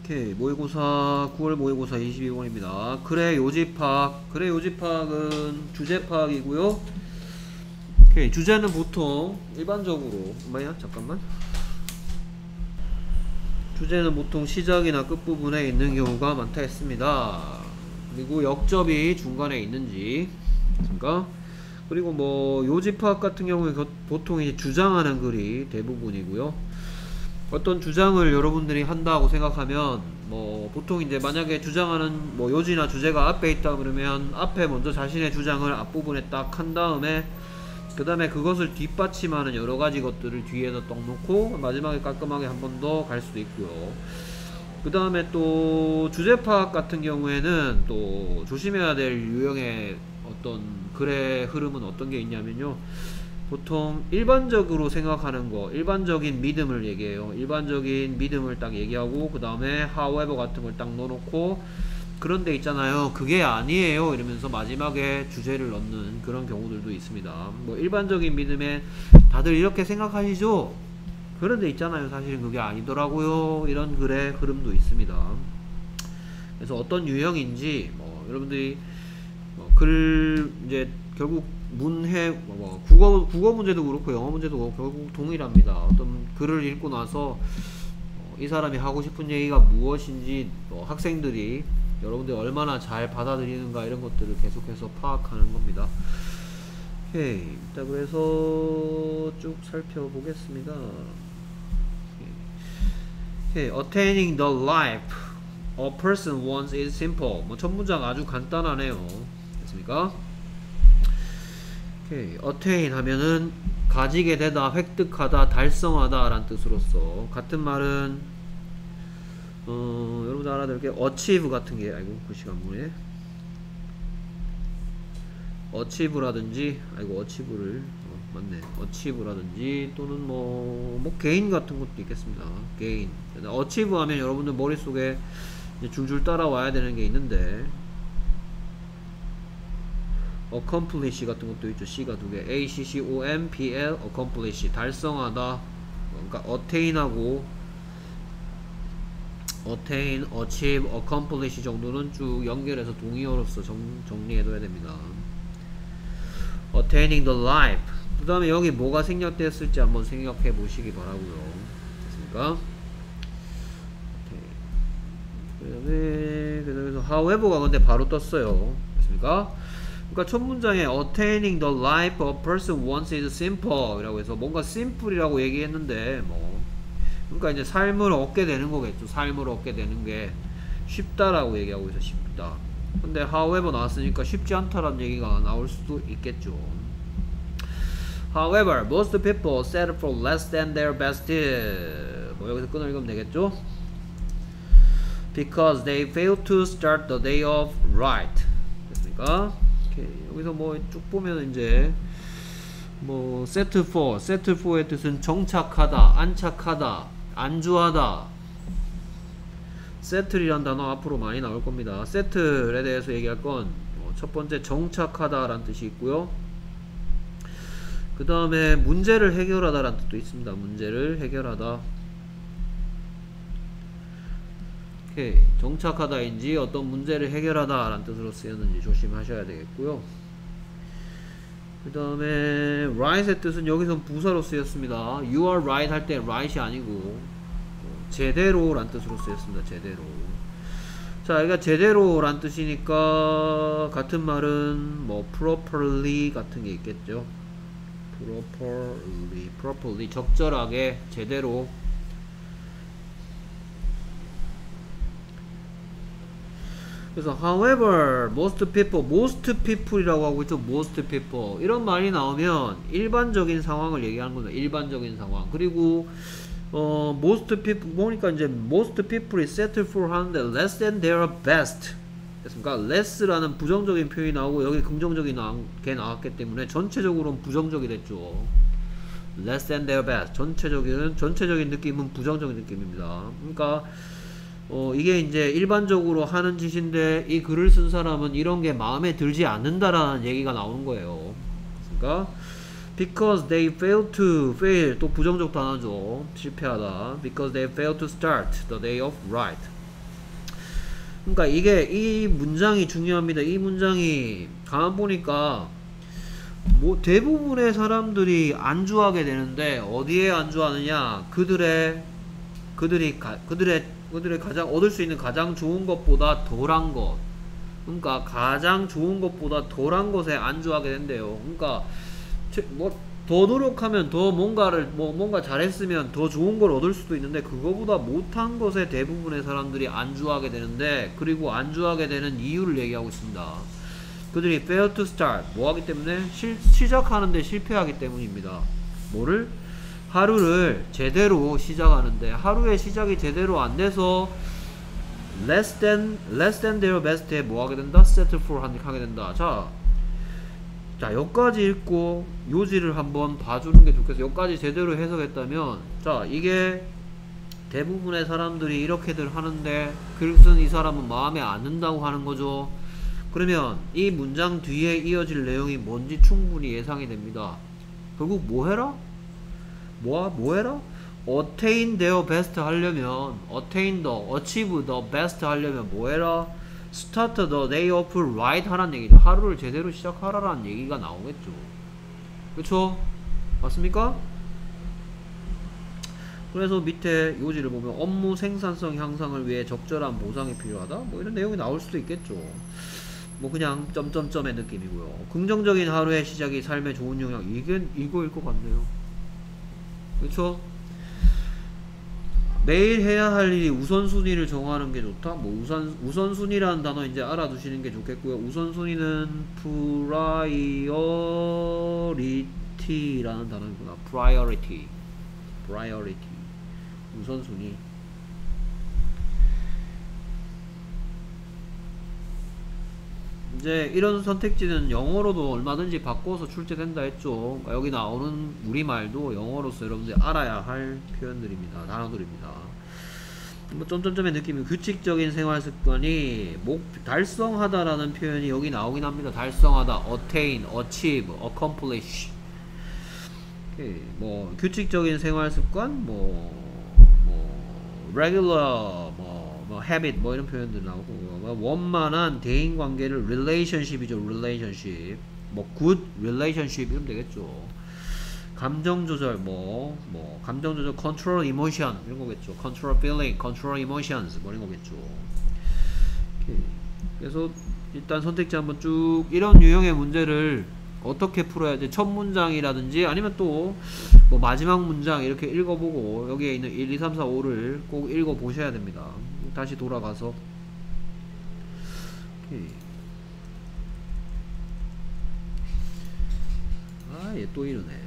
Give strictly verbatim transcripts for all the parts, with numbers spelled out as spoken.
오케이. 모의고사 구월 모의고사 이십이 번입니다. 그래 요지파악. 그래 요지파악은 주제파악이고요. 오케이. 주제는 보통 일반적으로 뭐야? 잠깐만. 주제는 보통 시작이나 끝부분에 있는 경우가 많다 했습니다. 그리고 역접이 중간에 있는지, 그러니까 그리고 뭐 요지파악 같은 경우에 보통 이제 주장하는 글이 대부분이고요. 어떤 주장을 여러분들이 한다고 생각하면 뭐 보통 이제 만약에 주장하는 뭐 요지나 주제가 앞에 있다 그러면 앞에 먼저 자신의 주장을 앞부분에 딱 한 다음에 그 다음에 그것을 뒷받침하는 여러가지 것들을 뒤에다 딱 놓고 마지막에 깔끔하게 한 번 더 갈 수도 있고요. 그 다음에 또 주제파악 같은 경우에는 또 조심해야 될 유형의 어떤 글의 흐름은 어떤 게 있냐면요, 보통 일반적으로 생각하는 거, 일반적인 믿음을 얘기해요. 일반적인 믿음을 딱 얘기하고 그 다음에 however 같은 걸 딱 넣어놓고 그런데 있잖아요, 그게 아니에요 이러면서 마지막에 주제를 넣는 그런 경우들도 있습니다. 뭐 일반적인 믿음에 다들 이렇게 생각하시죠? 그런데 있잖아요, 사실은 그게 아니더라고요. 이런 글의 흐름도 있습니다. 그래서 어떤 유형인지 뭐 여러분들이 뭐 글 이제 결국 문해 뭐 국어 국어 문제도 그렇고 영어 문제도 그렇고 결국 동일합니다. 어떤 글을 읽고 나서 어, 이 사람이 하고 싶은 얘기가 무엇인지 뭐 학생들이 여러분들이 얼마나 잘 받아들이는가 이런 것들을 계속해서 파악하는 겁니다. 오케이. 일단 그래서 쭉 살펴보겠습니다. 오케이. Attaining the life a person wants is simple. 뭐 첫 문장 아주 간단하네요. 됐습니까? 오케이. attain 하면은 가지게 되다, 획득하다, 달성하다 라는 뜻으로서 같은 말은 어, 여러분들 알아둘 게 achieve 같은 게, 아이고 글씨가 안 보네. achieve라든지, 아이고 achieve를 어, 맞네. achieve라든지 또는 뭐, 뭐 gain 같은 것도 있겠습니다. gain. achieve 하면 여러분들 머릿속에 이제 줄줄 따라와야 되는 게 있는데 accomplish 같은 것도 있죠. C가 두 개. A, C, C, O, M, P, L, accomplish. 달성하다. 그러니까 attain하고 attain, achieve, accomplish 정도는 쭉 연결해서 동의어로서 정, 정리해둬야 됩니다. attaining the life. 그 다음에 여기 뭐가 생략되었을지 한번 생각해 보시기 바라고요. 됐습니까? 그 다음에 그래서 however가 근데 바로 떴어요. 됐습니까? 그러니까 첫 문장에 attaining the life a person wants is simple 이라고 해서 뭔가 simple이라고 얘기했는데 뭐 그러니까 이제 삶을 얻게 되는 거겠죠. 삶을 얻게 되는 게 쉽다라고 얘기하고 있어. 쉽다. 근데 however 나왔으니까 쉽지 않다라는 얘기가 나올 수도 있겠죠. However, most people settle for less than their best. 뭐 여기서 끊어 읽으면 되겠죠? Because they fail to start the day off right. 됐습니까? 오케이. 여기서 뭐 쭉 보면 이제 뭐 set for, set for의 뜻은 정착하다, 안착하다, 안주하다. settle이란 단어 앞으로 많이 나올 겁니다. settle에 대해서 얘기할 건 첫 번째 정착하다 라는 뜻이 있고요. 그 다음에 문제를 해결하다 라는 뜻도 있습니다. 문제를 해결하다. 오케이. 정착하다인지 어떤 문제를 해결하다 라는 뜻으로 쓰였는지 조심하셔야 되겠고요. 그 다음에 right의 뜻은 여기서 부사로 쓰였습니다. You are right 할 때 right이 아니고 제대로 란 뜻으로 쓰였습니다. 제대로. 자, 그러니까 제대로 란 뜻이니까 같은 말은 뭐 properly 같은 게 있겠죠. properly, properly 적절하게, 제대로. 그래서 however, most people, most people이라고 하고 있죠. most people 이런 말이 나오면 일반적인 상황을 얘기하는 겁니다. 일반적인 상황. 그리고 어, most people 보니까 이제 most people이 settle for 하는데 less than their best 됐습니까? less라는 부정적인 표현이 나오고 여기 긍정적인 게 나왔기 때문에 전체적으로는 부정적이 됐죠. less than their best 전체적인 전체적인 느낌은 부정적인 느낌입니다. 그러니까 어, 이게 이제 일반적으로 하는 짓인데 이 글을 쓴 사람은 이런 게 마음에 들지 않는다라는 얘기가 나오는 거예요. 그러니까 because they fail to fail 또 부정적 단어죠. 실패하다. because they fail to start the day off right. 그러니까 이게 이 문장이 중요합니다. 이 문장이 가만 보니까 뭐 대부분의 사람들이 안주하게 되는데 어디에 안주하느냐? 그들의 그들이 가, 그들의 그들의 가장 얻을 수 있는 가장 좋은 것보다 덜한 것. 그러니까 가장 좋은 것보다 덜한 것에 안주하게 된대요. 그러니까 뭐 더 노력하면 더 뭔가를 뭐 뭔가 잘했으면 더 좋은 걸 얻을 수도 있는데 그거보다 못한 것에 대부분의 사람들이 안주하게 되는데 그리고 안주하게 되는 이유를 얘기하고 있습니다. 그들이 fail to start 뭐 하기 때문에 실, 시작하는데 실패하기 때문입니다. 뭐를? 하루를 제대로 시작하는데 하루의 시작이 제대로 안 돼서 less than less than their best에 뭐 하게 된다? settle for 하게 된다. 자, 자 여기까지 읽고 요지를 한번 봐주는 게 좋겠어요. 여기까지 제대로 해석했다면 자 이게 대부분의 사람들이 이렇게들 하는데 그것은 이 사람은 마음에 안 든다고 하는 거죠. 그러면 이 문장 뒤에 이어질 내용이 뭔지 충분히 예상이 됩니다. 결국 뭐 해라? 뭐, 뭐 해라? attain their best 하려면 attain the, achieve the best 하려면 뭐 해라? start the day off right 하라는 얘기죠. 하루를 제대로 시작하라라는 얘기가 나오겠죠. 그쵸? 맞습니까? 그래서 밑에 요지를 보면 업무 생산성 향상을 위해 적절한 보상이 필요하다? 뭐 이런 내용이 나올 수도 있겠죠. 뭐 그냥 점점점의 느낌이고요. 긍정적인 하루의 시작이 삶에 좋은 영향. 이게 이거일 것 같네요. 그쵸? 매일 해야 할 일이 우선순위를 정하는 게 좋다? 뭐 우선, 우선순위라는 단어 이제 알아두시는 게 좋겠고요. 우선순위는 priority라는 단어이구나. priority. priority. 우선순위. 이제 이런 선택지는 영어로도 얼마든지 바꿔서 출제된다 했죠. 여기 나오는 우리말도 영어로서 여러분들이 알아야 할 표현들입니다. 단어들입니다. 뭐 점점점의 느낌이 규칙적인 생활 습관이 목 달성하다라는 표현이 여기 나오긴 합니다. 달성하다, attain, achieve, accomplish. 오케이. 뭐 규칙적인 생활 습관, 뭐, 뭐 regular, 뭐, 뭐 habit, 뭐 이런 표현들 나오고. 원만한 대인 관계를 relationship이죠. relationship. 뭐 good relationship 이러면 되겠죠. 감정 조절 뭐 뭐 감정 조절 control emotion 이런 거겠죠. control feeling, control emotions 뭐 이런 거겠죠. 오케이. 그래서 일단 선택지 한번 쭉 이런 유형의 문제를 어떻게 풀어야 돼? 첫 문장이라든지 아니면 또 뭐 마지막 문장 이렇게 읽어보고 여기에 있는 일, 이, 삼, 사, 오를 꼭 읽어보셔야 됩니다. 다시 돌아가서 아, 얘 또 이러네.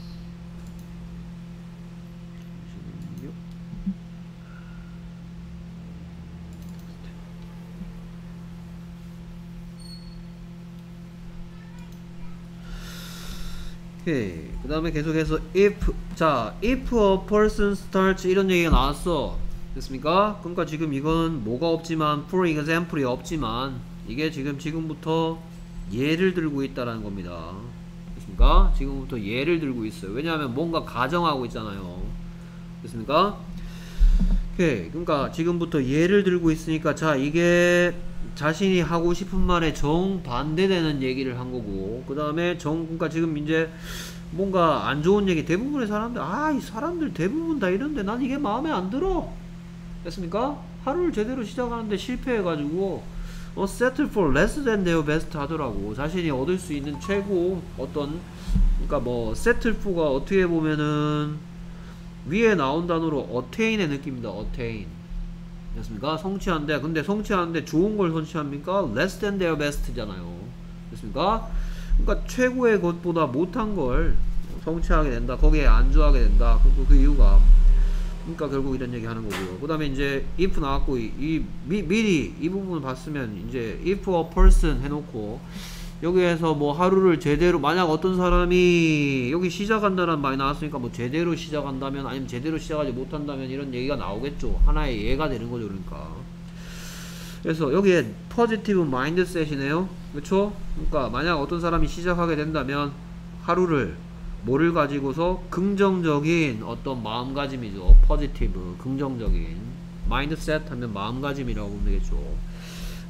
오케이. 그 다음에 계속해서 if 자 if a person starts 이런 얘기가 나왔어. 됐습니까? 그러니까 지금 이건 뭐가 없지만 for example이 없지만 이게 지금 지금부터 예를 들고 있다라는 겁니다. 됐습니까? 지금부터 예를 들고 있어요. 왜냐하면 뭔가 가정하고 있잖아요. 됐습니까? 오케이. 그러니까 지금부터 예를 들고 있으니까 자 이게 자신이 하고 싶은 말에 정반대되는 얘기를 한 거고 그 다음에 정 그러니까 지금 이제 뭔가 안 좋은 얘기 대부분의 사람들 아 이 사람들 대부분 다 이런데 난 이게 마음에 안 들어. 됐습니까? 하루를 제대로 시작하는데 실패해가지고 어, settle for less than their best 하더라고. 자신이 얻을 수 있는 최고 어떤 그러니까 뭐 settle for가 어떻게 보면은 위에 나온 단어로 attain의 느낌입니다. attain. 됐습니까? 성취한데 근데 성취하는데 좋은 걸 성취합니까? less than their best잖아요. 됐습니까? 그러니까 최고의 것보다 못한 걸 성취하게 된다. 거기에 안주하게 된다. 그, 그 이유가 그러니까 결국 이런 얘기 하는 거고요. 그 다음에 이제 if 나왔고 이, 이 미, 미리 이 부분을 봤으면 이제 if a person 해놓고 여기에서 뭐 하루를 제대로 만약 어떤 사람이 여기 시작한다는 말이 나왔으니까 뭐 제대로 시작한다면 아니면 제대로 시작하지 못한다면 이런 얘기가 나오겠죠. 하나의 예가 되는 거죠. 그러니까 그래서 여기에 positive mindset이네요. 그쵸? 그러니까 만약 어떤 사람이 시작하게 된다면 하루를 뭐를 가지고서 긍정적인 어떤 마음가짐이죠. positive 긍정적인 mindset 하면 마음가짐이라고 보면 되겠죠.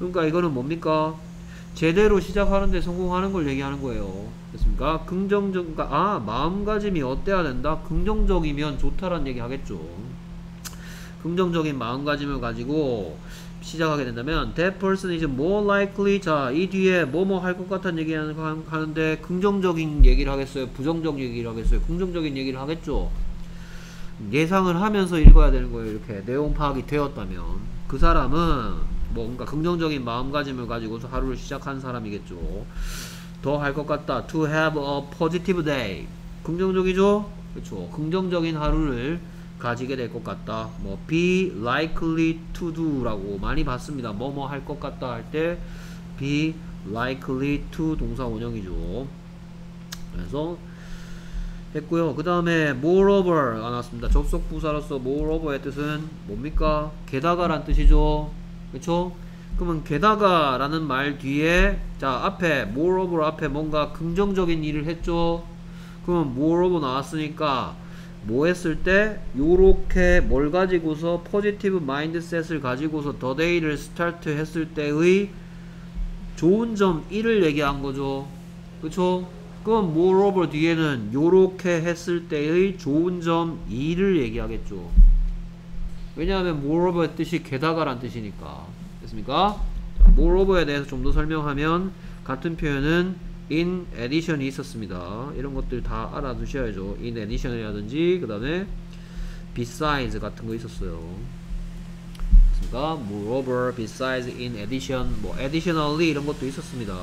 그러니까 이거는 뭡니까? 제대로 시작하는데 성공하는 걸 얘기하는 거예요. 됐습니까? 긍정적, 그러니까 아 마음가짐이 어때야 된다? 긍정적이면 좋다라는 얘기 하겠죠. 긍정적인 마음가짐을 가지고 시작하게 된다면 that person is more likely, 자 이 뒤에 뭐뭐 할 것 같다는 얘기 하는데 긍정적인 얘기를 하겠어요? 부정적 얘기를 하겠어요? 긍정적인 얘기를 하겠죠. 예상을 하면서 읽어야 되는 거예요. 이렇게 내용 파악이 되었다면 그 사람은 뭔가 긍정적인 마음가짐을 가지고서 하루를 시작한 사람이겠죠. 더 할 것 같다. To have a positive day. 긍정적이죠? 그렇죠. 긍정적인 하루를 가지게 될 것 같다. 뭐 be likely to do 라고 많이 봤습니다. 뭐 뭐 할 것 같다 할 때 be likely to 동사 원형이죠. 그래서 했고요. 그 다음에 moreover 가 나왔습니다. 접속 부사로서 moreover의 뜻은 뭡니까? 게다가 란 뜻이죠. 그쵸? 그러면 게다가 라는 말 뒤에 자 앞에 moreover 앞에 뭔가 긍정적인 일을 했죠. 그러면 moreover 나왔으니까 뭐 했을 때 요렇게 뭘 가지고서 positive mindset을 가지고서 the day를 start 했을 때의 좋은 점 일을 얘기한 거죠. 그쵸? 그럼 moreover 뒤에는 요렇게 했을 때의 좋은 점 이를 얘기하겠죠. 왜냐하면 moreover의 뜻이 게다가 란 뜻이니까. 됐습니까? 자, moreover에 대해서 좀 더 설명하면 같은 표현은 in addition이 있었습니다. 이런 것들 다 알아두셔야죠. in addition이라든지 그 다음에 besides 같은 거 있었어요. 됐습니까? moreover, besides, in addition, 뭐 additionally 이런 것도 있었습니다.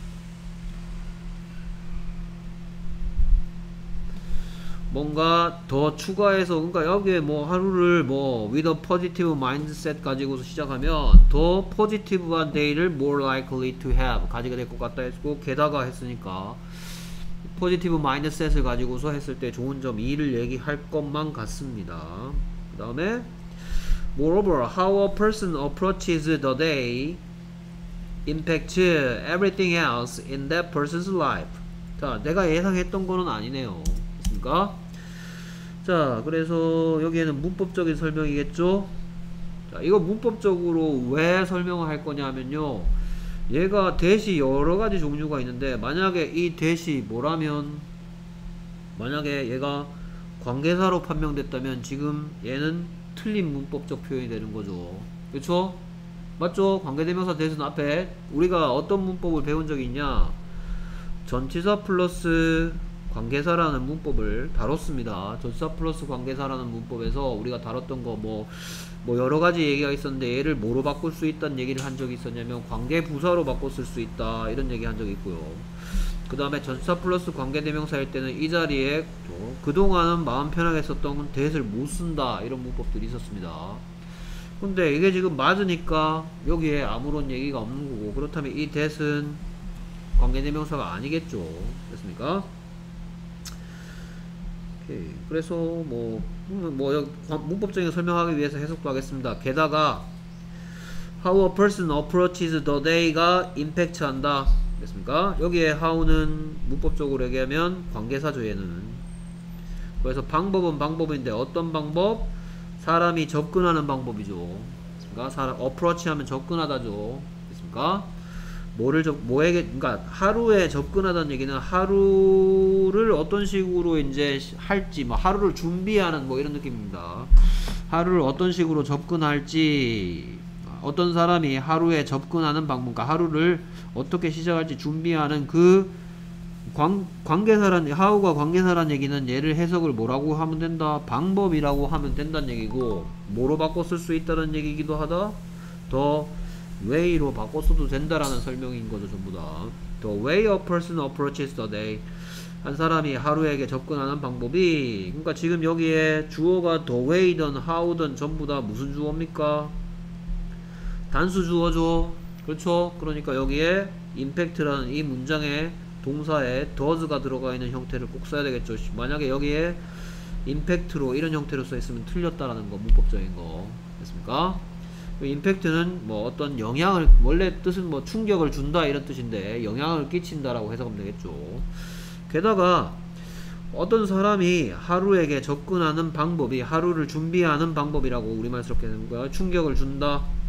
뭔가 더 추가해서 그러니까 여기에 뭐 하루를 뭐 with a positive mindset 가지고서 시작하면 더 positive한 day를 more likely to have 가지게 될 것 같다 했고 게다가 했으니까 positive mindset을 가지고서 했을 때 좋은 점 이를 얘기할 것만 같습니다. 그 다음에 moreover how a person approaches the day impacts everything else in that person's life. 자 내가 예상했던 거는 아니네요. 됐습니까? 자 그래서 여기에는 문법적인 설명이겠죠. 자 이거 문법적으로 왜 설명을 할 거냐면요, 얘가 대시 여러가지 종류가 있는데 만약에 이 대시 뭐라면 만약에 얘가 관계사로 판명됐다면 지금 얘는 틀린 문법적 표현이 되는 거죠. 그쵸? 맞죠? 관계대명사 대신 앞에 우리가 어떤 문법을 배운 적이 있냐, 전치사 플러스 관계사라는 문법을 다뤘습니다. 전치사 플러스 관계사라는 문법에서 우리가 다뤘던 거 뭐 뭐 여러가지 얘기가 있었는데 얘를 뭐로 바꿀 수 있다는 얘기를 한 적이 있었냐면 관계부사로 바꿨을 수 있다 이런 얘기 한 적이 있고요. 그 다음에 전치사 플러스 관계대명사일 때는 이 자리에 그동안은 마음 편하게 썼던 대를 못 쓴다 이런 문법들이 있었습니다. 근데 이게 지금 맞으니까 여기에 아무런 얘기가 없는 거고, 그렇다면 이 대은 관계대명사가 아니겠죠. 됐습니까? 오케이. 그래서 뭐, 뭐 문법적인 설명하기 위해서 해석도 하겠습니다. 게다가 how a person approaches the day가 impact 한다. 됐습니까? 여기에 how는 문법적으로 얘기하면 관계사죠. 얘는. 그래서 방법은 방법인데 어떤 방법? 사람이 접근하는 방법이죠. 됐습니까? 사람 approach 하면 접근하다죠. 됐습니까? 뭐를 접, 뭐에게, 그러니까 하루에 접근하다는 얘기는 하루를 어떤 식으로 이제 할지, 뭐 하루를 준비하는 뭐 이런 느낌입니다. 하루를 어떤 식으로 접근할지, 어떤 사람이 하루에 접근하는 방법, 그러니까 하루를 어떻게 시작할지 준비하는 그 관, 관계사란, 하우가 관계사란 얘기는 얘를 해석을 뭐라고 하면 된다? 방법이라고 하면 된다는 얘기고, 뭐로 바꿔 쓸 수 있다는 얘기이기도 하다. 더 way로 바꿔 써도 된다라는 설명인 거죠. 전부 다. The way a person approaches the day. 한 사람이 하루에게 접근하는 방법이, 그러니까 지금 여기에 주어가 the way든 how든 전부 다 무슨 주어입니까? 단수 주어죠. 그렇죠? 그러니까 여기에 impact라는 이 문장에 동사에 does가 들어가 있는 형태를 꼭 써야 되겠죠. 만약에 여기에 impact로 이런 형태로 써 있으면 틀렸다라는 거, 문법적인 거. 됐습니까? 임팩트는 뭐 어떤 영향을, 원래 뜻은 뭐 충격을 준다 이런 뜻인데 영향을 끼친다라고 해석하면 되겠죠. 게다가 어떤 사람이 하루에게 접근하는 방법이 하루를 준비하는 방법이라고 우리말스럽게 되는 거야. 충격을 준다.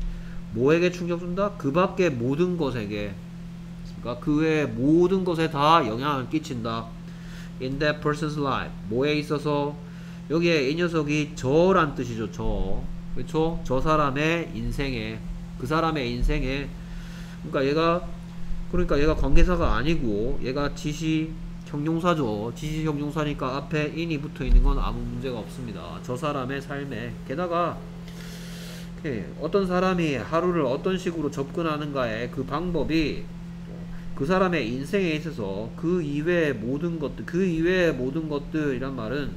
뭐에게 충격 준다? 그 밖의 모든 것에게, 그러니까 그 외의 모든 것에 다 영향을 끼친다. In that person's life. 뭐에 있어서? 여기에 이 녀석이 저란 뜻이죠. 저. 그렇죠? 저 사람의 인생에, 그 사람의 인생에. 그러니까 얘가 그러니까 얘가 관계사가 아니고 얘가 지시 형용사죠. 지시 형용사니까 앞에 in이 붙어 있는 건 아무 문제가 없습니다. 저 사람의 삶에. 게다가 어떤 사람이 하루를 어떤 식으로 접근하는가의 그 방법이 그 사람의 인생에 있어서 그 이외의 모든 것들, 그 이외의 모든 것들이란 말은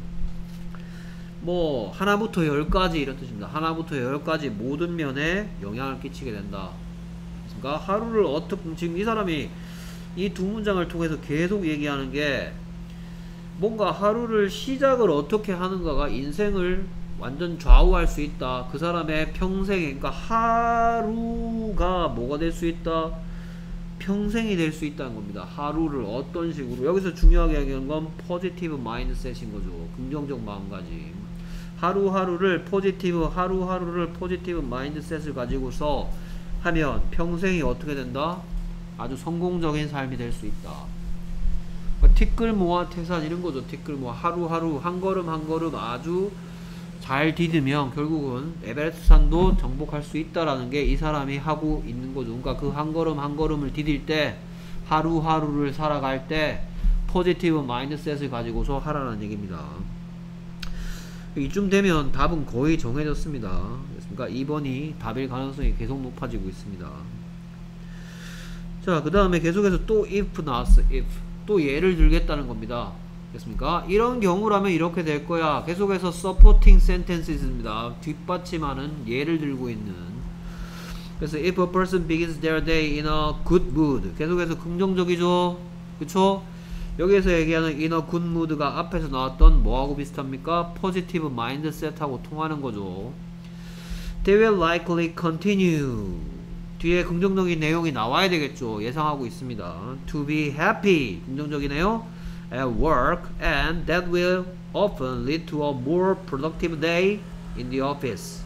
뭐 하나부터 열까지 이런 뜻입니다. 하나부터 열까지 모든 면에 영향을 끼치게 된다. 그러니까 하루를 어떻게, 지금 이 사람이 이 두 문장을 통해서 계속 얘기하는 게 뭔가 하루를 시작을 어떻게 하는가가 인생을 완전 좌우할 수 있다. 그 사람의 평생에, 그러니까 하루가 뭐가 될 수 있다? 평생이 될 수 있다는 겁니다. 하루를 어떤 식으로. 여기서 중요하게 얘기하는 건 포지티브 마인드셋인 거죠. 긍정적 마음가짐. 하루하루를 포지티브, 하루하루를 포지티브 마인드셋을 가지고서 하면 평생이 어떻게 된다? 아주 성공적인 삶이 될 수 있다. 그러니까 티끌모아 태산 이런 거죠. 티끌모아 하루하루 한 걸음 한 걸음 아주 잘 디디면 결국은 에베레스트 산도 정복할 수 있다라는 게 이 사람이 하고 있는 거죠. 그러니까 그 한 걸음 한 걸음을 디딜 때, 하루하루를 살아갈 때 포지티브 마인드셋을 가지고서 하라는 얘기입니다. 이쯤 되면 답은 거의 정해졌습니다. 그러니까 이 번이 답일 가능성이 계속 높아지고 있습니다. 자, 그 다음에 계속해서 또 if 나왔어. if 또 예를 들겠다는 겁니다. 됐습니까? 이런 경우라면 이렇게 될 거야. 계속해서 supporting sentences입니다. 뒷받침하는 예를 들고 있는. 그래서 if a person begins their day in a good mood, 계속해서 긍정적이죠. 그쵸? 여기에서 얘기하는 in a good mood가 앞에서 나왔던 뭐하고 비슷합니까? positive mindset하고 통하는 거죠. They will likely continue. 뒤에 긍정적인 내용이 나와야 되겠죠. 예상하고 있습니다. To be happy. 긍정적이네요. At work, and that will often lead to a more productive day in the office.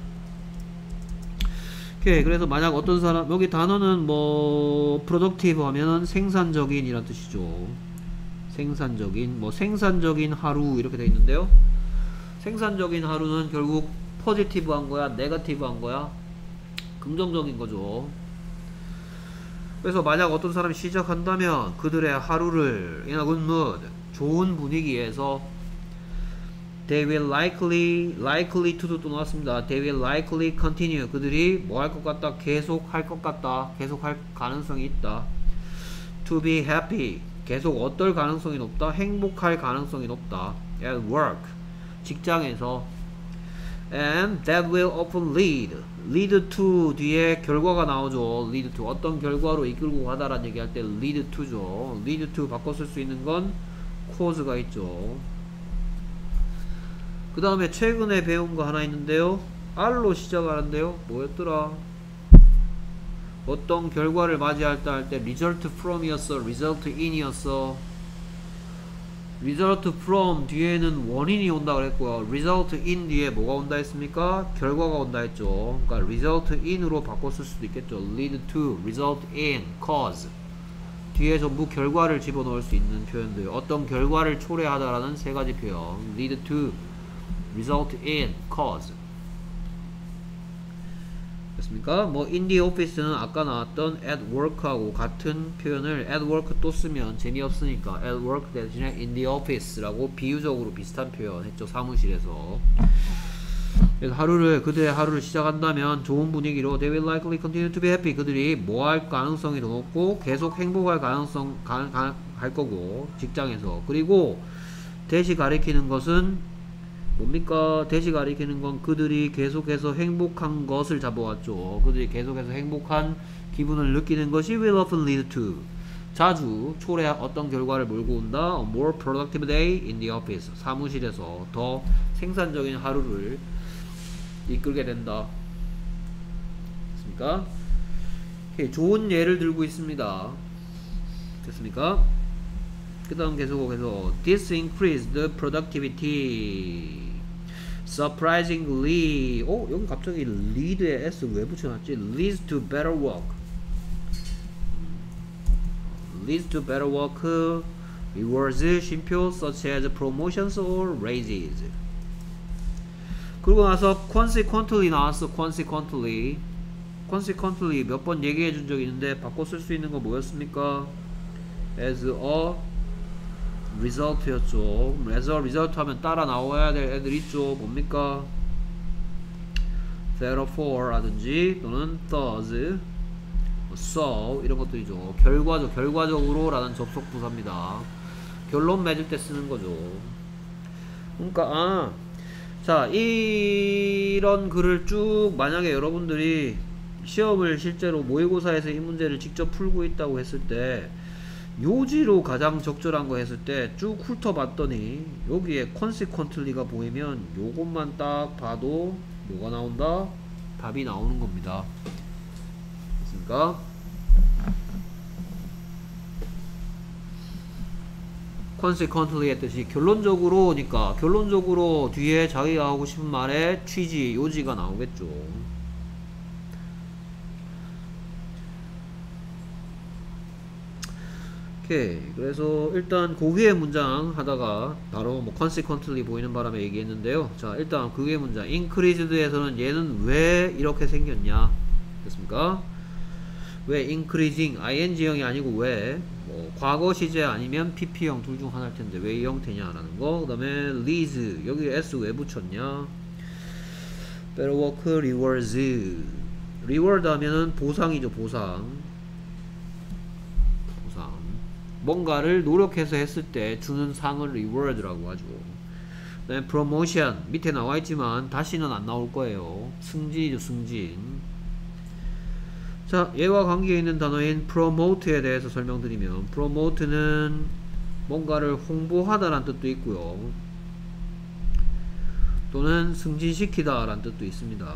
오케이. 그래서 만약 어떤 사람, 여기 단어는 뭐 productive 하면은 생산적인 이란 뜻이죠. 생산적인, 뭐 생산적인 하루 이렇게 돼 있는데요. 생산적인 하루는 결국 포지티브한 거야, 네거티브한 거야? 긍정적인 거죠. 그래서 만약 어떤 사람이 시작한다면 그들의 하루를 in a good mood, 좋은 분위기에서 they will likely, likely to도 또 나왔습니다. they will likely continue, 그들이 뭐 할 것 같다? 계속 할 것 같다. 계속 할 가능성이 있다. to be happy, 계속 어떨 가능성이 높다? 행복할 가능성이 높다. at work, 직장에서. and that will often lead, lead to 뒤에 결과가 나오죠. lead to 어떤 결과로 이끌고 가다라는 얘기할 때 lead to죠. lead to 바꿔 쓸 수 있는 건 cause가 있죠. 그 다음에 최근에 배운 거 하나 있는데요. R로 시작하는데요. 뭐였더라? 어떤 결과를 맞이할 때 할 때 result from이었어, result in이었어. result from 뒤에는 원인이 온다 그랬고요. result in 뒤에 뭐가 온다 했습니까? 결과가 온다 했죠. 그러니까 result in으로 바꿨을 수도 있겠죠. lead to, result in, cause. 뒤에 전부 결과를 집어넣을 수 있는 표현들. 어떤 결과를 초래하다라는 세 가지 표현. lead to, result in, cause. 됐습니까? 뭐 in the office는 아까 나왔던 at work하고 같은 표현을 at work 또 쓰면 재미없으니까 at work 대신에 in the office라고 비유적으로 비슷한 표현 했죠. 사무실에서. 그래서 하루를 그들의 하루를 시작한다면 좋은 분위기로 they will likely continue to be happy, 그들이 뭐 할 가능성이 더 높고 계속 행복할 가능성 가, 가, 할 거고 직장에서. 그리고 대시 가리키는 것은 뭡니까? 대시 가리키는 건 그들이 계속해서 행복한 것을 잡아왔죠. 그들이 계속해서 행복한 기분을 느끼는 것이 will often lead to, 자주 초래 어떤 결과를 몰고 온다. A more productive day in the office, 사무실에서 더 생산적인 하루를 이끌게 된다. 됐습니까? 오케이, 좋은 예를 들고 있습니다. 됐습니까? 그 다음 계속해서 this increased the productivity. surprisingly. 어? 여기 갑자기 lead에 s 왜 붙여놨지? leads to better work. leads to better work. rewards 쉼표 such as promotions or raises. 그러고 나서 consequently 나왔어. consequently. consequently 몇 번 얘기해 준 적이 있는데 바꿔 쓸 수 있는 거 뭐였습니까? as a result였죠. as a result 하면 따라 나와야 될 애들 있죠. 뭡니까? therefore 라든지 또는 thus, so 이런 것들이죠. 결과죠. 결과적으로 라는 접속 부사입니다. 결론 맺을 때 쓰는 거죠. 그러니까 아, 자 이런 글을 쭉 만약에 여러분들이 시험을 실제로 모의고사에서 이 문제를 직접 풀고 있다고 했을 때 요지로 가장 적절한 거 했을 때 쭉 훑어봤더니 여기에 consequently가 보이면 요것만 딱 봐도 뭐가 나온다? 답이 나오는 겁니다. 됐습니까? consequently의 뜻이 결론적으로니까 결론적으로 뒤에 자기가 하고 싶은 말의 취지, 요지가 나오겠죠. 오케이. 그래서 일단 고기의 문장 하다가 바로 뭐 consequently 보이는 바람에 얘기했는데요. 자, 일단 그게 문장 increased에서는 얘는 왜 이렇게 생겼냐? 됐습니까? 왜 increasing ing형이 아니고 왜 뭐 과거 시제 아니면 pp형 둘 중 하나일 텐데 왜 이 형태냐라는 거. 그 다음에 leads 여기 s 왜 붙였냐? better work rewards. reward 하면은 보상이죠. 보상. 보상. 뭔가를 노력해서 했을 때 주는 상을 reward라고 하죠. 그 다음에 promotion 밑에 나와 있지만 다시는 안 나올 거예요. 승진이죠. 승진. 자, 얘와 관계 있는 단어인 promote에 대해서 설명드리면 promote는 뭔가를 홍보하다 라는 뜻도 있고요. 또는 승진시키다 라는 뜻도 있습니다.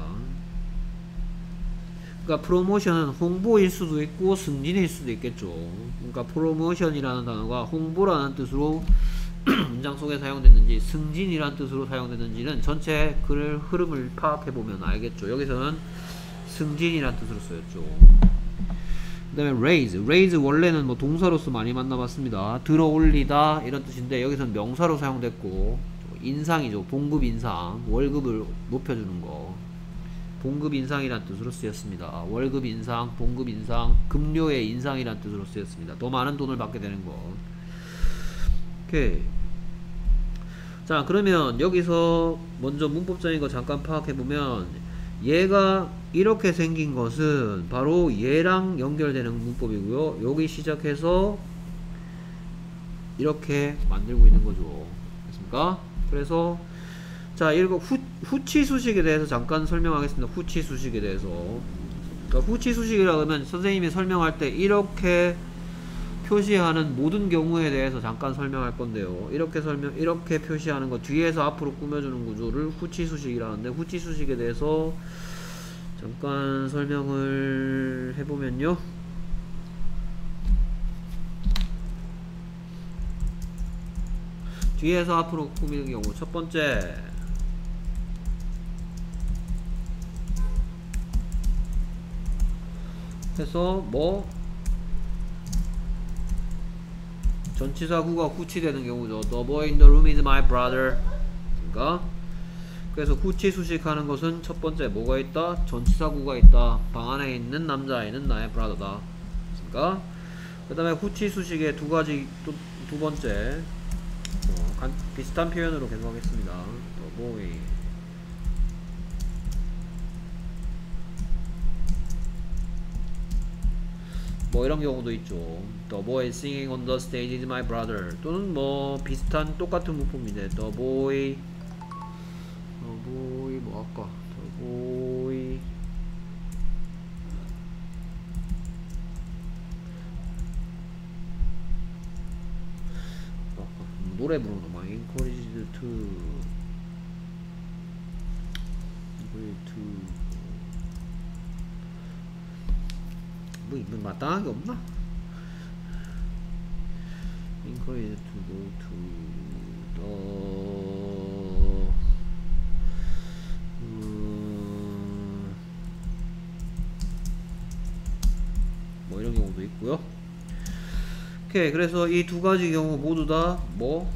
그러니까 프로모션은 홍보일 수도 있고 승진일 수도 있겠죠. 그러니까 프로모션이라는 단어가 홍보라는 뜻으로 문장 속에 사용됐는지 승진이라는 뜻으로 사용됐는지는 전체 글 흐름을 파악해보면 알겠죠. 여기서는 승진이라는 뜻으로 쓰였죠. 그 다음에 raise. raise 원래는 뭐 동사로서 많이 만나봤습니다. 들어 올리다 이런 뜻인데 여기서는 명사로 사용됐고 인상이죠. 봉급 인상. 월급을 높여주는 거. 봉급 인상이라는 뜻으로 쓰였습니다. 월급 인상, 봉급 인상, 급료의 인상이라는 뜻으로 쓰였습니다. 더 많은 돈을 받게 되는 것. 오케이. 자, 그러면 여기서 먼저 문법적인 거 잠깐 파악해보면 얘가 이렇게 생긴 것은 바로 얘랑 연결되는 문법이고요. 여기 시작해서 이렇게 만들고 있는 거죠. 됐습니까? 그래서 자, 이거 후, 후치 수식에 대해서 잠깐 설명하겠습니다. 후치 수식에 대해서. 그러니까 후치 수식이라고 하면 선생님이 설명할 때 이렇게 표시하는 모든 경우에 대해서 잠깐 설명할 건데요. 이렇게 설명, 이렇게 표시하는 거 뒤에서 앞으로 꾸며주는 구조를 후치 수식이라는데 후치 수식에 대해서 잠깐 설명을 해보면요. 뒤에서 앞으로 꾸미는 경우 첫 번째 해서 뭐 전치사구가 후치되는 경우죠. The boy in the room is my brother. 그러니까 그래서 후치 수식하는 것은 첫 번째 뭐가 있다? 전치사구가 있다. 방 안에 있는 남자아이는 나의 brother다. 그러니까 그 다음에 후치 수식의 두 가지 또, 두 번째 어, 간, 비슷한 표현으로 계속하겠습니다. The boy 뭐 이런 경우도 있죠. The boy singing on the stage is my brother. 또는 뭐 비슷한 똑같은 문법인데 The boy The boy 뭐 아까 The boy 아까 노래 부르는 거 encouraged to encouraged to 뭐, 뭐 마땅한 게 없나? encouraged to go to the 뭐 이런 경우도 있고요. 오케이. 그래서 이 두 가지 경우 모두 다 뭐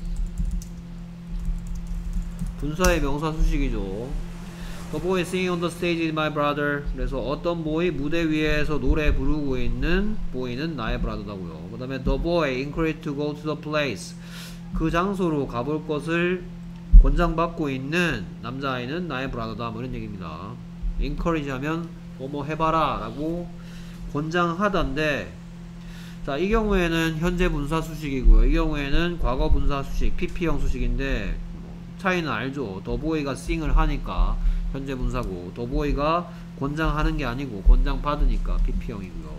분사의 명사 수식이죠. The boy singing on the stage is my brother. 그래서 어떤 boy 무대 위에서 노래 부르고 있는 boy는 나의 brother다고요. 그 다음에 the boy encouraged to go to the place. 그 장소로 가볼 것을 권장받고 있는 남자아이는 나의 brother다. 뭐 이런 얘기입니다. encourage 하면 뭐뭐 해봐라 라고 권장하던데, 자, 이 경우에는 현재 분사 수식이고요. 이 경우에는 과거 분사 수식, 피피형 수식인데 차이는 알죠. the boy가 sing을 하니까 현재 분사고, the boy가 권장하는 게 아니고 권장 받으니까 피피형이고요.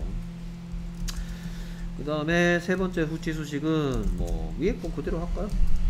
그 다음에 세 번째 후치 수식은 뭐 위에 거 그대로 할까요?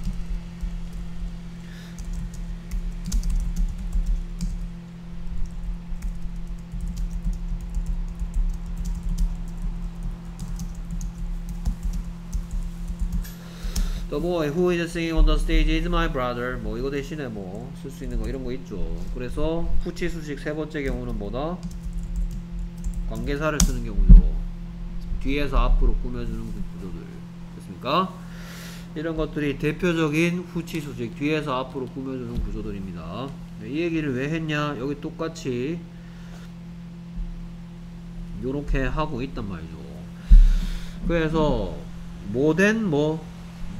The boy who is singing on the stage is my brother. 뭐 이거 대신에 뭐 쓸 수 있는 거 이런 거 있죠. 그래서 후치 수식 세 번째 경우는 뭐다? 관계사를 쓰는 경우죠. 뒤에서 앞으로 꾸며주는 구조들 됐습니까? 이런 것들이 대표적인 후치 수식, 뒤에서 앞으로 꾸며주는 구조들입니다. 이 얘기를 왜 했냐? 여기 똑같이 요렇게 하고 있단 말이죠. 그래서 뭐된 뭐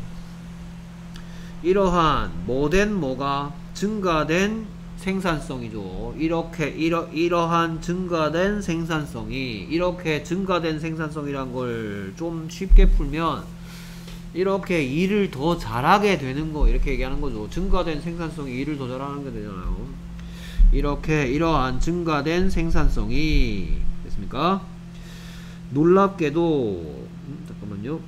이러한 뭐된 뭐가 증가된 생산성이죠. 이렇게 이러, 이러한 증가된 생산성이, 이렇게 증가된 생산성이란 걸 좀 쉽게 풀면 이렇게 일을 더 잘하게 되는 거, 이렇게 얘기하는 거죠. 증가된 생산성이 일을 더 잘하는 게 되잖아요. 이렇게 이러한 증가된 생산성이 됐습니까? 놀랍게도 음, 잠깐만요.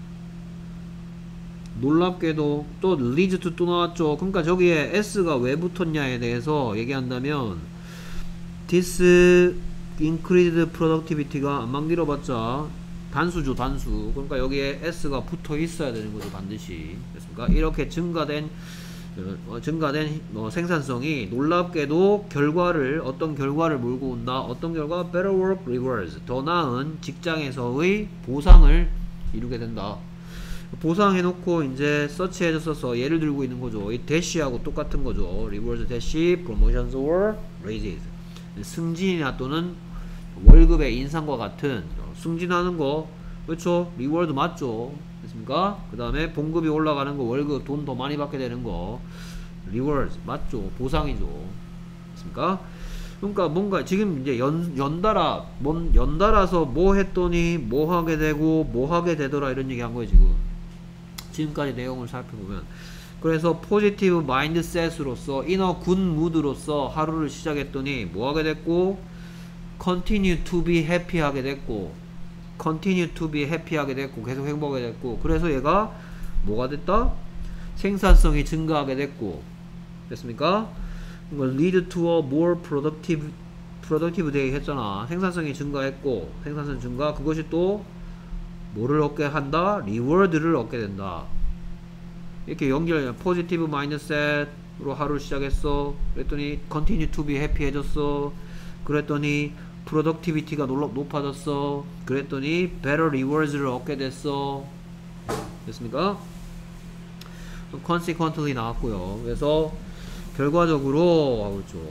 놀랍게도 또 leads to 또 나왔죠. 그러니까 저기에 s가 왜 붙었냐에 대해서 얘기한다면 this increased productivity가 안만 길어봤자 단수죠, 단수. 그러니까 여기에 s가 붙어 있어야 되는 거죠, 반드시. 됐습니까? 이렇게 증가된 어, 증가된 어, 생산성이 놀랍게도 결과를, 어떤 결과를 몰고 온다. 어떤 결과? better work rewards, 더 나은 직장에서의 보상을 이루게 된다. 보상해놓고 이제 서치해줬어서 예를 들고 있는 거죠. 이 대시하고 똑같은 거죠. rewards 대시 promotions or raises, 승진이나 또는 월급의 인상과 같은 승진하는 거, 그렇죠? reward 맞죠? 됐습니까? 그 다음에 봉급이 올라가는 거, 월급 돈 더 많이 받게 되는 거 rewards 맞죠? 보상이죠. 됐습니까? 그러니까 뭔가 지금 이제 연, 연달아 뭔 연달아서 뭐 했더니 뭐 하게 되고 뭐 하게 되더라, 이런 얘기 한 거예요. 지금 지금까지 내용을 살펴보면, 그래서 포지티브 마인드셋으로서 이너 굿 무드로서 하루를 시작했더니 뭐 하게 됐고, continue to be happy 하게 됐고, continue to be happy 하게 됐고, 계속 행복하게 됐고, 그래서 얘가 뭐가 됐다? 생산성이 증가하게 됐고, 됐습니까? lead to a more productive productive day 했잖아. 생산성이 증가했고, 생산성 증가, 그것이 또 뭐를 얻게 한다? 리워드를 얻게 된다. 이렇게 연결, 포지티브 마인드셋으로 하루를 시작했어. 그랬더니 continue to be happy 해줬어. 그랬더니 productivity가 높아졌어. 그랬더니 better rewards를 얻게 됐어. 됐습니까? consequently 나왔고요. 그래서 결과적으로 하고 있죠.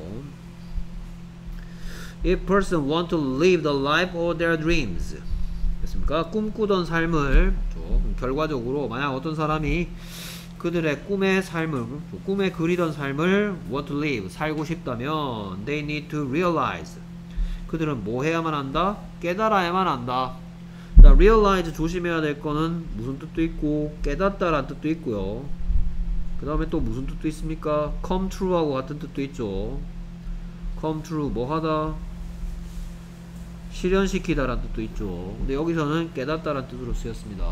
If person want to live the life of their dreams, 됐습니까? 꿈꾸던 삶을, 결과적으로 만약 어떤 사람이 그들의 꿈의 삶을, 꿈에 그리던 삶을 want to live, 살고 싶다면 they need to realize, 그들은 뭐 해야만 한다? 깨달아야만 한다. 자, realize 조심해야 될 거는 무슨 뜻도 있고 깨닫다라는 뜻도 있고요. 그 다음에 또 무슨 뜻도 있습니까? come true하고 같은 뜻도 있죠. come true 뭐 하다? 실현시키다 라는 뜻도 있죠. 근데 여기서는 깨닫다 라는 뜻으로 쓰였습니다.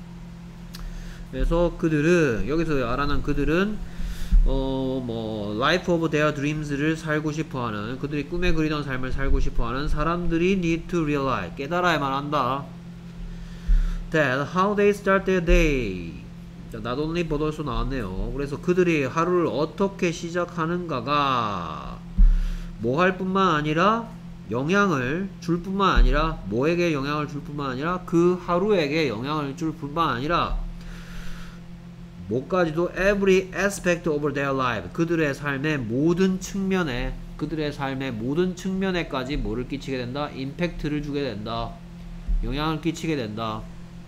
그래서 그들은, 여기서 말하는 그들은 어 뭐 life of their dreams를 살고 싶어하는, 그들이 꿈에 그리던 삶을 살고 싶어하는 사람들이 need to realize, 깨달아야만 한다. that how they start their day, not only but also 나왔네요. 그래서 그들이 하루를 어떻게 시작하는가가 뭐 할 뿐만 아니라 영향을 줄 뿐만 아니라 뭐에게 영향을 줄 뿐만 아니라 그 하루에게 영향을 줄 뿐만 아니라 뭐까지도 every aspect of their life 그들의 삶의 모든 측면에 그들의 삶의 모든 측면에까지 뭐를 끼치게 된다? 임팩트를 주게 된다. 영향을 끼치게 된다.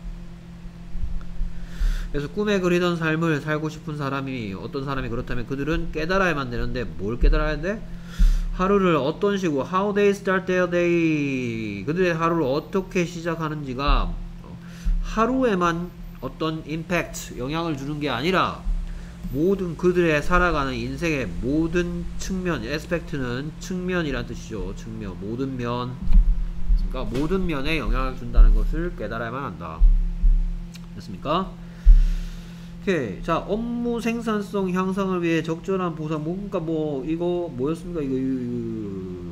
그래서 꿈에 그리던 삶을 살고 싶은 사람이 어떤 사람이 그렇다면 그들은 깨달아야만 되는데 뭘 깨달아야 돼? 하루를 어떤 식으로 how they start their day 그들의 하루를 어떻게 시작하는지가 하루에만 어떤 임팩트 영향을 주는 게 아니라 모든 그들의 살아가는 인생의 모든 측면 에스펙트는 측면이란 뜻이죠. 측면 모든 면 그러니까 모든 면에 영향을 준다는 것을 깨달아야만 한다. 됐습니까? 오케이. 자, 업무 생산성 향상을 위해 적절한 보상. 뭐, 그러니까 뭐, 이거, 뭐였습니까? 이거, 이거,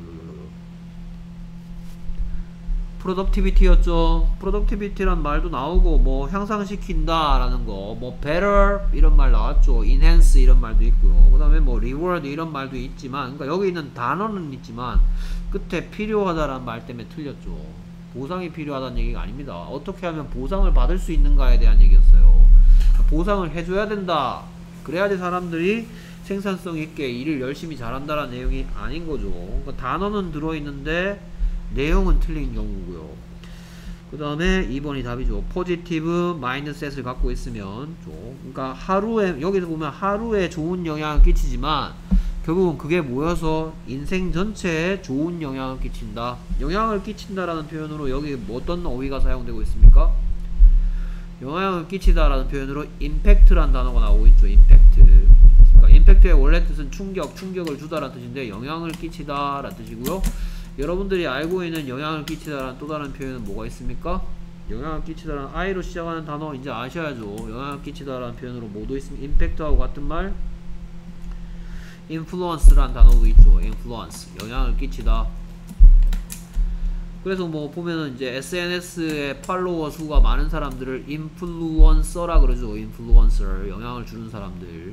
productivity였죠. productivity란 말도 나오고, 뭐, 향상시킨다, 라는 거. 뭐, better, 이런 말 나왔죠. enhance, 이런 말도 있고요. 그 다음에 뭐, reward, 이런 말도 있지만, 그러니까 여기 있는 단어는 있지만, 끝에 필요하다라는 말 때문에 틀렸죠. 보상이 필요하다는 얘기가 아닙니다. 어떻게 하면 보상을 받을 수 있는가에 대한 얘기였어요. 보상을 해줘야 된다. 그래야지 사람들이 생산성 있게 일을 열심히 잘한다라는 내용이 아닌 거죠. 그러니까 단어는 들어있는데 내용은 틀린 경우고요. 그 다음에 이 번이 답이죠. 포지티브 마인드셋을 갖고 있으면 좀 그러니까 하루에 여기서 보면 하루에 좋은 영향을 끼치지만 결국은 그게 모여서 인생 전체에 좋은 영향을 끼친다. 영향을 끼친다라는 표현으로 여기 어떤 어휘가 사용되고 있습니까? 영향을 끼치다라는 표현으로 임팩트라는 단어가 나오고 있죠. 임팩트. 그러니까 임팩트의 원래 뜻은 충격, 충격을 주다라는 뜻인데 영향을 끼치다라는 뜻이고요. 여러분들이 알고 있는 영향을 끼치다라는 또 다른 표현은 뭐가 있습니까? 영향을 끼치다라는 I로 시작하는 단어 이제 아셔야죠. 영향을 끼치다라는 표현으로 뭐도 있습니까? 임팩트하고 같은 말 influence라는 단어도 있죠. influence. 영향을 끼치다. 그래서 뭐 보면은 이제 에스엔에스에 팔로워 수가 많은 사람들을 인플루언서라 그러죠. 인플루언서 영향을 주는 사람들.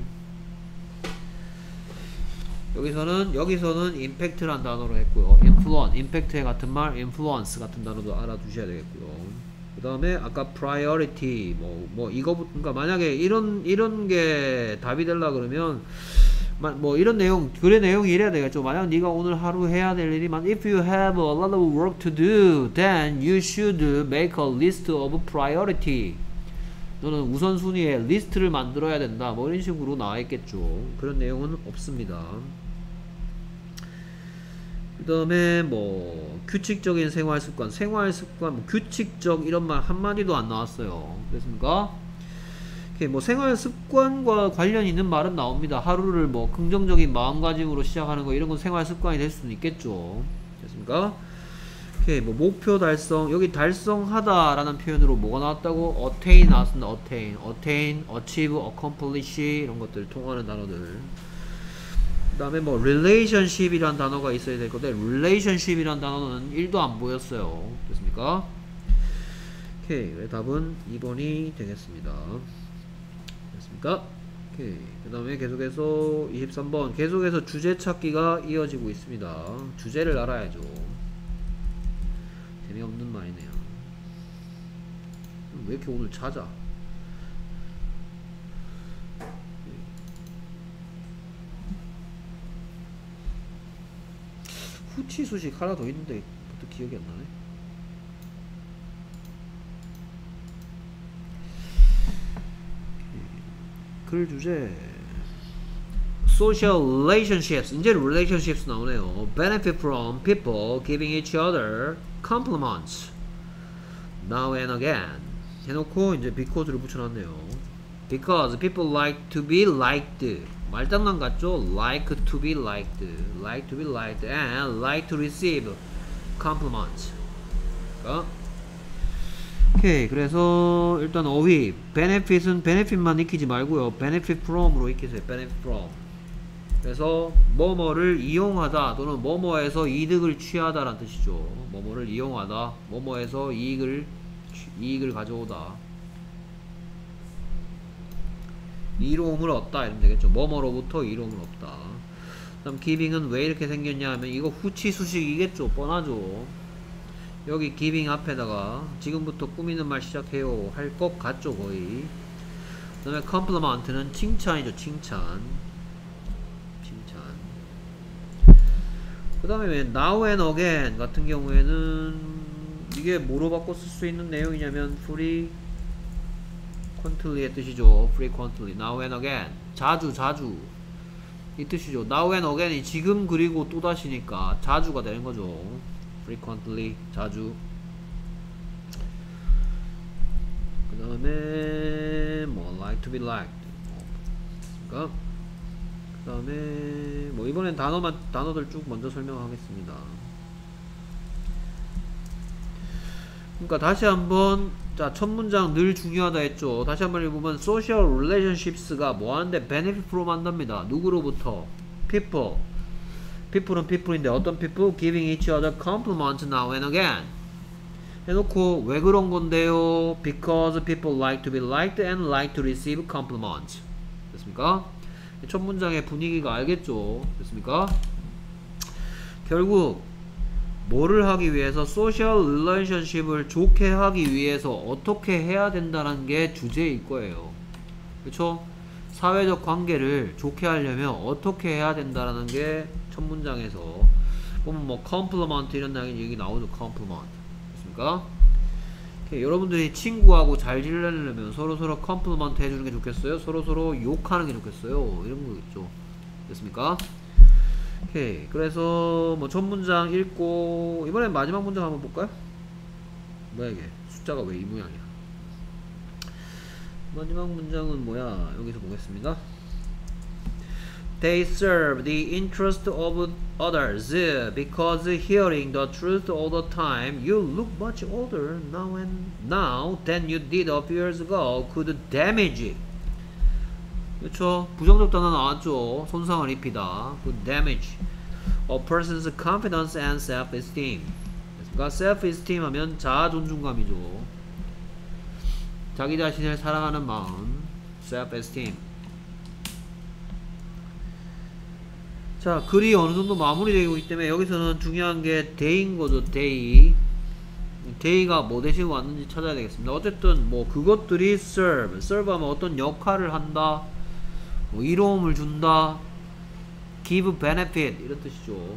여기서는 여기서는 임팩트란 단어로 했고요. 인플루언 임팩트의 같은 말 인플루언스 같은 단어도 알아두셔야 되겠고요. 그 다음에 아까 priority 뭐 뭐 이거부터 그러니까 만약에 이런 이런 게 답이 되려 그러면 뭐 이런 내용 글의 내용이 이래야 되겠죠. 만약 네가 오늘 하루 해야 될 일이만 if you have a lot of work to do then you should make a list of priority 너는 우선순위에 리스트를 만들어야 된다 뭐 이런 식으로 나와 있겠죠. 그런 내용은 없습니다. 그 다음에 뭐 규칙적인 생활습관 생활습관 뭐 규칙적 이런 말 한마디도 안 나왔어요. 그렇습니까? 뭐 생활 습관과 관련 있는 말은 나옵니다. 하루를 뭐 긍정적인 마음가짐으로 시작하는 거 이런 건 생활 습관이 될 수는 있겠죠. 됐습니까? 오케이 뭐 목표 달성 여기 달성하다라는 표현으로 뭐가 나왔다고? attain 나왔습니다. attain, attain, achieve, accomplish 이런 것들 통하는 단어들. 그 다음에 뭐 relationship이란 단어가 있어야 될 건데 relationship이란 단어는 일도 안 보였어요. 됐습니까? 오케이 답은 이 번이 되겠습니다. 됐습니까? 오케이. 그 다음에 계속해서 이십삼 번 계속해서 주제 찾기가 이어지고 있습니다. 주제를 알아야죠. 재미없는 말이네요. 왜 이렇게 오늘 찾아? 후치 수식 하나 더 있는데 또 기억이 안 나네. 글 주제 social relationships 이제 relationships 나오네요. benefit from people giving each other compliments now and again 해놓고 이제 because를 붙여놨네요. because people like to be liked 말장난 같죠? like to be liked like to be liked and like to receive compliments. 그러니까 오케이 그래서 일단 어휘 benefit은 benefit만 익히지 말고요 benefit from으로 익히세요. benefit from 그래서 뭐뭐를 이용하다 또는 뭐뭐에서 이득을 취하다 라는 뜻이죠. 뭐뭐를 이용하다 뭐뭐에서 이익을 이익을 가져오다 이로움을 얻다 이러면 되겠죠. 뭐뭐로부터 이로움을 얻다. 그다음 giving은 왜 이렇게 생겼냐 하면 이거 후치 수식이겠죠. 뻔하죠. 여기 giving 앞에다가 지금부터 꾸미는 말 시작해요 할 것 같죠 거의. 그 다음에 compliment는 칭찬이죠. 칭찬 칭찬. 그 다음에 now and again 같은 경우에는 이게 뭐로 바꿔 쓸 수 있는 내용이냐면 frequently의 뜻이죠. frequently, now and again, 자주 자주 이 뜻이죠. now and again이 지금 그리고 또다시니까 자주가 되는 거죠. frequently, 자주. 그 다음에 뭐 like to be liked. 그러니까 그 다음에 뭐 이번엔 단어만 단어들 쭉 먼저 설명하겠습니다. 그러니까 다시 한번 자, 첫 문장 늘 중요하다 했죠. 다시 한번 읽어보면 social relationships가 뭐하는데 benefit from 한답니다. 누구로부터? people. people은 people인데 어떤 people? giving each other compliments now and again. 해놓고 왜 그런 건데요? Because people like to be liked and like to receive compliments. 됐습니까? 첫 문장의 분위기가 알겠죠? 됐습니까? 결국 뭐를 하기 위해서 소셜 릴레이션십을 좋게 하기 위해서 어떻게 해야 된다는 게 주제일 거예요. 그쵸? 사회적 관계를 좋게 하려면 어떻게 해야 된다는 게 첫 문장에서 보면 뭐 compliment 이런 얘기 나오죠. compliment. 됐습니까? 여러분들이 친구하고 잘 지내려면 서로서로 compliment 해주는 게 좋겠어요? 서로서로 욕하는 게 좋겠어요? 이런 거겠죠. 됐습니까? 오케이. 그래서 뭐 첫 문장 읽고 이번엔 마지막 문장 한번 볼까요? 뭐야 이게 숫자가 왜 이 모양이야? 마지막 문장은 뭐야? 여기서 보겠습니다. They serve the interest of others because hearing the truth all the time, you look much older now and now than you did a few years ago could damage. 그렇죠? 부정적 단어 나왔죠. 손상을 입히다. could damage a person's confidence and self-esteem. 그러니까 self-esteem 하면 자아 존중감이죠. 자기 자신을 사랑하는 마음, self-esteem. 자, 글이 어느 정도 마무리되고 있기 때문에 여기서는 중요한 게 day인 거죠. day. day가 뭐 대신 왔는지 찾아야 되겠습니다. 어쨌든 뭐 그것들이 serve. serve 하면 어떤 역할을 한다. 뭐 이로움을 준다. give benefit 이런 뜻이죠.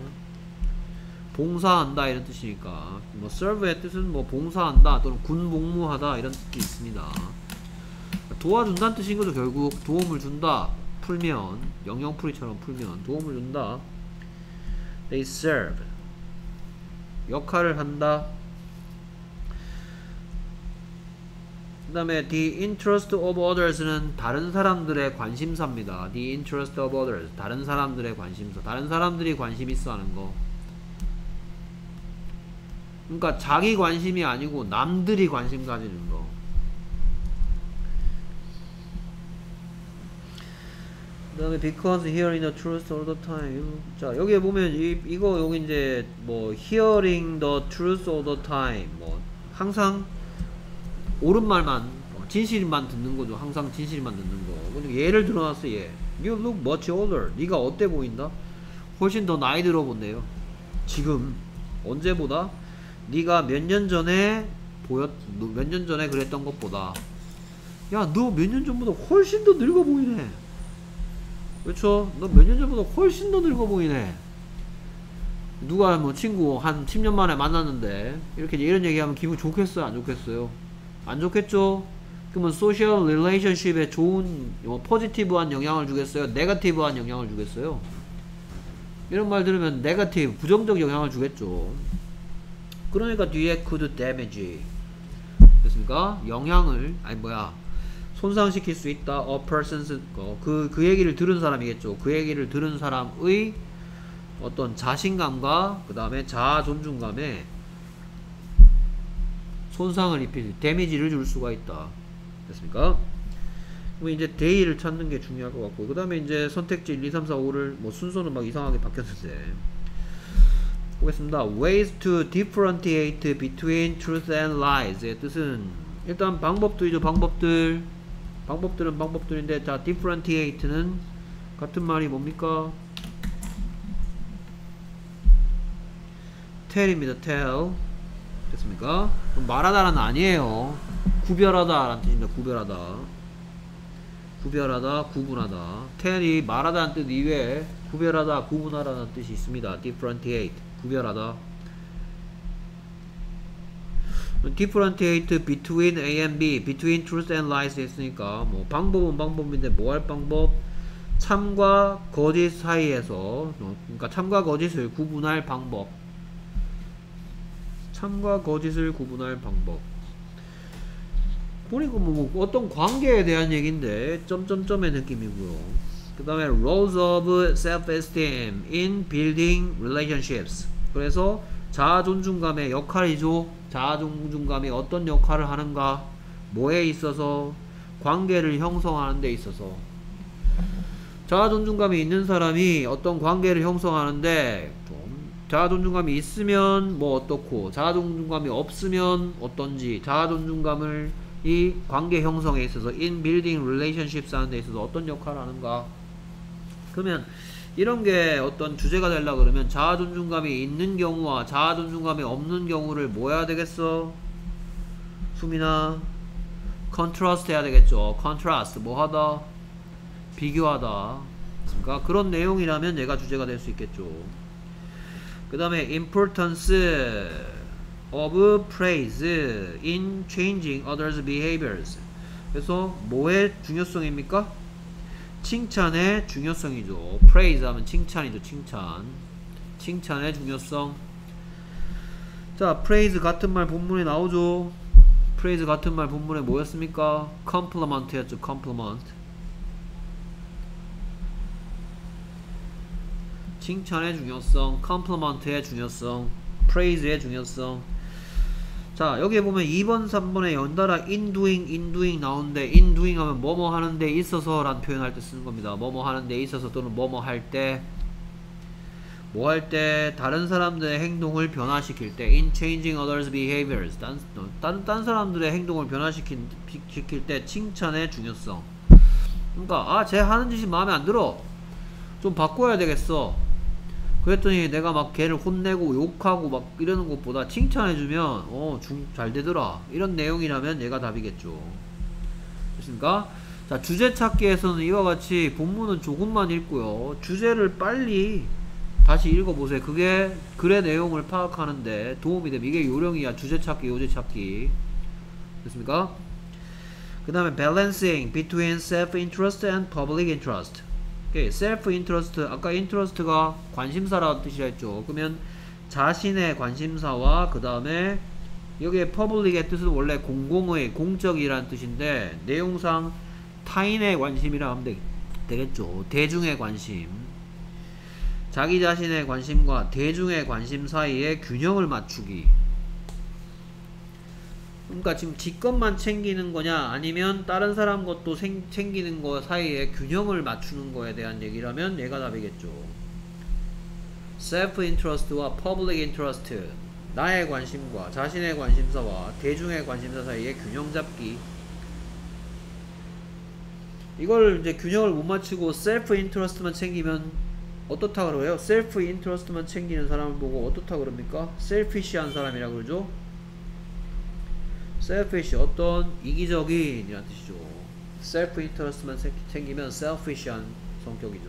봉사한다 이런 뜻이니까 뭐 serve의 뜻은 뭐 봉사한다 또는 군복무하다 이런 뜻도 있습니다. 도와준다는 뜻인 거죠. 결국 도움을 준다. 풀면 영영풀이처럼 풀면 도움을 준다. They serve 역할을 한다. 그 다음에 the interest of others는 다른 사람들의 관심사입니다. the interest of others 다른 사람들의 관심사. 다른 사람들이 관심 있어 하는 거. 그러니까 자기 관심이 아니고 남들이 관심 가지는 거. 그 다음에 because hearing the truth all the time. 자, 여기에 보면 이, 이거 여기 이제 뭐 hearing the truth all the time 뭐 항상 옳은 말만 진실만 듣는 거죠. 항상 진실만 듣는 거. 예를 들어놨어. 얘 You look much older. 네가 어때 보인다? 훨씬 더 나이 들어 본대요. 지금 언제보다 네가 몇 년 전에 보였 몇 년 전에 그랬던 것보다 야 너 몇 년 전보다 훨씬 더 늙어 보이네. 그렇죠? 너 몇 년 전보다 훨씬 더 늙어 보이네. 누가 뭐 친구 한 십 년 만에 만났는데 이렇게 이런 얘기하면 기분 좋겠어요? 안 좋겠어요? 안 좋겠죠? 그러면 소셜 릴레이션십에 좋은 뭐 포지티브한 영향을 주겠어요? 네거티브한 영향을 주겠어요? 이런 말 들으면 네거티브 부정적 영향을 주겠죠. 그러니까 뒤에 could damage 됐습니까? 영향을 아니 뭐야 손상시킬 수 있다. a person's 그, 그 얘기를 들은 사람이겠죠. 그 얘기를 들은 사람의 어떤 자신감과 그 다음에 자아 존중감에 손상을 입힐 데미지를 줄 수가 있다. 됐습니까? 그럼 이제 day를 찾는 게 중요할 것 같고 그 다음에 이제 선택지 일, 이, 삼, 사, 오를 뭐 순서는 막 이상하게 바뀌었는데 보겠습니다. ways to differentiate between truth and lies의 뜻은 일단 방법들이죠. 방법들 방법들은 방법들인데 자 differentiate는 같은 말이 뭡니까? tell입니다. tell. 됐습니까? 그럼 말하다는 아니에요. 구별하다 라는 뜻입니다. 구별하다. 구별하다, 구분하다. tell이 말하다는 뜻 이외에 구별하다, 구분하다는 뜻이 있습니다. differentiate. 구별하다. differentiate between A and B, between truth and lies 했으니까 뭐 방법은 방법인데 뭐 할 방법? 참과 거짓 사이에서, 그러니까 참과 거짓을 구분할 방법. 참과 거짓을 구분할 방법. 보니까 뭐 어떤 관계에 대한 얘기인데 점점점의 느낌이고요. 그 다음에 roles of self-esteem in building relationships. 그래서 자아 존중감의 역할이죠. 자아 존중감이 어떤 역할을 하는가, 뭐에 있어서, 관계를 형성하는 데 있어서. 자아 존중감이 있는 사람이 어떤 관계를 형성하는데 좀 자아 존중감이 있으면 뭐 어떻고, 자아 존중감이 없으면 어떤지, 자아 존중감을 이 관계 형성에 있어서 in building relationships 하는 데 있어서 어떤 역할을 하는가. 그러면 이런 게 어떤 주제가 되려 그러면 자아 존중감이 있는 경우와 자아 존중감이 없는 경우를 뭐 해야 되겠어? 수민아, contrast 해야 되겠죠. contrast 뭐 하다? 비교하다. 그러니까 그런 내용이라면 얘가 주제가 될 수 있겠죠. 그 다음에 importance of praise in changing others' behaviors. 그래서 뭐의 중요성입니까? 칭찬의 중요성이죠. praise 하면 칭찬이죠. 칭찬. 칭찬의 중요성. 자, praise 같은 말 본문에 나오죠. praise 같은 말 본문에 뭐였습니까? compliment 였죠. compliment. 칭찬의 중요성, compliment의 중요성, praise의 중요성. 자, 여기에 보면 이 번, 삼 번에 연달아 in doing, in doing 나오는데 in doing 하면 뭐뭐 하는 데 있어서 라는 표현할 때 쓰는 겁니다. 뭐뭐 하는 데 있어서 또는 뭐뭐 할 때, 뭐 할 때, 다른 사람들의 행동을 변화시킬 때 in changing others' behaviors. 딴, 딴, 딴 사람들의 행동을 변화시킬 시킬 때 칭찬의 중요성. 그러니까 아, 쟤 하는 짓이 마음에 안 들어. 좀 바꿔야 되겠어. 그랬더니 내가 막 걔를 혼내고 욕하고 막 이러는 것보다 칭찬해주면 어, 중, 잘 되더라. 이런 내용이라면 얘가 답이겠죠. 됐습니까? 자, 주제 찾기에서는 이와 같이 본문은 조금만 읽고요. 주제를 빨리 다시 읽어보세요. 그게 글의 내용을 파악하는데 도움이 됩니다. 이게 요령이야. 주제 찾기, 요제 찾기. 됐습니까? 그 다음에 balancing between self-interest and public interest. self-interest, 아까 interest가 관심사라는 뜻이라 했죠. 그러면 자신의 관심사와 그 다음에 여기에 public의 뜻은 원래 공공의, 공적이라는 뜻인데 내용상 타인의 관심이라 하면 되, 되겠죠. 대중의 관심. 자기 자신의 관심과 대중의 관심 사이에 균형을 맞추기. 그러니까 지금 지 것만 챙기는 거냐 아니면 다른 사람 것도 생, 챙기는 거 사이에 균형을 맞추는 거에 대한 얘기라면 얘가 답이겠죠. self-interest와 public interest, 나의 관심과 자신의 관심사와 대중의 관심사 사이에 균형 잡기. 이걸 이제 균형을 못 맞추고 self-interest만 챙기면 어떻다 그래요? self-interest만 챙기는 사람을 보고 어떻다 그럽니까? selfish한 사람이라 그러죠. selfish, 어떤 이기적인 이란 뜻이죠. self-interest만 챙기면 selfish한 성격이죠.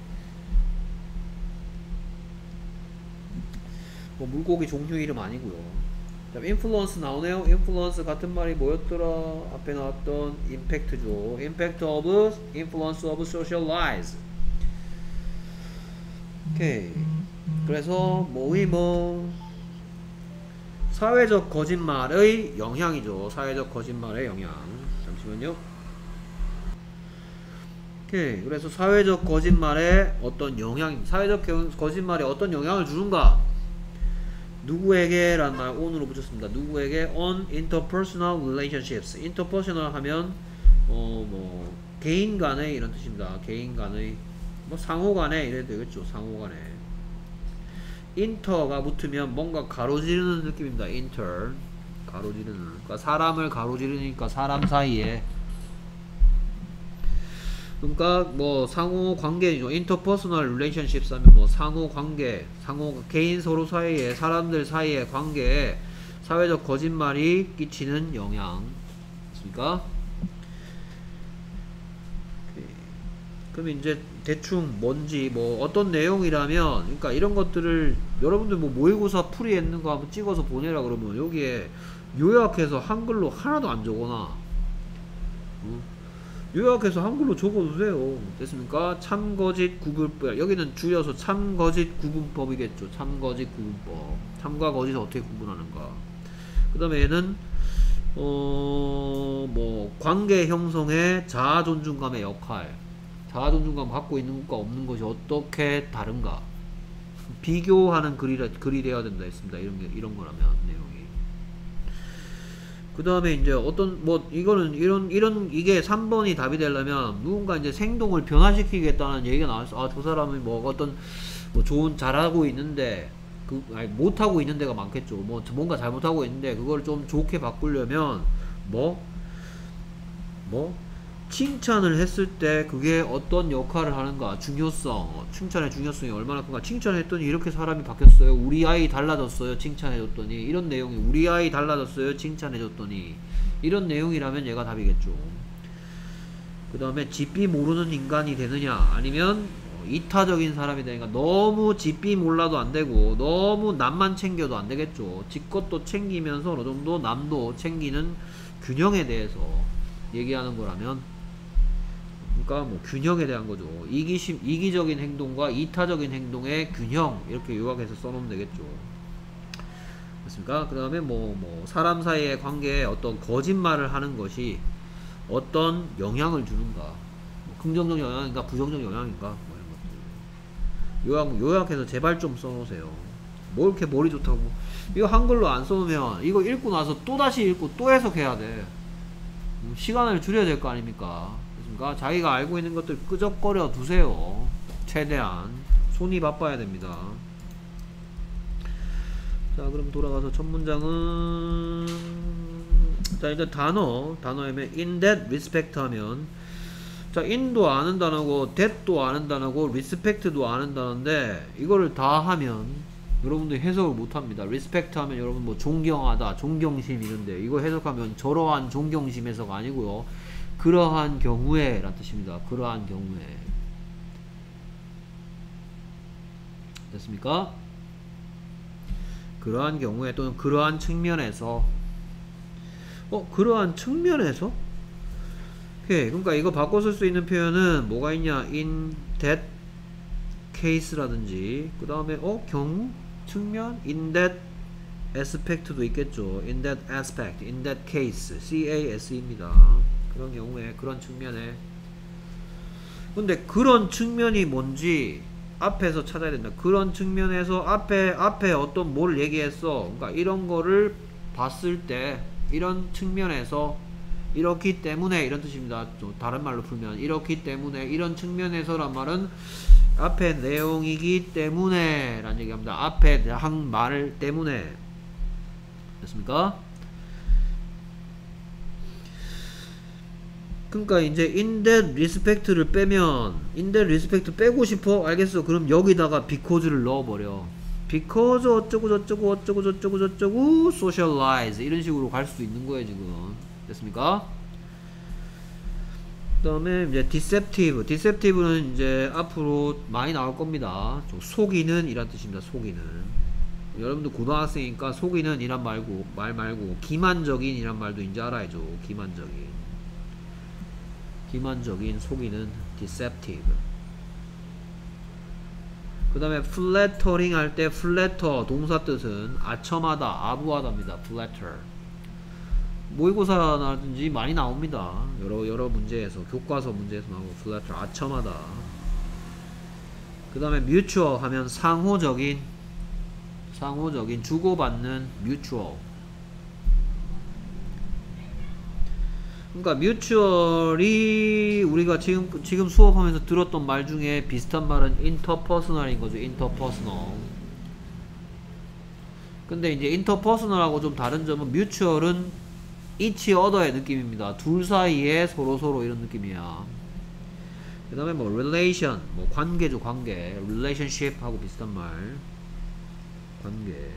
뭐 물고기 종류 이름 아니고요. 자, influence 나오네요. influence 같은 말이 뭐였더라? 앞에 나왔던 impact죠. impact of, influence of social lies. 오케이. 그래서 뭐의 뭐 사회적 거짓말의 영향이죠. 사회적 거짓말의 영향. 잠시만요. 오케이. 그래서 사회적 거짓말의 어떤 영향, 사회적 거짓말에 어떤 영향을 주는가? 누구에게 라는 말 on으로 붙였습니다. 누구에게? on interpersonal relationships. interpersonal 하면 어 뭐 개인 간의 이런 뜻입니다. 개인 간의 뭐 상호 간의 이래도 되겠죠. 상호 간의. 인터가 붙으면 뭔가 가로지르는 느낌입니다. 인터. 가로지르는. 그러니까 사람을 가로지르니까 사람 사이에. 그러니까 뭐 상호 관계죠. 인터퍼스널 릴레이션십 하면 뭐 상호 관계, 상호 개인 서로 사이에 사람들 사이의 관계에 사회적 거짓말이 끼치는 영향. 그러니까 그럼 이제 대충 뭔지 뭐 어떤 내용이라면 그러니까 이런 것들을 여러분들 뭐 모의고사 풀이했는 거 한번 찍어서 보내라 그러면 여기에 요약해서 한글로 하나도 안 적어놔. 어? 요약해서 한글로 적어도 돼요. 됐습니까? 참거짓 구분법. 여기는 줄여서 참거짓 구분법이겠죠. 참거짓 구분법. 참과 거짓을 어떻게 구분하는가. 그 다음에 얘는 어 뭐 관계 형성의 자아 존중감의 역할. 자아 존중감 갖고 있는 것과 없는 것이 어떻게 다른가. 비교하는 글이 글이 돼야 된다 했습니다. 이런 게 이런 거라면 내용이. 그 다음에 이제 어떤 뭐 이거는 이런 이런 이게 삼 번이 답이 되려면 누군가 이제 행동을 변화시키겠다는 얘기가 나왔어. 아, 저 사람이 뭐 어떤 뭐 좋은 잘하고 있는데 그 아니 못하고 있는 데가 많겠죠. 뭐 뭔가 잘못하고 있는데 그걸 좀 좋게 바꾸려면 뭐 뭐 칭찬을 했을 때 그게 어떤 역할을 하는가, 중요성, 어, 칭찬의 중요성이 얼마나 큰가. 칭찬했더니 이렇게 사람이 바뀌었어요. 우리 아이 달라졌어요. 칭찬해줬더니. 이런 내용이 우리 아이 달라졌어요. 칭찬해줬더니. 이런 내용이라면 얘가 답이겠죠. 그 다음에 집비 모르는 인간이 되느냐 아니면 이타적인 사람이 되니까 너무 집비 몰라도 안 되고 너무 남만 챙겨도 안 되겠죠. 지 것도 챙기면서 어느 정도 남도 챙기는 균형에 대해서 얘기하는 거라면, 그러니까 뭐 균형에 대한 거죠. 이기심, 이기적인 행동과 이타적인 행동의 균형, 이렇게 요약해서 써놓으면 되겠죠. 됐습니까? 그 다음에 뭐, 뭐 사람 사이의 관계에 어떤 거짓말을 하는 것이 어떤 영향을 주는가, 뭐 긍정적 영향인가 부정적 영향인가, 뭐 이런 것들 요약, 요약해서 제발 좀 써놓으세요. 뭐 이렇게 머리 좋다고 이거 한글로 안 써놓으면 이거 읽고 나서 또다시 읽고 또 해석해야 돼. 시간을 줄여야 될 거 아닙니까? 그러니까 자기가 알고 있는 것들 끄적거려 두세요. 최대한 손이 바빠야 됩니다. 자, 그럼 돌아가서 첫 문장은 자, 일단 단어 단어에 in that respect 하면 자, in도 아는 단어고 that도 아는 단어고 respect도 아는 단어인데 이거를 다 하면 여러분들 해석을 못합니다. respect 하면 여러분 뭐 존경하다, 존경심 이런데 이거 해석하면 저러한 존경심 해석 아니고요. 그러한 경우에 라는 뜻입니다. 그러한 경우에. 됐습니까? 그러한 경우에 또는 그러한 측면에서 어? 그러한 측면에서? 오케이. 그러니까 이거 바꿔 쓸 수 있는 표현은 뭐가 있냐? in that case라든지 그 다음에 어? 경우? 측면? in that aspect도 있겠죠. in that aspect, in that case, C-A-S-E입니다. 그런 경우에, 그런 측면에. 근데 그런 측면이 뭔지 앞에서 찾아야 된다. 그런 측면에서 앞에, 앞에 어떤 뭘 얘기했어. 그러니까 이런 거를 봤을 때, 이런 측면에서, 이렇기 때문에, 이런 뜻입니다. 좀 다른 말로 풀면, 이렇기 때문에, 이런 측면에서란 말은 앞에 내용이기 때문에 라는 얘기합니다. 앞에 한 말 때문에. 됐습니까? 그러니까 이제 in that respect를 빼면 in that respect 빼고 싶어? 알겠어. 그럼 여기다가 because를 넣어버려. because 어쩌고 저쩌고 어쩌고 저쩌고 저쩌고 socialize 이런 식으로 갈 수도 있는 거예요 지금. 됐습니까? 그 다음에 이제 deceptive. deceptive는 이제 앞으로 많이 나올 겁니다. 속이는 이란 뜻입니다. 속이는. 여러분들 고등학생이니까 속이는 이란 말고 말 말고 기만적인 이란 말도 이제 알아야죠. 기만적인. 기만적인 속이는 deceptive. 그 다음에 flattering 할 때 flatter 동사 뜻은 아첨하다, 아부하다입니다. flatter. 모의고사라든지 많이 나옵니다. 여러 여러 문제에서, 교과서 문제에서 나오고 flatter 아첨하다. 그 다음에 mutual 하면 상호적인, 상호적인 주고받는 mutual. 그러니까 mutual이 우리가 지금 지금 수업하면서 들었던 말 중에 비슷한 말은 interpersonal인 거죠. interpersonal. 근데 이제 interpersonal하고 좀 다른 점은 mutual은 each other의 느낌입니다. 둘 사이에 서로 서로 이런 느낌이야. 그 다음에 뭐 relation, 뭐 관계죠, 관계. relationship 하고 비슷한 말. 관계.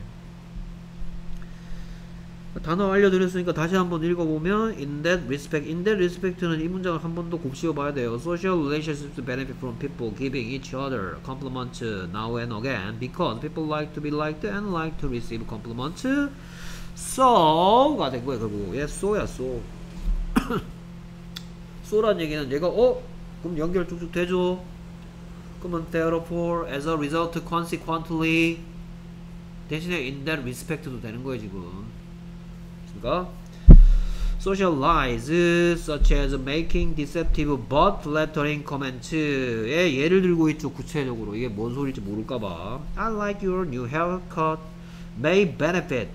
단어 알려드렸으니까 다시 한번 읽어보면 in that respect, in that respect는 이 문장을 한 번 더 곱씹어 봐야 돼요. social relationships benefit from people giving each other compliments now and again because people like to be liked and like to receive compliments. so가 된 거예요, 결국. 얘 so야, so. so란 얘기는 얘가 어? 그럼 연결 쭉쭉 되죠? 그러면 therefore, as a result, consequently 대신에 in that respect도 되는 거예요, 지금. 그러니까 social lies such as making deceptive but flattering comments의 예를 들고 있죠, 구체적으로. 이게 뭔 소리인지 모를까봐. I like your new haircut may benefit.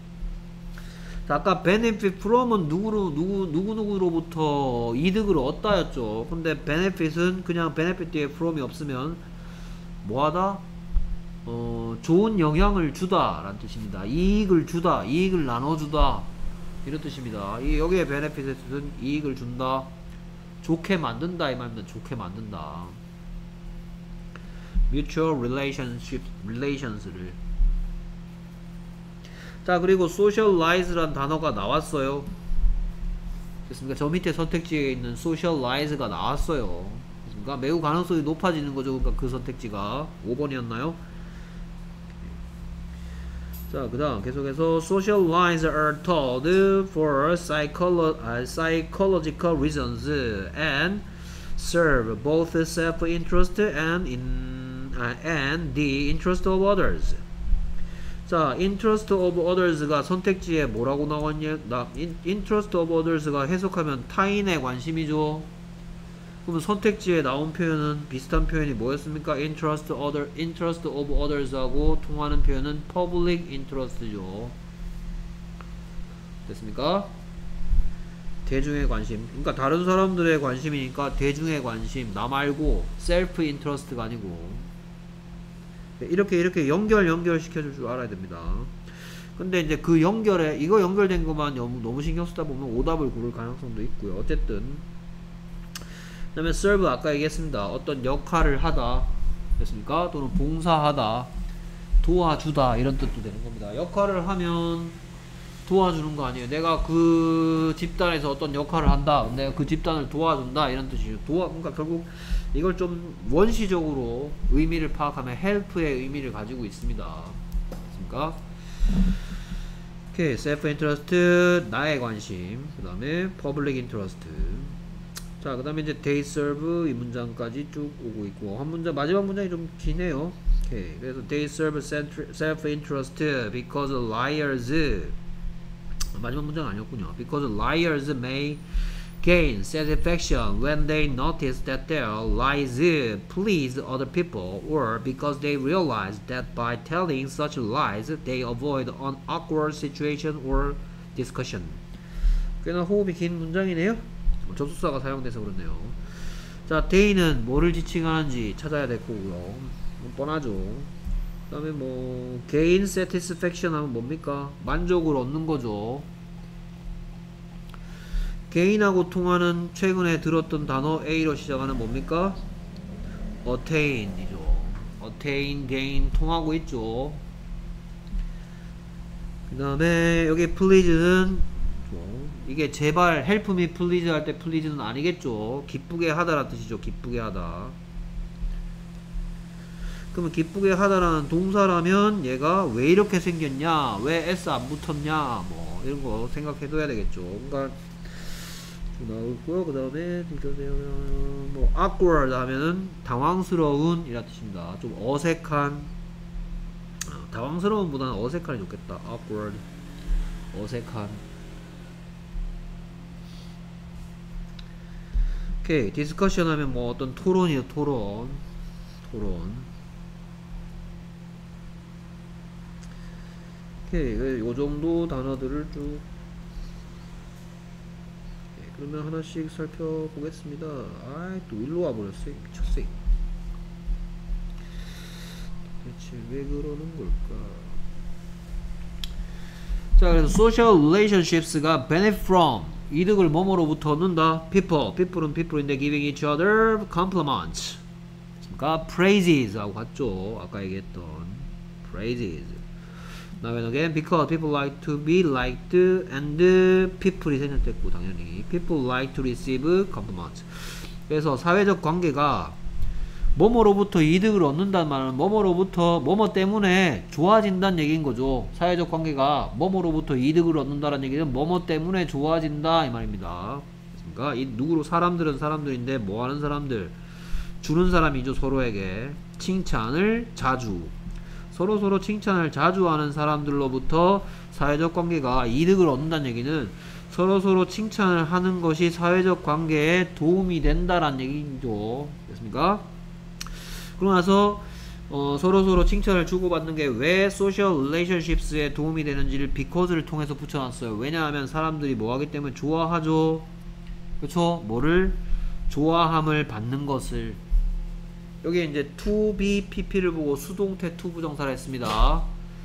아까 benefit from은 누구로, 누구, 누구누구로부터 이득을 얻다였죠. 근데 benefit은 그냥 benefit 뒤에 from이 없으면 뭐하다? 어, 좋은 영향을 주다 라는 뜻입니다. 이익을 주다, 이익을 나눠주다 이런 뜻입니다. 이 여기에 benefit은 이익을 준다, 좋게 만든다 이 말입니다. 좋게 만든다. mutual relationship, relations를. 자, 그리고 socialize란 단어가 나왔어요. 됐습니까? 저 밑에 선택지에 있는 socialize가 나왔어요. 됐습니까? 매우 가능성이 높아지는 거죠. 그러니까 그 선택지가 오 번이었나요? 자, 그 다음 계속해서 socialize are told for psycholo uh, psychological reasons and serve both self-interest and in uh, and the interest of others. 자, interest of others가 선택지에 뭐라고 나왔냐? 나 interest of others가 해석하면 타인의 관심이죠. 그러면 선택지에 나온 표현은 비슷한 표현이 뭐였습니까? interest other, interest of others하고 통하는 표현은 public interest죠. 됐습니까? 대중의 관심. 그러니까 다른 사람들의 관심이니까 대중의 관심. 나 말고 self interest가 아니고. 이렇게 이렇게 연결 연결 시켜줄 줄 알아야 됩니다. 근데 이제 그 연결에 이거 연결된 것만 너무, 너무 신경 쓰다 보면 오답을 고를 가능성도 있고요. 어쨌든 그 다음에 serve 아까 얘기했습니다. 어떤 역할을 하다 됐습니까? 또는 봉사하다, 도와주다 이런 뜻도 되는 겁니다. 역할을 하면 도와주는 거 아니에요. 내가 그 집단에서 어떤 역할을 한다, 내가 그 집단을 도와준다 이런 뜻이죠. 도와, 그러니까 결국 이걸 좀 원시적으로 의미를 파악하면 help의 의미를 가지고 있습니다. 됐습니까? 오케이, self interest 나의 관심, 그 다음에 public interest. 자, 그 다음에 이제 they serve 이 문장까지 쭉 오고 있고, 한 문장 마지막 문장이 좀 기네요. 오케이, 그래서 they serve self interest because liars, 마지막 문장 아니었군요. because liars may gain satisfaction when they notice that their lies please other people, or because they realize that by telling such lies they avoid an awkward situation or discussion. 꽤나 호흡이 긴 문장이네요. 접속사가 사용돼서 그렇네요. 자, they는 뭐를 지칭하는지 찾아야 될 거고요. 뻔하죠. 그 다음에 뭐 gain satisfaction 하면 뭡니까? 만족을 얻는 거죠. gain하고 통하는 최근에 들었던 단어 A로 시작하는 뭡니까? attain이죠. attain, gain 통하고 있죠. 그 다음에 여기 please는 이게 제발 help me please 할 때 please는 아니겠죠. 기쁘게 하다라는 뜻이죠. 기쁘게 하다. 그러면 기쁘게 하다라는 동사라면 얘가 왜 이렇게 생겼냐, 왜 s 안 붙었냐, 뭐 이런 거 생각해둬야 되겠죠. 그러니까 나오고요. 그 다음에 뭐 awkward 하면은 당황스러운 이라 뜻입니다. 좀 어색한, 당황스러운 보다는 어색한이 좋겠다. awkward, 어색한. 오케이, 디스커션 하면 뭐 어떤 토론이요, 토론, 토론. 오케이, 요 정도 단어들을 쭉. 그러면 하나씩 살펴보겠습니다. 아이, 또 일로 와버렸어요. 미쳤어요. 대체 왜 그러는 걸까? 자, 그래서 social relationships가 benefit from 이득을 뭐뭐로부터 얻는다. people. people은 people인데 giving each other compliments. 그러니까 praises 하고 같죠. 아까 얘기했던 praises. Now and again, because people like to be liked and people이 생략됐고 당연히 people like to receive compliments. 그래서 사회적 관계가 뭐뭐로부터 이득을 얻는다는 말은 뭐뭐로부터 뭐뭐 때문에 좋아진다는 얘기인 거죠. 사회적 관계가 뭐뭐로부터 이득을 얻는다는 얘기는 뭐뭐 때문에 좋아진다 이 말입니다. 그러니까 이 누구로 사람들은 사람들인데 뭐 하는 사람들? 주는 사람이죠. 서로에게 칭찬을 자주 서로 서로 칭찬을 자주 하는 사람들로부터 사회적 관계가 이득을 얻는다는 얘기는 서로 서로 칭찬을 하는 것이 사회적 관계에 도움이 된다라는 얘기죠. 됐습니까? 그러고 나서 어, 서로서로 칭찬을 주고받는 게 왜 social relationships에 도움이 되는지를 because를 통해서 붙여놨어요. 왜냐하면 사람들이 뭐 하기 때문에 좋아하죠. 그쵸? 뭐를? 좋아함을 받는 것을. 여기 이제 to be pp를 보고 수동태 to 부정사를 했습니다.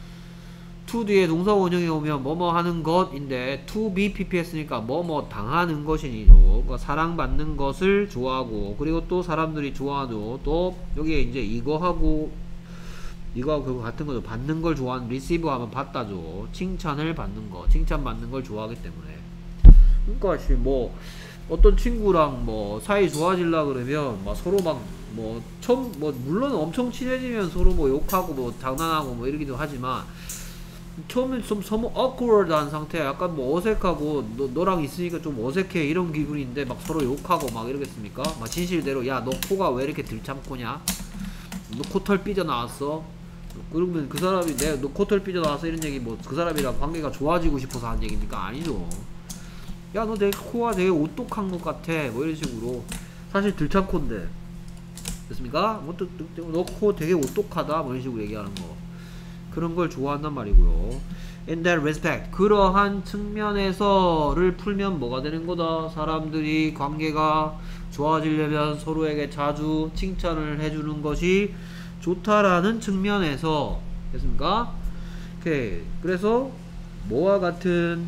to 뒤에 동사 원형이 오면 뭐뭐 하는 것인데 to be pp 했으니까 뭐뭐 당하는 것이죠. 그러니까 사랑받는 것을 좋아하고 그리고 또 사람들이 좋아하죠. 또 여기에 이제 이거하고 이거하고 그거 같은 거죠. 받는 걸 좋아하는 receive 하면 받다죠. 칭찬을 받는 거 칭찬받는 걸 좋아하기 때문에. 그러니까 뭐 어떤 친구랑 뭐 사이 좋아질라 그러면 막 서로 막 뭐 처음 뭐 물론 엄청 친해지면 서로 뭐 욕하고 뭐 장난하고 뭐 이러기도 하지만 처음엔 좀 서로 awkward한 상태야. 약간 뭐 어색하고 너, 너랑 있으니까 좀 어색해 이런 기분인데 막 서로 욕하고 막 이러겠습니까? 막 진실대로 야 너 코가 왜 이렇게 들참코냐? 너 코털 삐져나왔어? 그러면 그 사람이 내가 너 코털 삐져나왔어 이런 얘기 뭐 그 사람이랑 관계가 좋아지고 싶어서 하는 얘기니까 아니죠. 야 너 되게 코가 되게 오똑한 것 같아 뭐 이런 식으로 사실 들참코인데 됐습니까? 뭐 너 코 되게 오똑하다 뭐 이런 식으로 얘기하는 거 그런 걸 좋아한단 말이고요. In that respect 그러한 측면에서를 풀면 뭐가 되는 거다? 사람들이 관계가 좋아지려면 서로에게 자주 칭찬을 해주는 것이 좋다라는 측면에서 됐습니까? 오케이. 그래서 뭐와 같은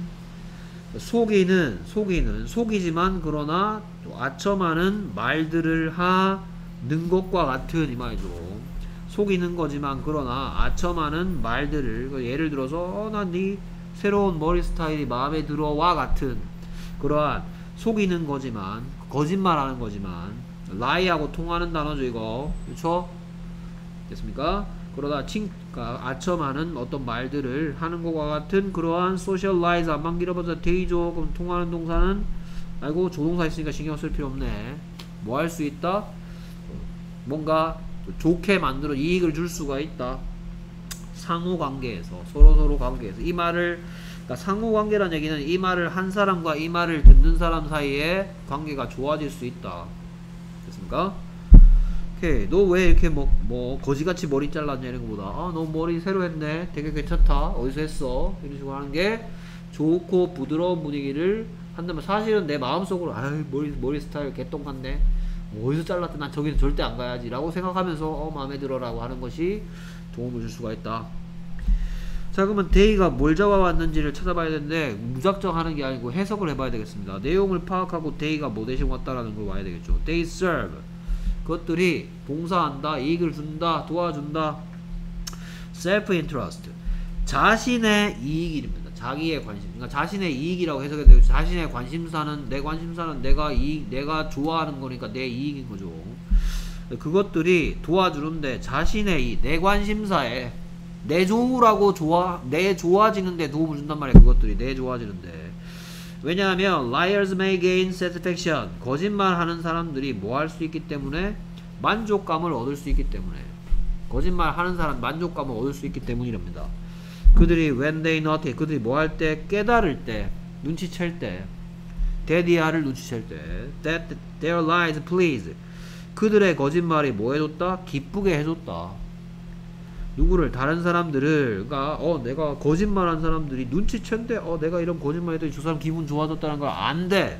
속이는 속이는 속이지만 그러나 아첨하는 말들을 하는 것과 같은 이 말이죠. 속이는 거지만 그러나 아첨하는 말들을 예를 들어서 어, 난 네 새로운 머리 스타일이 마음에 들어와 같은 그러한 속이는 거지만 거짓말하는 거지만 lie하고 통하는 단어죠 이거 그렇죠? 됐습니까? 그러다 칭 그러니까 아첨하는 어떤 말들을 하는 것과 같은 그러한 socialize 안만 길어봐서 되죠. 그럼 통하는 동사는 아이고 조동사 있으니까 신경 쓸 필요 없네. 뭐 할 수 있다? 뭔가 좋게 만들어 이익을 줄 수가 있다. 상호관계에서 서로서로 관계에서 이 말을 그러니까 상호관계란 얘기는 이 말을 한 사람과 이 말을 듣는 사람 사이에 관계가 좋아질 수 있다. 됐습니까? 오케이. 너 왜 이렇게 뭐, 뭐 거지같이 머리 잘랐냐 이런 거보다 아, 너 머리 새로 했네 되게 괜찮다 어디서 했어 이런 식으로 하는 게 좋고 부드러운 분위기를 한다면 사실은 내 마음속으로 아유 머리, 머리 스타일 개똥같네 어디서 잘랐대 난 저기는 절대 안 가야지 라고 생각하면서 어 마음에 들어 라고 하는 것이 도움을 줄 수가 있다. 자 그러면 데이가 뭘 잡아왔는지를 찾아봐야 되는데 무작정 하는 게 아니고 해석을 해봐야 되겠습니다. 내용을 파악하고 데이가 뭐 대신 왔다라는 걸 와야 되겠죠. They serve 그것들이 봉사한다 이익을 준다 도와준다. self-interest 자신의 이익입니다. 자기의 관심 그러니까 자신의 이익이라고 해석해도 되고 자신의 관심사는 내 관심사는 내가 이익 내가 좋아하는 거니까 내 이익인 거죠. 그것들이 도와주는데 자신의 이익 내 관심사에 내 좋으라고 좋아 내 좋아지는데 도움을 준단 말이야. 그것들이 내 좋아지는데 왜냐하면 liars may gain satisfaction 거짓말 하는 사람들이 뭐 할 수 있기 때문에 만족감을 얻을 수 있기 때문에 거짓말 하는 사람 만족감을 얻을 수 있기 때문이랍니다. 그들이 when they notice 그들이 뭐 할 때 깨달을 때 눈치챌 때 데디아를 눈치챌 때 that their lies please 그들의 거짓말이 뭐 해줬다? 기쁘게 해줬다. 누구를 다른 사람들을 그러니까 어 내가 거짓말한 사람들이 눈치챈데 어 내가 이런 거짓말했더니 저 사람 기분 좋아졌다는 걸 안돼.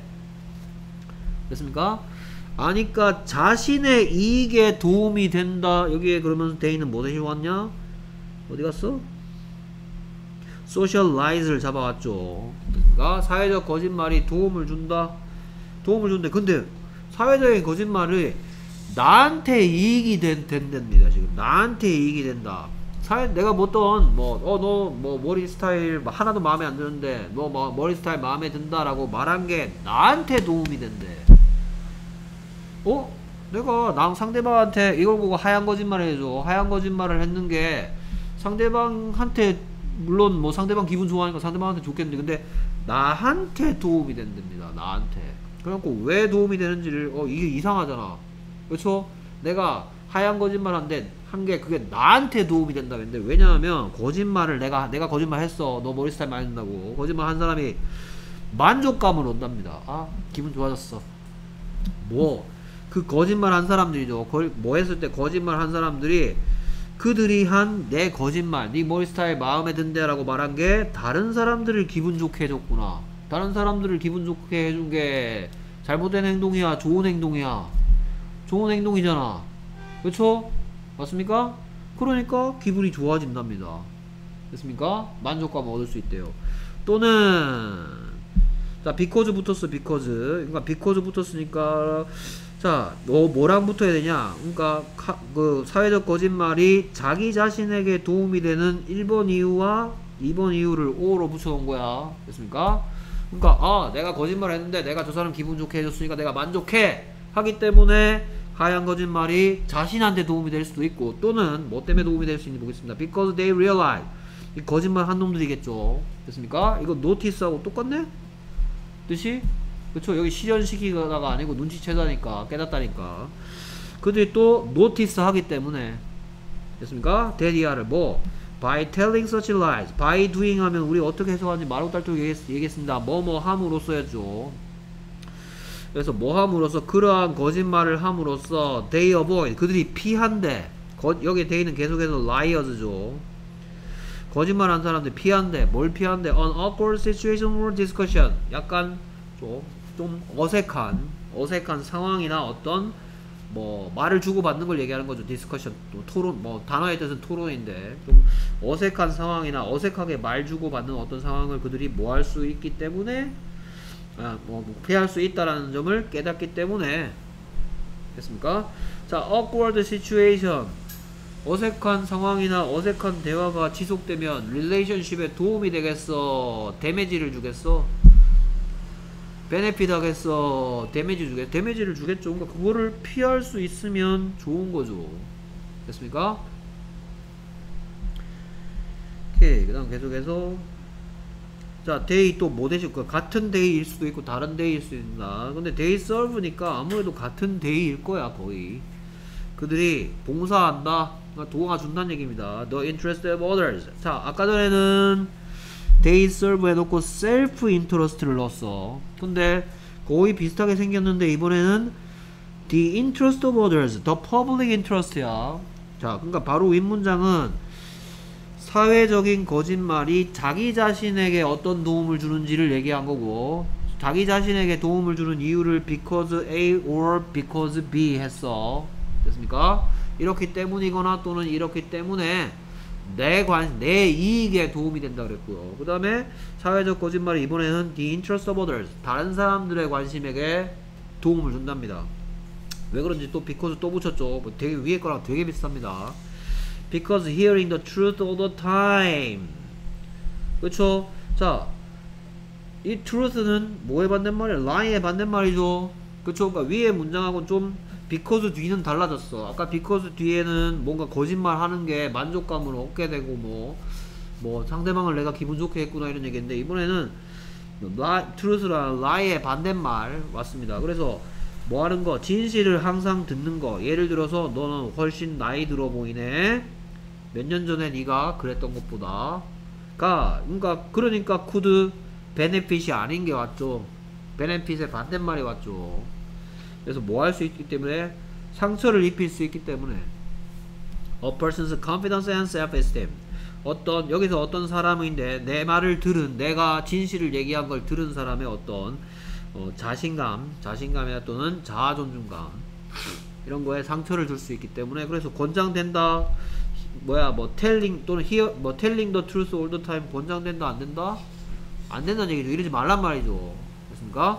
됐습니까? 아니까 자신의 이익에 도움이 된다. 여기에 그러면 데이는 뭐 대신 왔냐? 어디 갔어? socialize를 잡아왔죠. 됐습니까? 사회적 거짓말이 도움을 준다. 도움을 준대. 근데 사회적인 거짓말이 나한테 이익이 된, 된답니다. 지금 나한테 이익이 된다. 사회, 내가 뭐 어떤 뭐 어 너 뭐 머리 스타일 뭐 하나도 마음에 안 드는데 너 뭐 머리 스타일 마음에 든다라고 말한 게 나한테 도움이 된대. 어? 내가 나 상대방한테 이걸 보고 하얀 거짓말을 해줘. 하얀 거짓말을 했는 게 상대방한테 물론 뭐 상대방 기분 좋아하니까 상대방한테 좋겠는데 근데 나한테 도움이 된답니다. 나한테. 그래갖고 왜 도움이 되는지를 어 이게 이상하잖아. 그렇죠? 내가 하얀 거짓말 한데 한 게 그게 나한테 도움이 된다 근데 왜냐하면 거짓말을 내가 내가 거짓말 했어. 너 머리 스타일 많이 든다고. 거짓말 한 사람이 만족감을 얻답니다. 아 기분 좋아졌어. 뭐 그 거짓말 한 사람들이죠. 거, 뭐 했을 때 거짓말 한 사람들이 그들이 한 내 거짓말 네 머리 스타일 마음에 든대 라고 말한 게 다른 사람들을 기분 좋게 해줬구나. 다른 사람들을 기분 좋게 해준 게 잘못된 행동이야 좋은 행동이야? 좋은 행동이잖아. 그쵸? 맞습니까? 그러니까 기분이 좋아진답니다. 됐습니까? 만족감을 얻을 수 있대요. 또는 자 because 붙었어. because 그러니까 because 붙었으니까 자, 너 뭐랑 붙어야 되냐? 그러니까 카, 그 사회적 거짓말이 자기 자신에게 도움이 되는 일 번 이유와 이 번 이유를 오로 붙여놓은 거야. 됐습니까? 그러니까 아 내가 거짓말 했는데 내가 저 사람 기분 좋게 해줬으니까 내가 만족해 하기 때문에 하얀 거짓말이 자신한테 도움이 될 수도 있고 또는 뭐 때문에 도움이 될 수 있는지 보겠습니다. because they realize 이 거짓말 한 놈들이겠죠. 됐습니까? 이거 notice하고 똑같네? 뜻이? 그쵸? 여기 실현시키다가 아니고 눈치채다니까 깨닫다니까 그들이 또 notice 하기 때문에 됐습니까? 대리아를 뭐 by telling such lies by doing 하면 우리 어떻게 해석하는지 말고달도록 얘기했습니다. 뭐 뭐 함으로써 했죠. 그래서 뭐 함으로써 그러한 거짓말을 함으로써 they avoid 그들이 피한대. 거, 여기에 they는 계속해서 liers죠. 거짓말한 사람들 피한대. 뭘 피한대? An awkward situation or discussion 약간 좀, 좀 어색한 어색한 상황이나 어떤 뭐 말을 주고받는 걸 얘기하는 거죠. 디스커션 또 토론 뭐 단어의 뜻은 토론인데 좀 어색한 상황이나 어색하게 말 주고받는 어떤 상황을 그들이 뭐 할 수 있기 때문에 아, 뭐 피할 수 있다라는 점을 깨닫기 때문에 됐습니까? 자, awkward situation 어색한 상황이나 어색한 대화가 지속되면 릴레이션십에 도움이 되겠어? 데미지를 주겠어? 베네핏 하겠어? 데미지 주겠, 데미지를 주겠죠. 그러니까 그거를 피할 수 있으면 좋은 거죠. 됐습니까? 오케이. 그 다음 계속해서 자, 데이 또 뭐 되실 거야? 같은 데이일 수도 있고 다른 데이일 수도 있나. 근데 데이 serve니까 아무래도 같은 데이일 거야 거의. 그들이 봉사한다, 도와준다는 얘기입니다. The interest of others. 자, 아까 전에는 they serve 해놓고 self interest를 넣었어. 근데 거의 비슷하게 생겼는데 이번에는 the interest of others, the public interest야. 자, 그러니까 바로 윗문장은 사회적인 거짓말이 자기 자신에게 어떤 도움을 주는지를 얘기한 거고 자기 자신에게 도움을 주는 이유를 because A or because B 했어. 됐습니까? 이렇기 때문이거나 또는 이렇기 때문에 내 관, 내 이익에 도움이 된다 그랬고요. 그 다음에 사회적 거짓말이 이번에는 the interest of others, 다른 사람들의 관심에게 도움을 준답니다. 왜 그런지 또 because 또 붙였죠. 되게 위에 거랑 되게 비슷합니다. because hearing the truth all the time. 그쵸? 자, 이 truth는 뭐의 반대말이야? lie의 반대말이죠. 그쵸? 그러니까 위에 문장하고는 좀 because 뒤는 달라졌어. 아까 because 뒤에는 뭔가 거짓말 하는 게 만족감을 얻게 되고 뭐, 뭐 상대방을 내가 기분 좋게 했구나 이런 얘기인데 이번에는 lie, truth랑 lie의 반대말 왔습니다. 그래서 뭐 하는 거? 진실을 항상 듣는 거. 예를 들어서 너는 훨씬 나이 들어 보이네. 몇 년 전에 네가 그랬던 것보다. 가, 그러니까 그러니까 could benefit이 아닌 게 왔죠. benefit의 반대말이 왔죠. 그래서 뭐 할 수 있기 때문에 상처를 입힐 수 있기 때문에 a person's confidence and self-esteem. 어떤 여기서 어떤 사람인데 내 말을 들은 내가 진실을 얘기한 걸 들은 사람의 어떤 어, 자신감, 자신감이나 또는 자아존중감 이런 거에 상처를 줄 수 있기 때문에 그래서 권장된다. 뭐야 뭐 telling 또는 hear 뭐 telling the truth all the time 권장된다 안 된다? 안 된다는 얘기죠. 이러지 말란 말이죠. 됐습니까?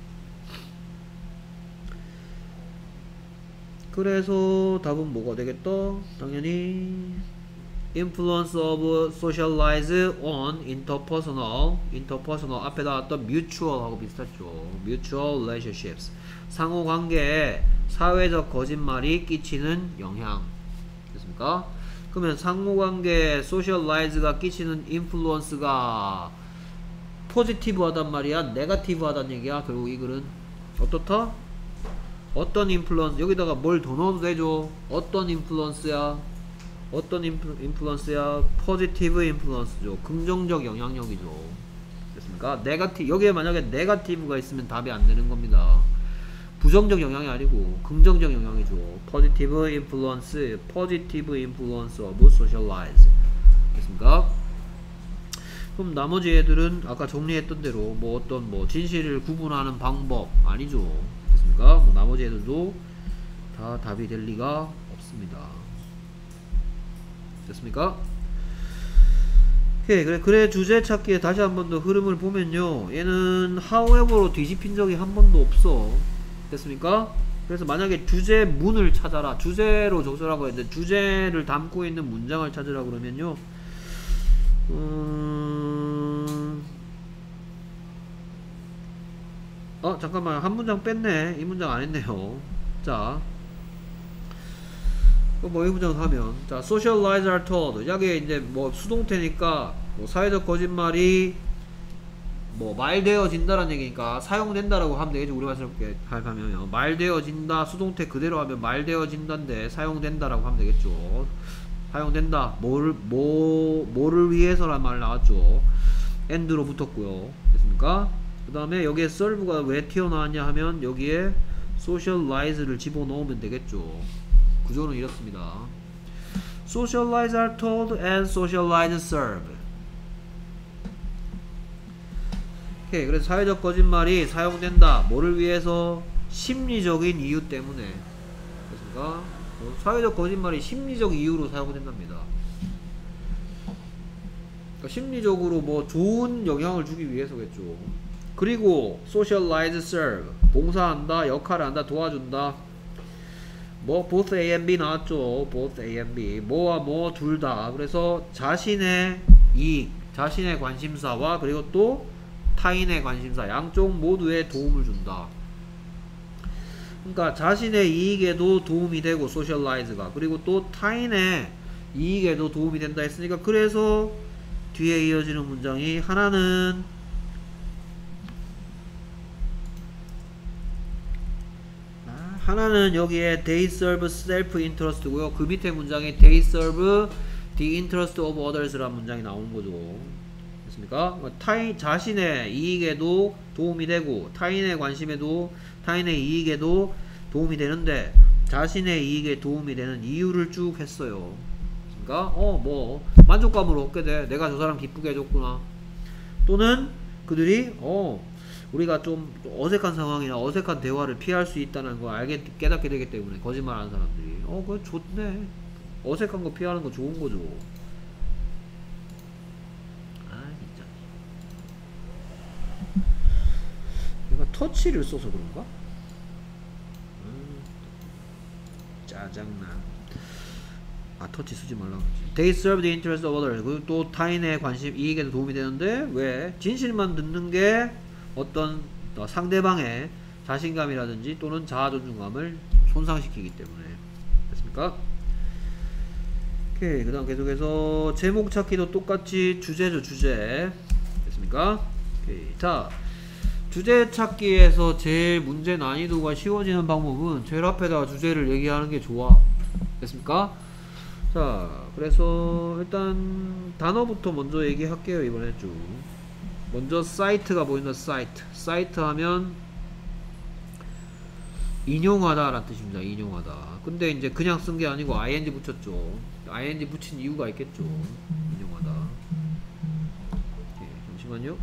그래서 답은 뭐가 되겠다? 당연히 influence of socialize on interpersonal interpersonal 앞에 나왔던 mutual 하고 비슷하죠. mutual relationships 상호관계에 사회적 거짓말이 끼치는 영향 됐습니까? 그러면 상호관계에 socialize가 끼치는 influence가 포지티브 하단 말이야? 네거티브 하단 얘기야? 결국 이 글은 어떻다? 어떤 인플루언스 여기다가 뭘 더 넣어도 되죠? 어떤 인플루언스야? 어떤 인플, 인플루언스야? 포지티브 인플루언스죠. 긍정적 영향력이죠. 됐습니까? 네거티브 여기에 만약에 네거티브가 있으면 답이 안 되는 겁니다. 부정적 영향이 아니고 긍정적 영향이죠. 포지티브 인플루언스, 포지티브 인플루언스 오브 소셜라이즈. 됐습니까? 그럼 나머지 애들은 아까 정리했던 대로 뭐 어떤 뭐 진실을 구분하는 방법 아니죠. 됐습니까? 뭐 나머지 애들도 다 답이 될 리가 없습니다. 됐습니까? 오케이, 그래, 그래 주제 찾기에 다시 한 번 더 흐름을 보면요. 얘는 however로 뒤집힌 적이 한 번도 없어. 됐습니까? 그래서 만약에 주제문을 찾아라. 주제로 조절하고 했는데 주제를 담고 있는 문장을 찾으라 그러면요. 음... 어 잠깐만 한 문장 뺐네. 이 문장 안 했네요. 자 뭐 이 문장 하면 자 socialize are told 여기에 이제 뭐 수동태니까 뭐 사회적 거짓말이 뭐 말되어진다라는 얘기니까 사용된다라고 하면 되겠죠. 우리말스럽게 하면요. 말되어진다 수동태 그대로 하면 말되어진다인데 사용된다라고 하면 되겠죠. 사용된다 뭐를 뭐 뭐를 위해서란 말 나왔죠. and로 붙었고요. 됐습니까? 그 다음에 여기에 serve가 왜 튀어나왔냐 하면 여기에 socialize를 집어넣으면 되겠죠. 구조는 이렇습니다. socialize are told and socialize serve. 오케이, 그래서 사회적 거짓말이 사용된다. 뭐를 위해서? 심리적인 이유 때문에. 그렇습니까? 사회적 거짓말이 심리적 이유로 사용된답니다. 그러니까 심리적으로 뭐 좋은 영향을 주기 위해서겠죠. 그리고 socialize serve 봉사한다, 역할을 한다, 도와준다. 뭐 both A and B 나왔죠. both A and B 뭐와 뭐 둘 다. 그래서 자신의 이익, 자신의 관심사와 그리고 또 타인의 관심사 양쪽 모두에 도움을 준다. 그러니까 자신의 이익에도 도움이 되고 socialize가 그리고 또 타인의 이익에도 도움이 된다 했으니까 그래서 뒤에 이어지는 문장이 하나는 하나는 여기에 they serve self-interest고요. 그 밑에 문장에 they serve the interest of others 라는 문장이 나오는 거죠. 됐습니까? 타인, 자신의 이익에도 도움이 되고 타인의 관심에도 타인의 이익에도 도움이 되는데 자신의 이익에 도움이 되는 이유를 쭉 했어요. 됐습니까? 어, 뭐 만족감을 얻게 돼. 내가 저 사람 기쁘게 해줬구나. 또는 그들이 어 우리가 좀 어색한 상황이나 어색한 대화를 피할 수 있다는 걸 알게 깨닫게 되기 때문에 거짓말하는 사람들이 어 그거 좋네. 어색한 거 피하는 거 좋은 거죠. 아 진짜 내가 터치를 써서 그런가? 음, 짜증나. 아 터치 쓰지 말라고 그러지. They serve the interest of others. 그리고 또 타인의 관심 이익에도 도움이 되는데 왜? 진실만 듣는 게 어떤 상대방의 자신감이라든지 또는 자아존중감을 손상시키기 때문에. 됐습니까? 오케이. 그 다음 계속해서 제목 찾기도 똑같이 주제죠. 주제. 됐습니까? 오케이. 자 주제 찾기에서 제일 문제 난이도가 쉬워지는 방법은 제일 앞에다가 주제를 얘기하는 게 좋아. 됐습니까? 자 그래서 일단 단어부터 먼저 얘기할게요. 이번에 쭉 먼저 사이트가 보인다. 사이트 사이트 하면 인용하다 라는 뜻입니다. 인용하다. 근데 이제 그냥 쓴 게 아니고 ing 붙였죠. ing 붙인 이유가 있겠죠. 인용하다. 오케이, 잠시만요.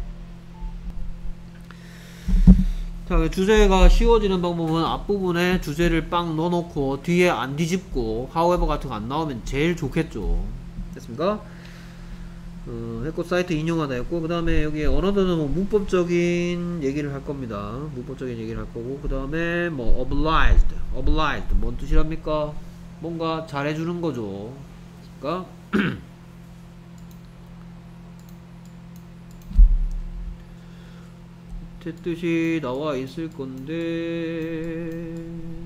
자 주제가 쉬워지는 방법은 앞부분에 주제를 빵 넣어놓고 뒤에 안 뒤집고 however 같은 거 안 나오면 제일 좋겠죠. 됐습니까? 어, 했고 사이트 인용하다 했고 그 다음에 여기 언어도는 뭐 문법적인 얘기를 할 겁니다. 문법적인 얘기를 할 거고 그 다음에 뭐 obliged, obliged 뭔 뜻이랍니까? 뭔가 잘해주는 거죠. 그러니까 밑에 뜻이 나와 있을 건데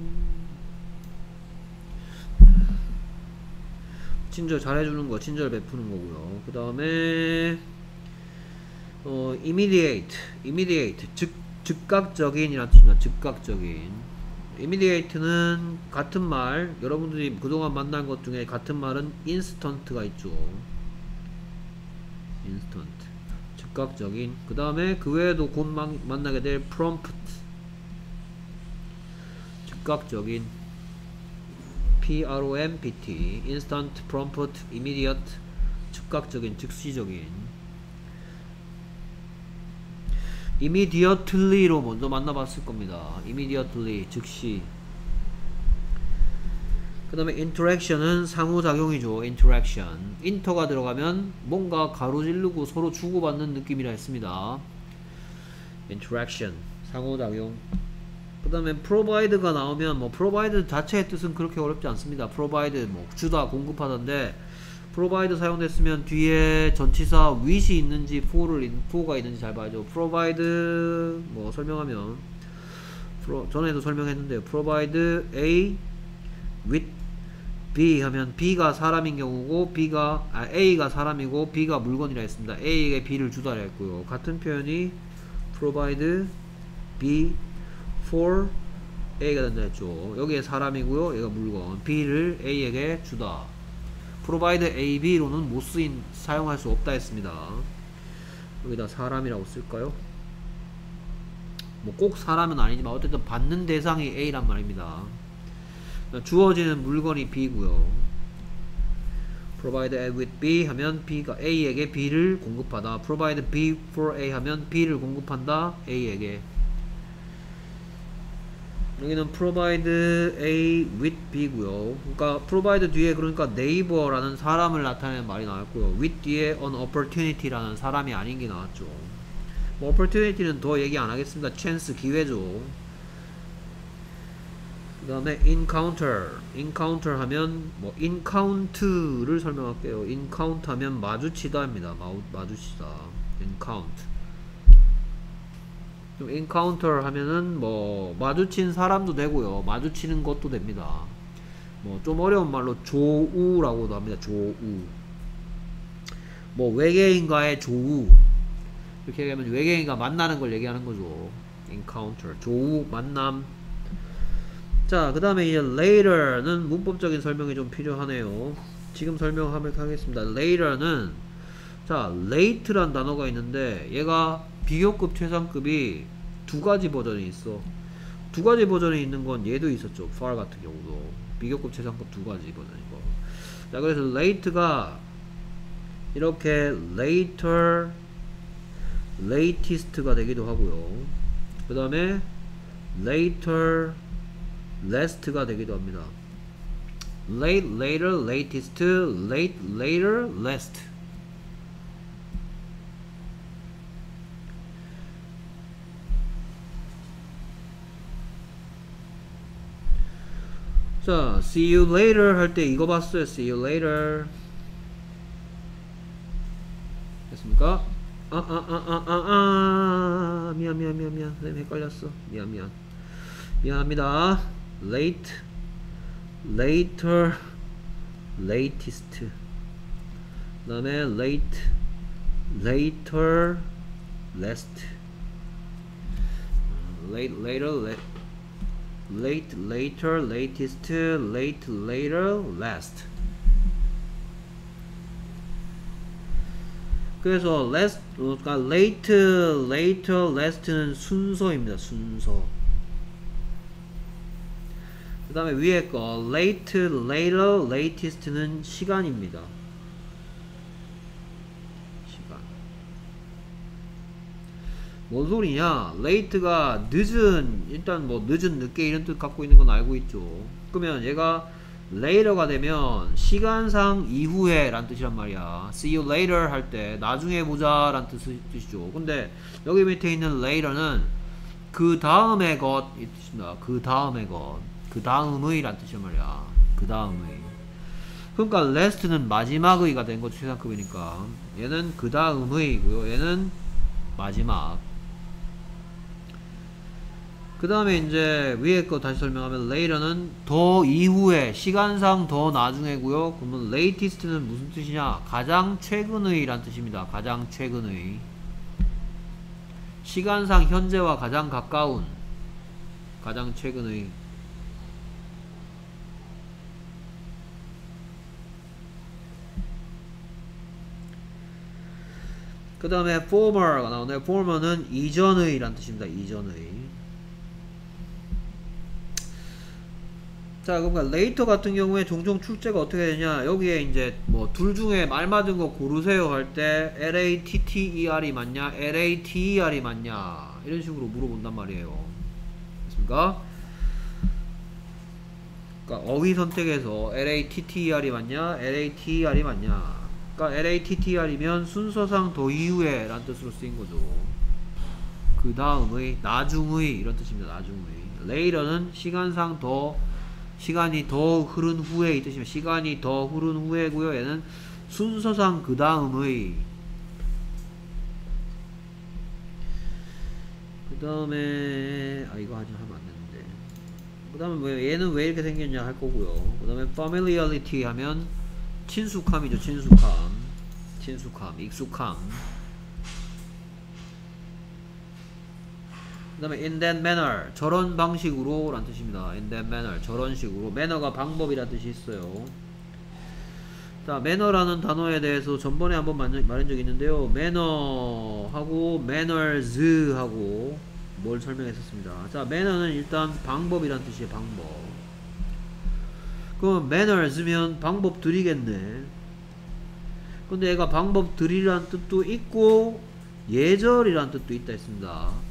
친절 잘해주는 거, 친절 베푸는 거고요. 그 다음에 어, immediate, immediate 즉 즉각적인 이란 뜻입니다. 즉각적인. immediate는 같은 말, 여러분들이 그동안 만난 것 중에 같은 말은 instant가 있죠. instant 즉각적인. 그 다음에 그 외에도 곧 만, 만나게 될 prompt 즉각적인 프롬프트, instant, prompt, immediate 즉각적인, 즉시적인. immediately로 먼저 만나봤을 겁니다. immediately 즉시. 그 다음에 interaction은 상호작용이죠. interaction. inter가 들어가면 뭔가 가로지르고 서로 주고받는 느낌이라 했습니다. interaction 상호작용. 그 다음에 provide가 나오면 뭐 provide 자체의 뜻은 그렇게 어렵지 않습니다. provide 뭐 주다, 공급하던데 provide 사용됐으면 뒤에 전치사 with이 있는지 for를, for가 있는지 잘 봐야죠. provide 뭐 설명하면 프로, 전에도 설명했는데요. provide A with B 하면 B가 사람인 경우고 B가 아, A가 사람이고 B가 물건이라 했습니다. A에게 B를 주다라 했고요. 같은 표현이 provide B for A가 된다 했죠. 여기에 사람이고요. 얘가 물건. B를 A에게 주다. provide A, B로는 못 쓰인, 사용할 수 없다 했습니다. 여기다 사람이라고 쓸까요? 뭐 꼭 사람은 아니지만 어쨌든 받는 대상이 A란 말입니다. 주어지는 물건이 B고요. provide A with B 하면 B가 A에게 B를 공급하다. provide B for A 하면 B를 공급한다. A에게. 여기는 provide A with B고요. 그러니까 provide 뒤에 그러니까 neighbor라는 사람을 나타내는 말이 나왔고요. with 뒤에 an opportunity라는 사람이 아닌 게 나왔죠. 뭐 opportunity는 더 얘기 안 하겠습니다. chance 기회죠. 그 다음에 encounter, encounter 하면 뭐 encounter를 설명할게요. encounter 하면 마주치다입니다. 마우, 마주치다. encounter. 좀 encounter 하면은 뭐 마주친 사람도 되고요. 마주치는 것도 됩니다. 뭐 좀 어려운 말로 조우라고도 합니다. 조우. 뭐 외계인과의 조우. 이렇게 얘기하면 외계인과 만나는 걸 얘기하는 거죠. encounter. 조우, 만남. 자, 그 다음에 이제 later는 문법적인 설명이 좀 필요하네요. 지금 설명하도록 하겠습니다. later는 자, late란 단어가 있는데 얘가 비교급 최상급이 두 가지 버전이 있어. 두 가지 버전이 있는 건 얘도 있었죠. far 같은 경우도 비교급 최상급 두 가지 버전이고. 자, 그래서 late가 이렇게 later, latest가 되기도 하고요. 그 다음에 later, last가 되기도 합니다. late, later, latest, late, later, last. 자, see you later 할 때 이거 봤어요. see you later. 됐습니까? 아, 아, 아, 아, 아, 아. 미안, 미안, 미안, 미안. 선생님 헷갈렸어. 미안, 미안. 미안합니다. late, later, latest. 그 다음에 late, later, last. late, later, late. late, later, latest, late, later, last. 그래서 last, 그러니까 late, later, last는 순서입니다. 순서. 그 다음에 위에 거 late, later, latest는 시간입니다. 시간. 뭔 소리냐? late가 늦은, 일단 뭐 늦은, 늦게 이런 뜻 갖고 있는 건 알고 있죠. 그러면 얘가 later가 되면 시간상 이후에 란 뜻이란 말이야. see you later 할 때 나중에 보자 란 뜻, 뜻이죠. 근데 여기 밑에 있는 later는 그 다음의 것 이 뜻입니다. 그 다음의 것, 그 다음의 란 뜻이란 말이야. 그 다음의. 그러니까 last는 마지막의가 된 거죠. 최상급이니까 얘는 그 다음의고요. 얘는 마지막. 그 다음에 이제 위에 거 다시 설명하면 later는 더 이후에, 시간상 더 나중에고요. 그러면 latest는 무슨 뜻이냐? 가장 최근의 란 뜻입니다. 가장 최근의. 시간상 현재와 가장 가까운, 가장 최근의. 그 다음에 former가 나오네요. former는 이전의 란 뜻입니다. 이전의. 자, 그러니까 later 같은 경우에 종종 출제가 어떻게 되냐, 여기에 이제 뭐 둘 중에 말 맞은 거 고르세요 할 때 later이 맞냐 later이 맞냐 이런 식으로 물어본단 말이에요. 됐습니까? 그러니까 어휘 선택에서 later이 맞냐 later이 맞냐. 그러니까 later이면 순서상 더 이후에 란 뜻으로 쓰인 거죠. 그 다음의, 나중의 이런 뜻입니다. 나중의. later는 시간상 더, 시간이 더 흐른 후에 이 뜻입니다. 시간이 더 흐른 후에고요. 얘는 순서상 그 다음의. 그 다음에 아 이거 하지 하면 안 되는데. 그 다음에 뭐 얘는 왜 이렇게 생겼냐 할 거고요. 그 다음에 familiarity 하면 친숙함이죠. 친숙함, 친숙함, 익숙함. 그 다음에 in that manner, 저런 방식으로 란 뜻입니다. in that manner, 저런 식으로. manner가 방법이란 뜻이 있어요. 자, manner라는 단어에 대해서 전번에 한번 말한 적이 있는데요. manner 하고 manners 하고 뭘 설명했었습니다. 자, manner는 일단 방법이란 뜻이에요. 방법. 그럼 manners면 방법들이겠네. 근데 얘가 방법들이란 뜻도 있고 예절이란 뜻도 있다 했습니다.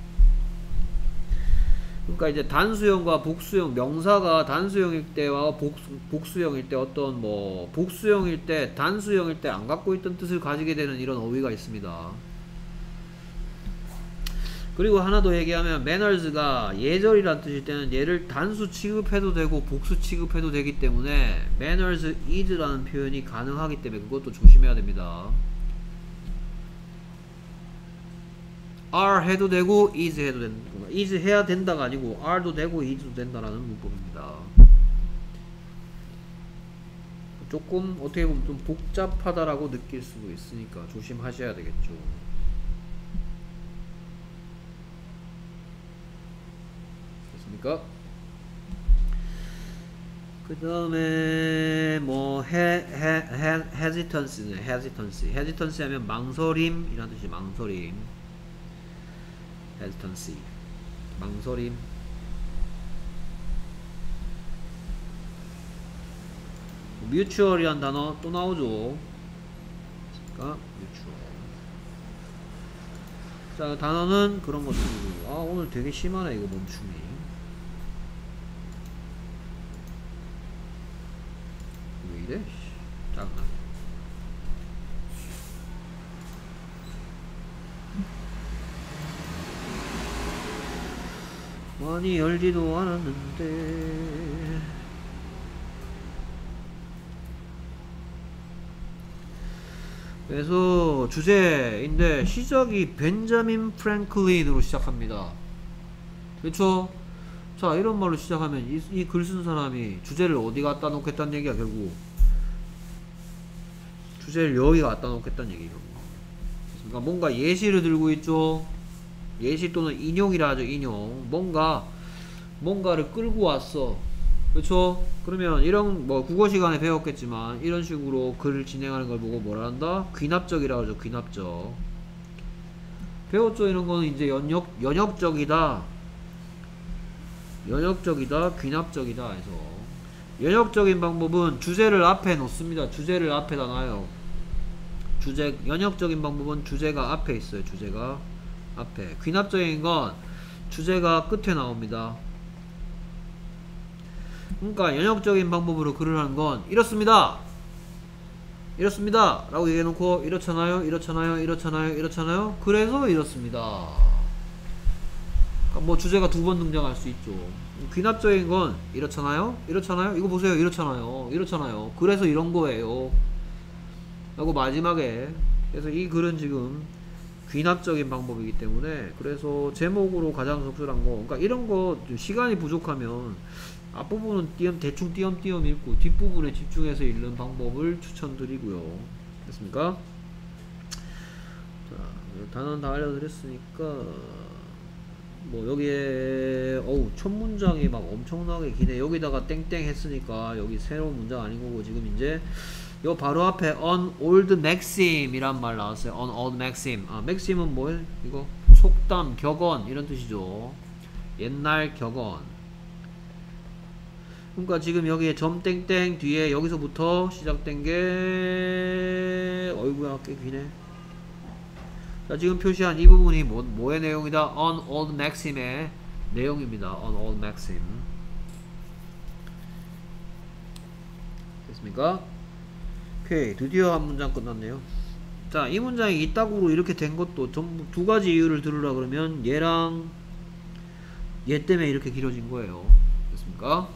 그러니까 이제 단수형과 복수형, 명사가 단수형일 때와 복수, 복수형일 때 어떤 뭐 복수형일 때, 단수형일 때 안 갖고 있던 뜻을 가지게 되는 이런 어휘가 있습니다. 그리고 하나 더 얘기하면 manners가 예절이란 뜻일 때는 얘를 단수 취급해도 되고 복수 취급해도 되기 때문에 manners is라는 표현이 가능하기 때문에 그것도 조심해야 됩니다. are 해도 되고 is 해도 된다. is 해야 된다가 아니고 are도 되고 is도 된다라는 문법입니다. 조금 어떻게 보면 좀 복잡하다라고 느낄 수도 있으니까 조심하셔야 되겠죠. 됐습니까? 그 다음에 뭐 he, he, he, hesitancy네. hesitancy. hesitancy 하면 망설임 이란 뜻이 망설임. hesitancy, 망설임. mutual이란 단어 또 나오죠. 그러니까 mutual. 자, 단어는 그런 것들이고. 아, 오늘 되게 심하네 이거 멈춤이. 왜 이래? 짜증나. 많이 열지도 않았는데. 그래서 주제인데 시작이 벤자민 프랭클린으로 시작합니다. 그렇죠? 자, 이런 말로 시작하면 이, 이 글 쓴 사람이 주제를 어디 갖다 놓겠다는 얘기야. 결국 주제를 여기 갖다 놓겠다는 얘기. 그러니까 뭔가 예시를 들고 있죠. 예시 또는 인용이라 하죠. 인용. 뭔가 뭔가를 끌고 왔어. 그렇죠? 그러면 이런 뭐 국어 시간에 배웠겠지만 이런 식으로 글을 진행하는 걸 보고 뭐라 한다? 귀납적이라고 하죠. 귀납적. 배웠죠? 이런 거는 이제 연역 연역적이다. 연역적이다. 귀납적이다 해서 연역적인 방법은 주제를 앞에 놓습니다. 주제를 앞에다 놔요. 주제 연역적인 방법은 주제가 앞에 있어요. 주제가 앞에. 귀납적인 건 주제가 끝에 나옵니다. 그러니까 연역적인 방법으로 글을 하는 건 이렇습니다. 이렇습니다 라고 얘기해놓고 이렇잖아요 이렇잖아요 이렇잖아요 이렇잖아요 그래서 이렇습니다. 그러니까 뭐 주제가 두 번 등장할 수 있죠. 귀납적인 건 이렇잖아요 이렇잖아요 이거 보세요 이렇잖아요 이렇잖아요 그래서 이런 거예요 라고 마지막에. 그래서 이 글은 지금 귀납적인 방법이기 때문에 그래서 제목으로 가장 적절한 거, 그러니까 이런 거 시간이 부족하면 앞부분은 띄엄, 대충 띄엄띄엄 읽고 뒷부분에 집중해서 읽는 방법을 추천드리고요. 됐습니까? 자, 단어는 다 알려드렸으니까 뭐 여기에 어우 첫 문장이 막 엄청나게 기네. 여기다가 땡땡 했으니까 여기 새로운 문장 아닌 거고, 지금 이제 요 바로 앞에 on old maxim 이란 말 나왔어요. on old maxim. 아, maxim은 뭐예요? 이거 속담, 격언 이런 뜻이죠. 옛날 격언. 그러니까 지금 여기에 점 땡땡 뒤에 여기서부터 시작된 게 어이구야 꽤 기네. 자, 지금 표시한 이 부분이 뭐, 뭐의 내용이다? on old maxim의 내용입니다. on old maxim. 됐습니까? 오케이, 드디어 한 문장 끝났네요. 자, 이 문장이 이따구로 이렇게 된 것도 전부 두 가지 이유를 들으라 그러면 얘랑 얘 때문에 이렇게 길어진 거예요. 됐습니까?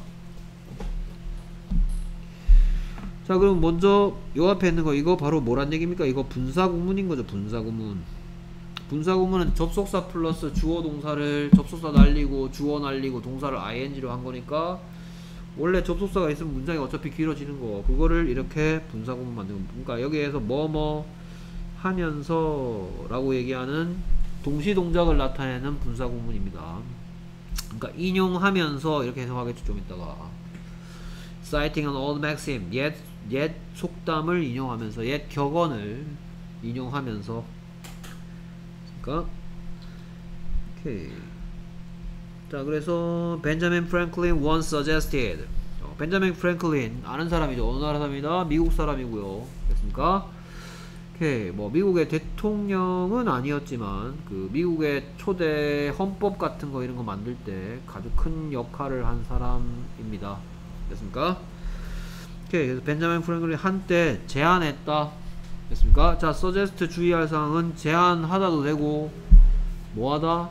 자, 그럼 먼저 요 앞에 있는 거 이거 바로 뭐란 얘기입니까? 이거 분사구문인 거죠. 분사구문. 분사구문은 접속사 플러스 주어 동사를 접속사 날리고 주어 날리고 동사를 아이엔지로 한 거니까 원래 접속사가 있으면 문장이 어차피 길어지는 거, 그거를 이렇게 분사구문 만드는 거. 그러니까 여기에서 뭐뭐 하면서 라고 얘기하는 동시동작을 나타내는 분사구문입니다. 그러니까 인용하면서 이렇게 해석하겠죠. 좀 이따가 citing an old maxim, 옛, 옛 속담을 인용하면서, 옛 격언을 인용하면서. 그러니까 오케이. 자, 그래서 벤자민 프랭클린 once suggested. 어, 벤자민 프랭클린 아는 사람이죠. 어느 나라 사람이다? 미국 사람이고요. 됐습니까? 오케이. 뭐 미국의 대통령은 아니었지만 그 미국의 초대 헌법 같은 거 이런 거 만들 때 아주 큰 역할을 한 사람입니다. 됐습니까? 오케이. 그래서 벤자민 프랭클린 한때 제안했다. 됐습니까? 자, suggest 주의할 사항은 제안하다도 되고 뭐하다?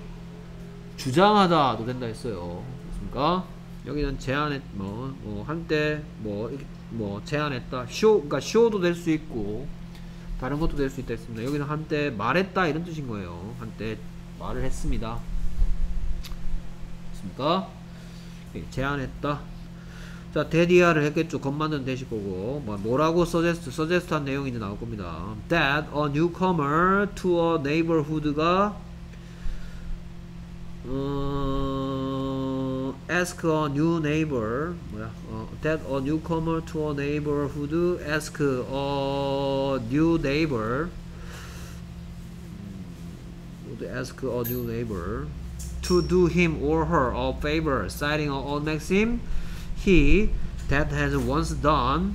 주장하다도 된다 했어요. 됐습니까? 여기는 제안했 뭐, 뭐 한때 뭐 뭐 제안했다. 쇼, 그러니까 쇼도 될 수 있고 다른 것도 될 수 있다 했습니다. 여기는 한때 말했다 이런 뜻인 거예요. 한때 말을 했습니다. 됐습니까? 네, 제안했다. 자, 대디아를 했겠죠. 겉 만든 대시 거고. 뭐, 뭐라고 suggest, suggest 한 내용이 이제 나올 겁니다. That a newcomer to a neighborhood가 어, ask a new neighbor 뭐야? 어, that a newcomer to a neighborhood ask a new neighbor would ask a new neighbor to do him or her a favor, citing an old maxim. He that has once done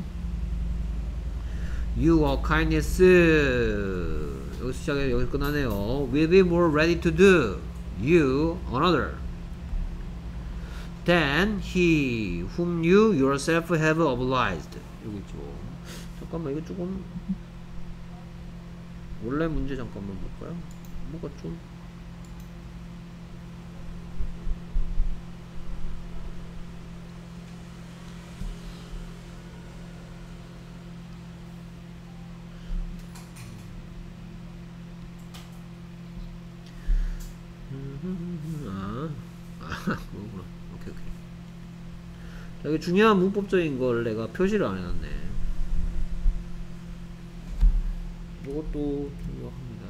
you a kindness. 여기서 시작해 여기서 끝나네요. Will be more ready to do you another than he whom you yourself have obliged. 여기 있죠. 잠깐만, 이거 조금 원래 문제 잠깐만 볼까요? 뭐가 좀 아, 아, 그렇구나. 오케이, 오케이. 자, 여기 중요한 문법적인 걸 내가 표시를 안 해놨네. 이것도 중요합니다.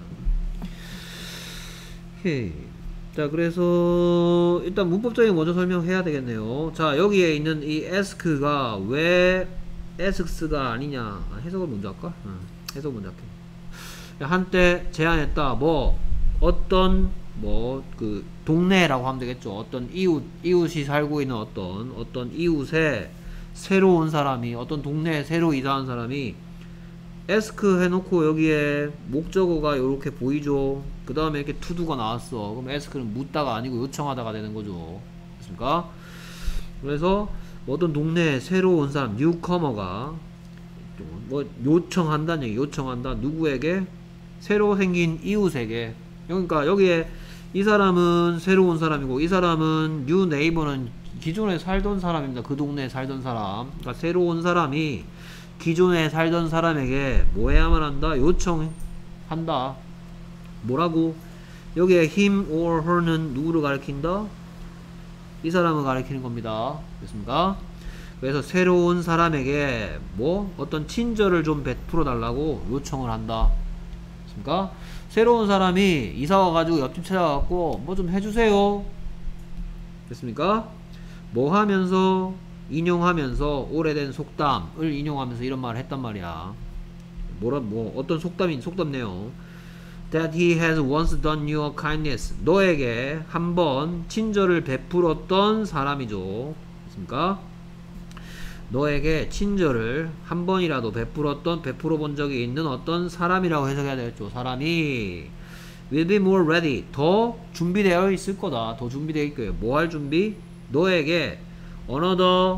오케이. 자, 그래서 일단 문법적인 거 먼저 설명해야 되겠네요. 자, 여기에 있는 이 ask가 왜 asks가 아니냐. 아, 해석을 먼저 할까? 응, 해석을 먼저 할게. 한때 제안했다. 뭐 어떤 뭐 그 동네라고 하면 되겠죠. 어떤 이웃 이웃이 살고 있는 어떤 어떤 이웃에 새로 온 사람이, 어떤 동네에 새로 이사한 사람이 ask 해놓고 여기에 목적어가 이렇게 보이죠. 그 다음에 이렇게 to도가 나왔어. 그럼 ask는 묻다가 아니고 요청하다가 되는 거죠. 됐습니까? 그래서 어떤 동네에 새로 온 사람 뉴커머가 뭐 요청한다는 얘기. 요청한다 누구에게? 새로 생긴 이웃에게. 그러니까 여기에 이 사람은 새로 온 사람이고 이 사람은 뉴 네이버는 기존에 살던 사람입니다. 그 동네에 살던 사람. 그러니까 새로 온 사람이 기존에 살던 사람에게 뭐 해야만 한다? 요청한다. 뭐라고? 여기에 him or her는 누구를 가리킨다? 이 사람을 가리키는 겁니다. 됐습니까? 그래서 새로운 사람에게 뭐 어떤 친절을 좀 베풀어 달라고 요청을 한다. 됐습니까? 새로운 사람이 이사 와가지고 옆집 찾아가고 뭐 좀 해주세요. 됐습니까? 뭐 하면서 인용하면서 오래된 속담을 인용하면서 이런 말을 했단 말이야. 뭐라 뭐 어떤 속담인 속담 내용. That he has once done you a kindness. 너에게 한번 친절을 베풀었던 사람이죠. 됐습니까? 너에게 친절을 한 번이라도 베풀었던 베풀어 본 적이 있는 어떤 사람이라고 해석해야 되겠죠. 사람이 will be more ready. 더 준비되어 있을 거다. 더 준비되어 있을 거예요. 뭐 할 준비? 너에게 another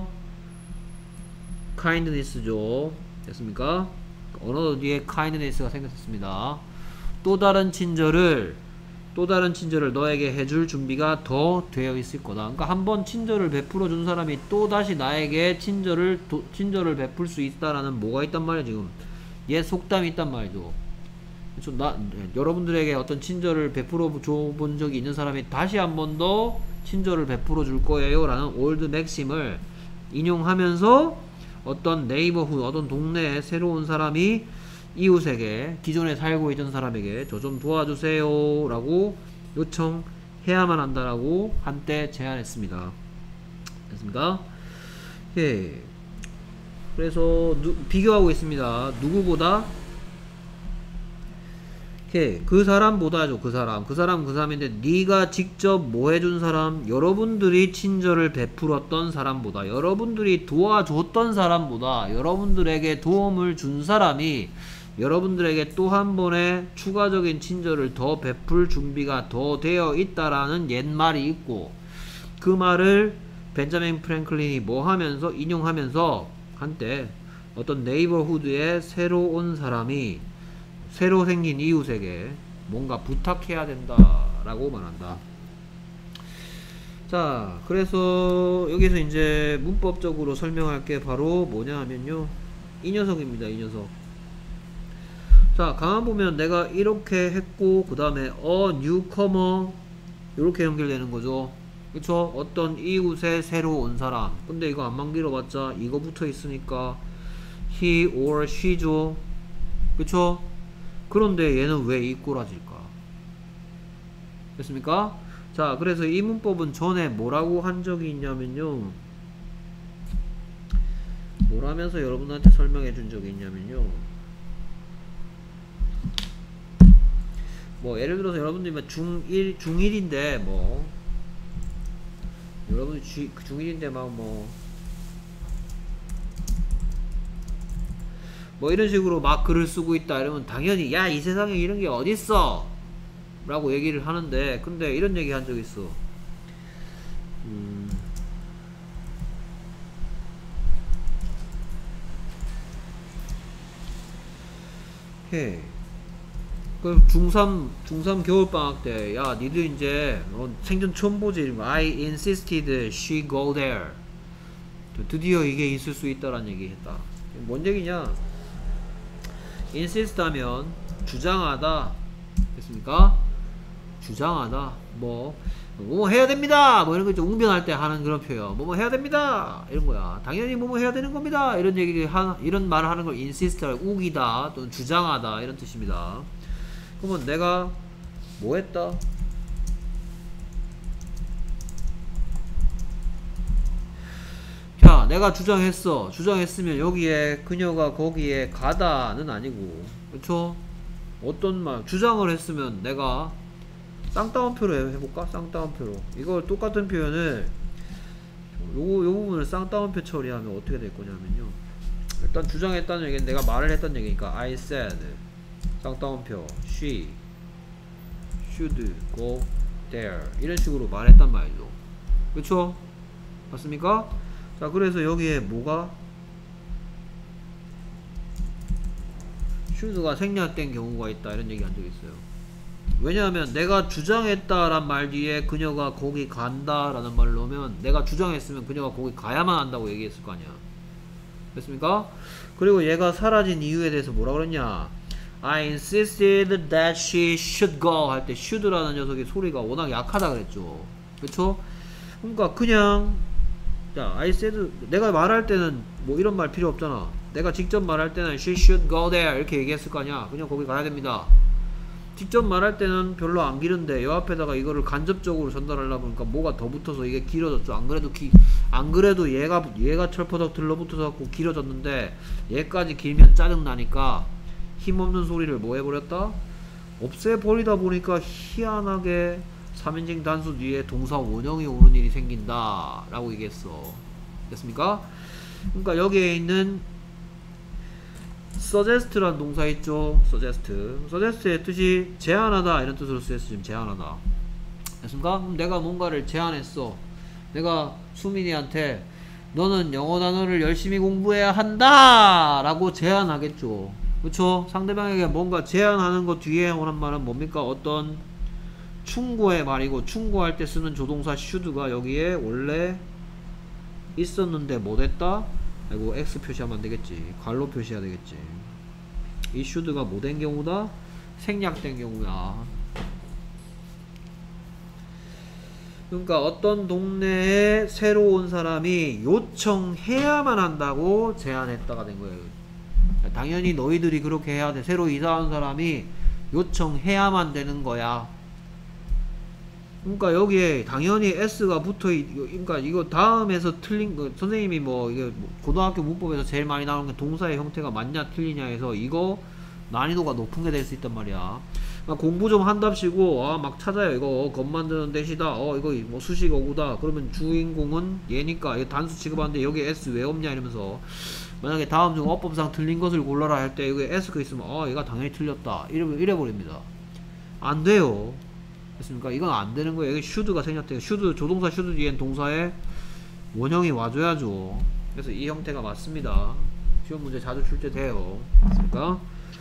kindness죠. 됐습니까? another 뒤에 kindness가 생겼습니다. 또 다른 친절을 또 다른 친절을 너에게 해줄 준비가 더 되어 있을 거다. 그러니까 한번 친절을 베풀어 준 사람이 또 다시 나에게 친절을 도, 친절을 베풀 수 있다라는 뭐가 있단 말이야 지금. 옛 속담이 있단 말이죠. 그렇죠? 나 여러분들에게 어떤 친절을 베풀어 줘 본 적이 있는 사람이 다시 한 번 더 친절을 베풀어 줄 거예요라는 올드 맥심을 인용하면서 어떤 네이버훗 어떤 동네에 새로운 사람이 이웃에게 기존에 살고 있던 사람에게 저 좀 도와주세요 라고 요청해야만 한다라고 한때 제안했습니다. 됐습니까? 예. 그래서 누, 비교하고 있습니다. 누구보다? 예. 그 사람보다죠. 그 사람. 그 사람 그 사람인데 네가 직접 뭐 해준 사람? 여러분들이 친절을 베풀었던 사람보다, 여러분들이 도와줬던 사람보다, 여러분들에게 도움을 준 사람이 여러분들에게 또 한 번의 추가적인 친절을 더 베풀 준비가 더 되어 있다라는 옛말이 있고, 그 말을 벤자민 프랭클린이 뭐 하면서 인용하면서 한때 어떤 네이버후드에 새로 온 사람이 새로 생긴 이웃에게 뭔가 부탁해야 된다라고 말한다. 자, 그래서 여기서 이제 문법적으로 설명할 게 바로 뭐냐 하면요, 이 녀석입니다. 이 녀석. 자, 가만 보면 내가 이렇게 했고 그 다음에 a newcomer 이렇게 연결되는 거죠. 그쵸? 어떤 이웃에 새로 온 사람. 근데 이거 안만 길어봤자 이거 붙어 있으니까 he or she죠. 그쵸? 그런데 얘는 왜 이 꼬라질까? 됐습니까? 자, 그래서 이 문법은 전에 뭐라고 한 적이 있냐면요, 뭐라면서 여러분한테 설명해 준 적이 있냐면요, 뭐 예를 들어서 여러분들이 중일, 중일인데 뭐 여러분이 중일인데 막 뭐 뭐 이런 식으로 막 글을 쓰고 있다 이러면 당연히 야, 이 세상에 이런 게 어딨어 라고 얘기를 하는데, 근데 이런 얘기 한 적 있어. 음 해. 그 중삼 중삼 겨울방학 때 야 니들 이제 어, 생전 처음 보지 이런 거. I insisted she go there. 드디어 이게 있을 수 있다라는 얘기 했다. 뭔 얘기냐? insist 하면 주장하다. 됐습니까? 주장하다. 뭐 뭐뭐 해야 됩니다 뭐 이런 거 있죠. 웅변할 때 하는 그런 표현. 뭐뭐 해야 됩니다 이런 거야. 당연히 뭐뭐 해야 되는 겁니다 이런 얘기 하, 이런 말을 하는 걸 insist, 우기다 또는 주장하다 이런 뜻입니다. 그러면 내가 뭐 했다? 자, 내가 주장했어. 주장했으면 여기에 그녀가 거기에 가다는 아니고, 그쵸? 어떤 말 주장을 했으면 내가 쌍따옴표로 해볼까? 쌍따옴표로 이걸 똑같은 표현을 요거 요 부분을 쌍따옴표 처리하면 어떻게 될 거냐면요, 일단 주장했다는 얘기는 내가 말을 했다는 얘기니까 I said 쌍따옴표 she should go there 이런 식으로 말했단 말이죠. 그쵸? 맞습니까? 자, 그래서 여기에 뭐가 should가 생략된 경우가 있다 이런 얘기 한 적이 있어요. 왜냐하면 내가 주장했다란 말 뒤에 그녀가 거기 간다 라는 말을 넣으면 내가 주장했으면 그녀가 거기 가야만 한다고 얘기했을 거 아니야. 됐습니까? 그리고 얘가 사라진 이유에 대해서 뭐라 그랬냐, I insisted that she should go 할 때 should라는 녀석의 소리가 워낙 약하다 그랬죠. 그쵸? 그러니까 그냥 자, I said 내가 말할 때는 뭐 이런 말 필요 없잖아. 내가 직접 말할 때는 she should go there 이렇게 얘기했을 거 아니야. 그냥 거기 가야 됩니다. 직접 말할 때는 별로 안 기른데 요 앞에다가 이거를 간접적으로 전달하려고 보니까 뭐가 더 붙어서 이게 길어졌죠. 안 그래도 기, 안 그래도 얘가 얘가 철퍼덕 들러붙어서 갖고 길어졌는데 얘까지 길면 짜증 나니까 힘없는 소리를 뭐 해버렸다? 없애버리다 보니까 희한하게 삼인칭 단수 뒤에 동사 원형이 오는 일이 생긴다 라고 얘기했어. 됐습니까? 그러니까 여기에 있는 suggest라는 동사 있죠. suggest. suggest의 뜻이 제안하다 이런 뜻으로 쓰였어. 지금 제안하다. 됐습니까? 그럼 내가 뭔가를 제안했어. 내가 수민이한테 너는 영어 단어를 열심히 공부해야 한다 라고 제안하겠죠. 그쵸? 상대방에게 뭔가 제안하는 것 뒤에 오는 말은 뭡니까? 어떤 충고의 말이고, 충고할 때 쓰는 조동사 should가 여기에 원래 있었는데 못했다? 아이고 X 표시하면 안되겠지. 괄호 표시해야 되겠지. 이 should가 못된 경우다? 생략된 경우야. 그러니까 어떤 동네에 새로 온 사람이 요청해야만 한다고 제안했다가 된 거예요. 당연히 너희들이 그렇게 해야 돼. 새로 이사한 사람이 요청해야만 되는 거야. 그러니까 여기에 당연히 S가 붙어 있, 그러니까 이거 다음에서 틀린 거, 선생님이 뭐 이게 고등학교 문법에서 제일 많이 나오는 게 동사의 형태가 맞냐 틀리냐 해서 이거 난이도가 높은 게 될 수 있단 말이야. 그러니까 공부 좀 한답시고 아 막 찾아요. 이거 겉 만드는 대시다. 어 이거 뭐 수식 어구다. 그러면 주인공은 얘니까 이거 단수 취급하는데 여기 S 왜 없냐 이러면서 만약에 다음 중 어법상 틀린 것을 골라라 할 때 여기 S가 있으면 아 얘가 당연히 틀렸다 이래, 이래버립니다. 안 돼요. 됐습니까? 이건 안 되는 거예요. 여기 should가 생략돼요. should, 조동사 should 뒤엔 동사의 원형이 와줘야죠. 그래서 이 형태가 맞습니다. 시험 문제 자주 출제돼요. 됐습니까?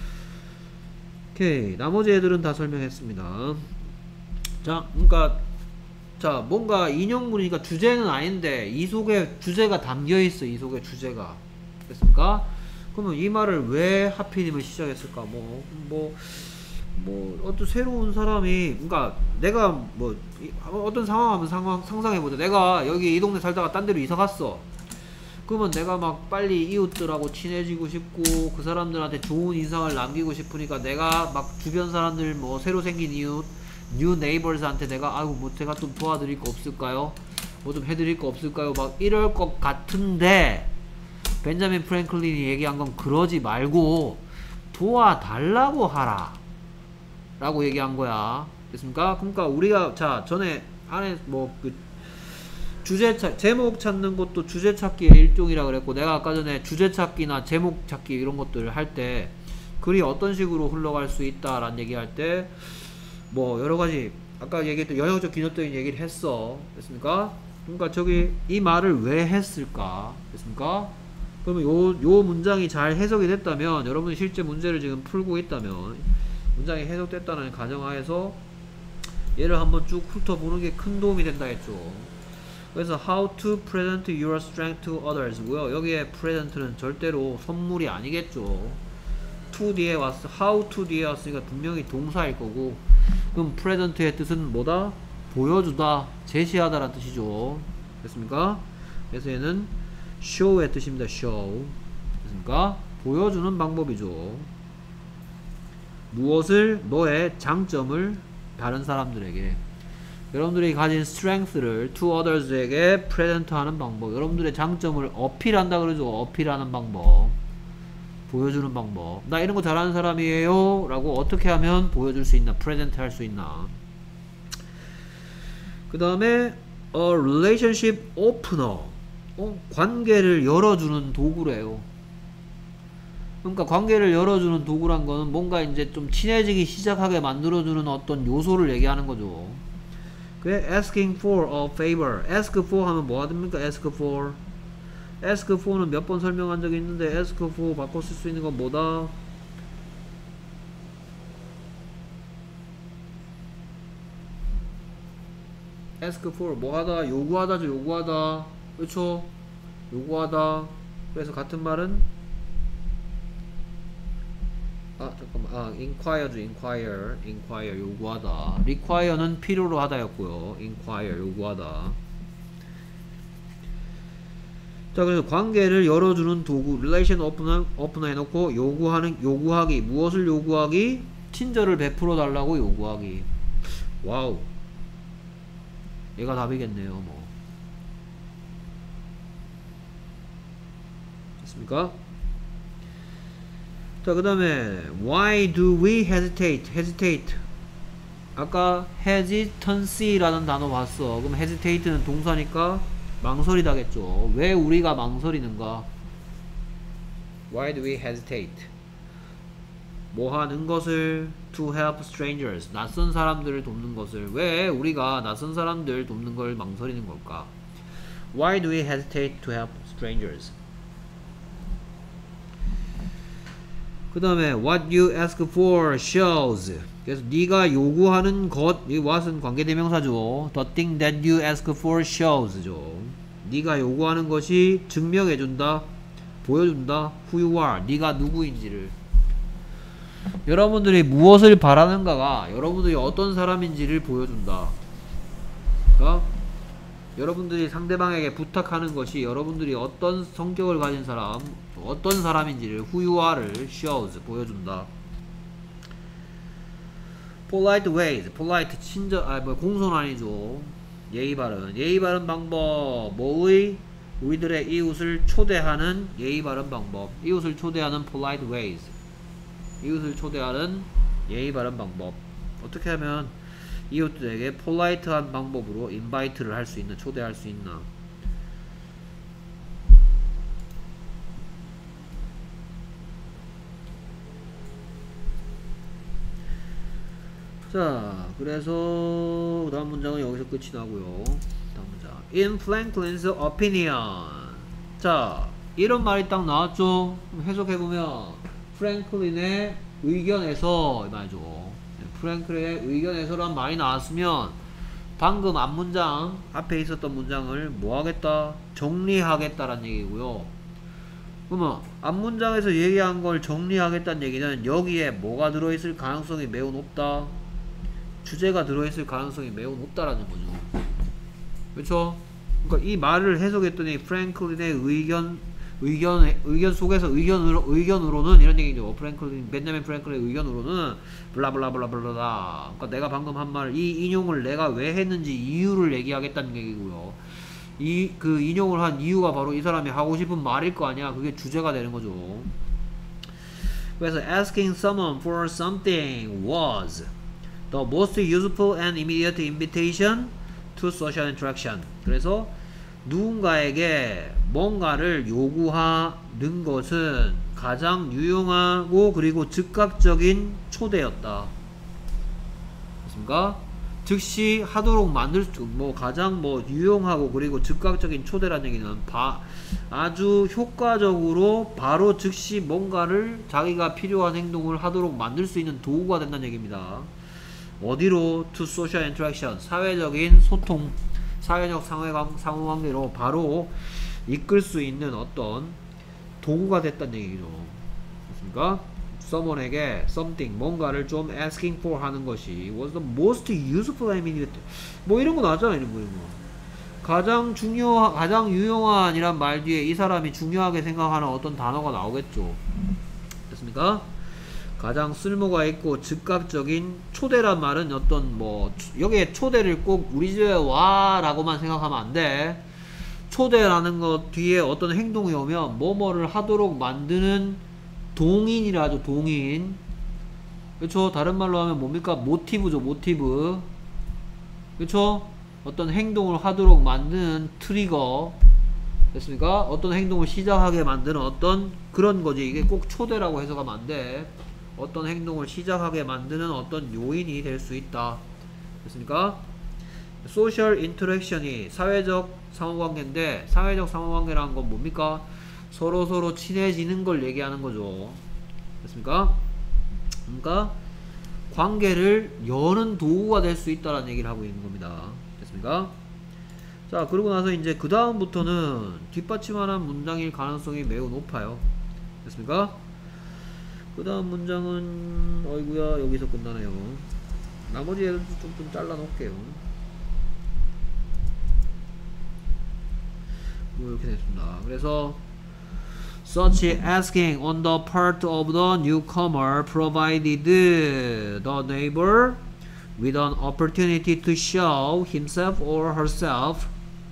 오케이. 나머지 애들은 다 설명했습니다. 자, 그러니까 자 뭔가 인용문이니까 주제는 아닌데 이 속에 주제가 담겨있어. 이 속에 주제가. 됐습니까? 그러면 이 말을 왜 하필이면 시작했을까? 뭐, 뭐, 뭐, 어떤 새로운 사람이, 그러니까 내가 뭐, 어떤 상황 하면 상황, 상상해보자. 내가 여기 이 동네 살다가 딴 데로 이사 갔어. 그러면 내가 막 빨리 이웃들하고 친해지고 싶고, 그 사람들한테 좋은 인상을 남기고 싶으니까 내가 막 주변 사람들 뭐, 새로 생긴 이웃, 뉴 네이버즈한테 내가, 아이고, 뭐, 제가 좀 도와드릴 거 없을까요? 뭐 좀 해드릴 거 없을까요? 막 이럴 것 같은데, 벤자민 프랭클린이 얘기한 건 그러지 말고 도와달라고 하라 라고 얘기한 거야. 됐습니까? 그러니까 우리가 자 전에 안에 뭐 그 주제 찾 제목 찾는 것도 주제 찾기의 일종이라 그랬고, 내가 아까 전에 주제 찾기나 제목 찾기 이런 것들을 할 때 글이 어떤 식으로 흘러갈 수 있다라는 얘기할 때 뭐 여러가지 아까 얘기했던 영역적 기능적인 얘기를 했어. 됐습니까? 그러니까 저기 이 말을 왜 했을까? 됐습니까? 그러면 요, 요 문장이 잘 해석이 됐다면, 여러분이 실제 문제를 지금 풀고 있다면 문장이 해석됐다는 가정하에서 얘를 한번 쭉 훑어보는 게 큰 도움이 된다 했죠. 그래서 how to present your strength to others 고요. 여기에 present는 절대로 선물이 아니겠죠. to 뒤에 왔어. how to 뒤에 왔으니까 분명히 동사일 거고, 그럼 present의 뜻은 뭐다? 보여주다, 제시하다 라는 뜻이죠. 됐습니까? 그래서 얘는 show의 뜻입니다. show. 됐습니까? 보여주는 방법이죠. 무엇을, 너의 장점을 다른 사람들에게, 여러분들이 가진 strength를 to others에게 present 하는 방법, 여러분들의 장점을 어필한다 그러죠. 어필하는 방법, 보여주는 방법. 나 이런 거 잘하는 사람이에요 라고 어떻게 하면 보여줄 수 있나, present 할 수 있나. 그 다음에 a relationship opener, 어? 관계를 열어주는 도구래요. 그러니까 관계를 열어주는 도구란 거는 뭔가 이제 좀 친해지기 시작하게 만들어주는 어떤 요소를 얘기하는 거죠. 왜 asking for a favor? ask for 하면 뭐가 됩니까? ask for. ask for는 몇 번 설명한 적이 있는데 ask for 바꿔 쓸 수 있는 건 뭐다? ask for 뭐 하다? 요구하다죠. 요구하다. 그렇죠? 요구하다. 그래서 같은 말은 아 잠깐만 아 inquire죠. inquire inquire 요구하다. require는 필요로 하다였고요. inquire 요구하다. 자, 그래서 관계를 열어주는 도구 relation open open 해놓고 요구하는 요구하기 무엇을 요구하기? 친절을 베풀어 달라고 요구하기. 와우. 얘가 답이겠네요. 뭐 됐습니까? 자, 그 다음에 why do we hesitate? hesitate 아까 hesitancy라는 단어 봤어. 그럼 hesitate는 동사니까 망설이다겠죠. 왜 우리가 망설이는가? why do we hesitate? 뭐 하는 것을? to help strangers 낯선 사람들을 돕는 것을. 왜 우리가 낯선 사람들 돕는 걸 망설이는 걸까? why do we hesitate to help strangers? 그 다음에 what you ask for shows 그래서 네가 요구하는 것 이 what은 관계대명사죠. the thing that you ask for shows죠. 네가 요구하는 것이 증명해준다 보여준다 who you are 네가 누구인지를. 여러분들이 무엇을 바라는가가 여러분들이 어떤 사람인지를 보여준다. 그러니까 여러분들이 상대방에게 부탁하는 것이 여러분들이 어떤 성격을 가진 사람 어떤 사람인지를 who you are를 shows 보여준다. polite ways polite 친절 아 뭐 공손 아니죠. 예의 바른 예의 바른 방법 뭐의 우리들의 이웃을 초대하는 예의 바른 방법 이웃을 초대하는 polite ways 이웃을 초대하는 예의 바른 방법. 어떻게 하면 이웃들에게 폴라이트한 방법으로 인바이트를 할 수 있는 초대할 수 있나. 자, 그래서 다음 문장은 여기서 끝이 나고요. 다음 문장. In Franklin's opinion. 자, 이런 말이 딱 나왔죠. 해석해보면 프랭클린의 의견에서 이 말이죠. 프랭클린의 의견에서란 말이 나왔으면 방금 앞문장 앞에 있었던 문장을 뭐 하겠다? 정리하겠다란 얘기고요. 그러면 앞문장에서 얘기한 걸 정리하겠다는 얘기는 여기에 뭐가 들어있을 가능성이 매우 높다. 주제가 들어있을 가능성이 매우 높다라는 거죠. 그렇죠? 그러니까 이 말을 해석했더니 프랭클린의 의견 의견 의견 속에서 의견으로 의견으로는 이런 얘기죠. 프랭클린 벤자민 프랭클린의 의견으로는 블라블라블라블라. 그러니까 내가 방금 한 말 이 인용을 내가 왜 했는지 이유를 얘기하겠다는 얘기고요. 이 그 인용을 한 이유가 바로 이 사람이 하고 싶은 말일 거 아니야. 그게 주제가 되는 거죠. 그래서 asking someone for something was the most useful and immediate invitation to social interaction. 그래서 누군가에게 뭔가를 요구하는 것은 가장 유용하고 그리고 즉각적인 초대였다. 맞습니까? 즉시 하도록 만들 수, 뭐 가장 뭐 유용하고 그리고 즉각적인 초대라는 얘기는 바, 아주 효과적으로 바로 즉시 뭔가를 자기가 필요한 행동을 하도록 만들 수 있는 도구가 된다는 얘기입니다. 어디로? to social interaction 사회적인 소통 사회적 상호관계로 바로 이끌 수 있는 어떤 도구가 됐다는 얘기죠. 그렇습니까? someone에게 something 뭔가를 좀 asking for 하는 것이 was the most useful I mean 뭐 이런 거 나왔잖아. 이런 거 이런 거 가장 중요 가장 유용한 이란 말 뒤에 이 사람이 중요하게 생각하는 어떤 단어가 나오겠죠. 됐습니까? 가장 쓸모가 있고 즉각적인 초대란 말은 어떤 뭐 여기에 초대를 꼭 우리 집에 와 라고만 생각하면 안 돼. 초대라는 것 뒤에 어떤 행동이 오면 뭐뭐를 하도록 만드는 동인이라 하죠. 동인. 그렇죠? 다른 말로 하면 뭡니까? 모티브죠. 모티브. 그렇죠? 어떤 행동을 하도록 만드는 트리거. 됐습니까? 어떤 행동을 시작하게 만드는 어떤 그런 거지. 이게 꼭 초대라고 해석하면 안 돼. 어떤 행동을 시작하게 만드는 어떤 요인이 될 수 있다. 됐습니까? 소셜 인터랙션이 사회적 상호관계인데, 사회적 상호관계라는 건 뭡니까? 서로서로 친해지는 걸 얘기하는 거죠. 됐습니까? 그러니까 관계를 여는 도구가 될 수 있다라는 얘기를 하고 있는 겁니다. 됐습니까? 자, 그러고 나서 이제 그 다음부터는 뒷받침하는 문장일 가능성이 매우 높아요. 됐습니까? 그 다음 문장은 어이구야 여기서 끝나네요. 나머지 애들도 좀, 좀 잘라 놓을게요. 뭐 이렇게 됐습니다. 그래서 such asking on the part of the newcomer provided the neighbor with an opportunity to show himself or herself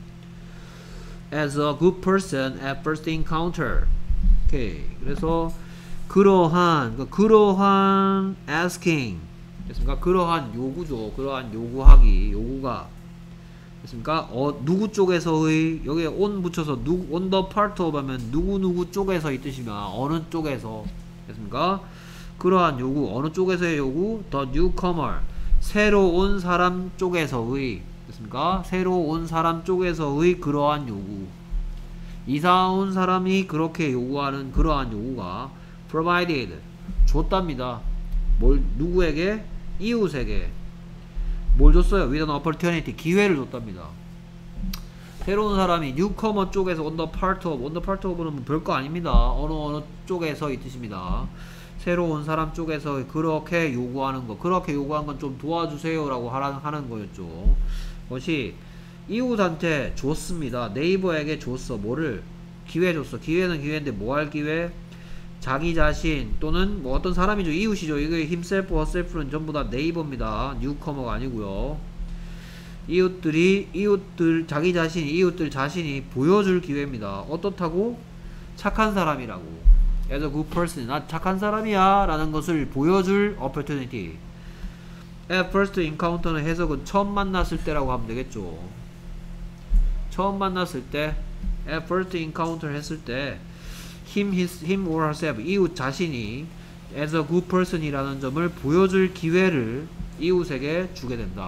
as a good person at first encounter. 오케이. 그래서 그러한 그 그러한 asking 됐습니까? 그러한 요구죠. 그러한 요구하기 요구가 됐습니까? 어 누구 쪽에서의 여기에 on 붙여서 누구 on the part of 하면 누구 누구 쪽에서 이 뜻이면 어느 쪽에서 됐습니까? 그러한 요구 어느 쪽에서의 요구 the newcomer 새로 온 사람 쪽에서의 됐습니까? 새로 온 사람 쪽에서의 그러한 요구 이사 온 사람이 그렇게 요구하는 그러한 요구가 provided 줬답니다. 뭘 누구에게? 이웃에게 뭘 줬어요? with an opportunity 기회를 줬답니다. 새로운 사람이 newcomer 쪽에서 on the part of on the part of는 별거 아닙니다. 어느 어느 쪽에서 이 뜻입니다. 새로 온 사람 쪽에서 그렇게 요구하는 거 그렇게 요구한 건 좀 도와주세요 라고 하는 거였죠. 그것이 이웃한테 줬습니다. 네이버에게 줬어. 뭐를? 기회 줬어. 기회는 기회인데 뭐 할 기회? 자기 자신 또는 뭐 어떤 사람이죠. 이웃이죠. 이거 himself, herself는 전부 다 네이버입니다. 뉴커머가 아니고요. 이웃들이 이웃들 자기 자신 이웃들 자신이 보여줄 기회입니다. 어떻다고? 착한 사람이라고. as a good person. 나 착한 사람이야 라는 것을 보여줄 opportunity. at first encounter는 해석은 처음 만났을 때라고 하면 되겠죠. 처음 만났을 때 at first encounter 했을 때 him, his, him or herself 이웃 자신이 as a good person 이라는 점을 보여줄 기회를 이웃에게 주게 된다.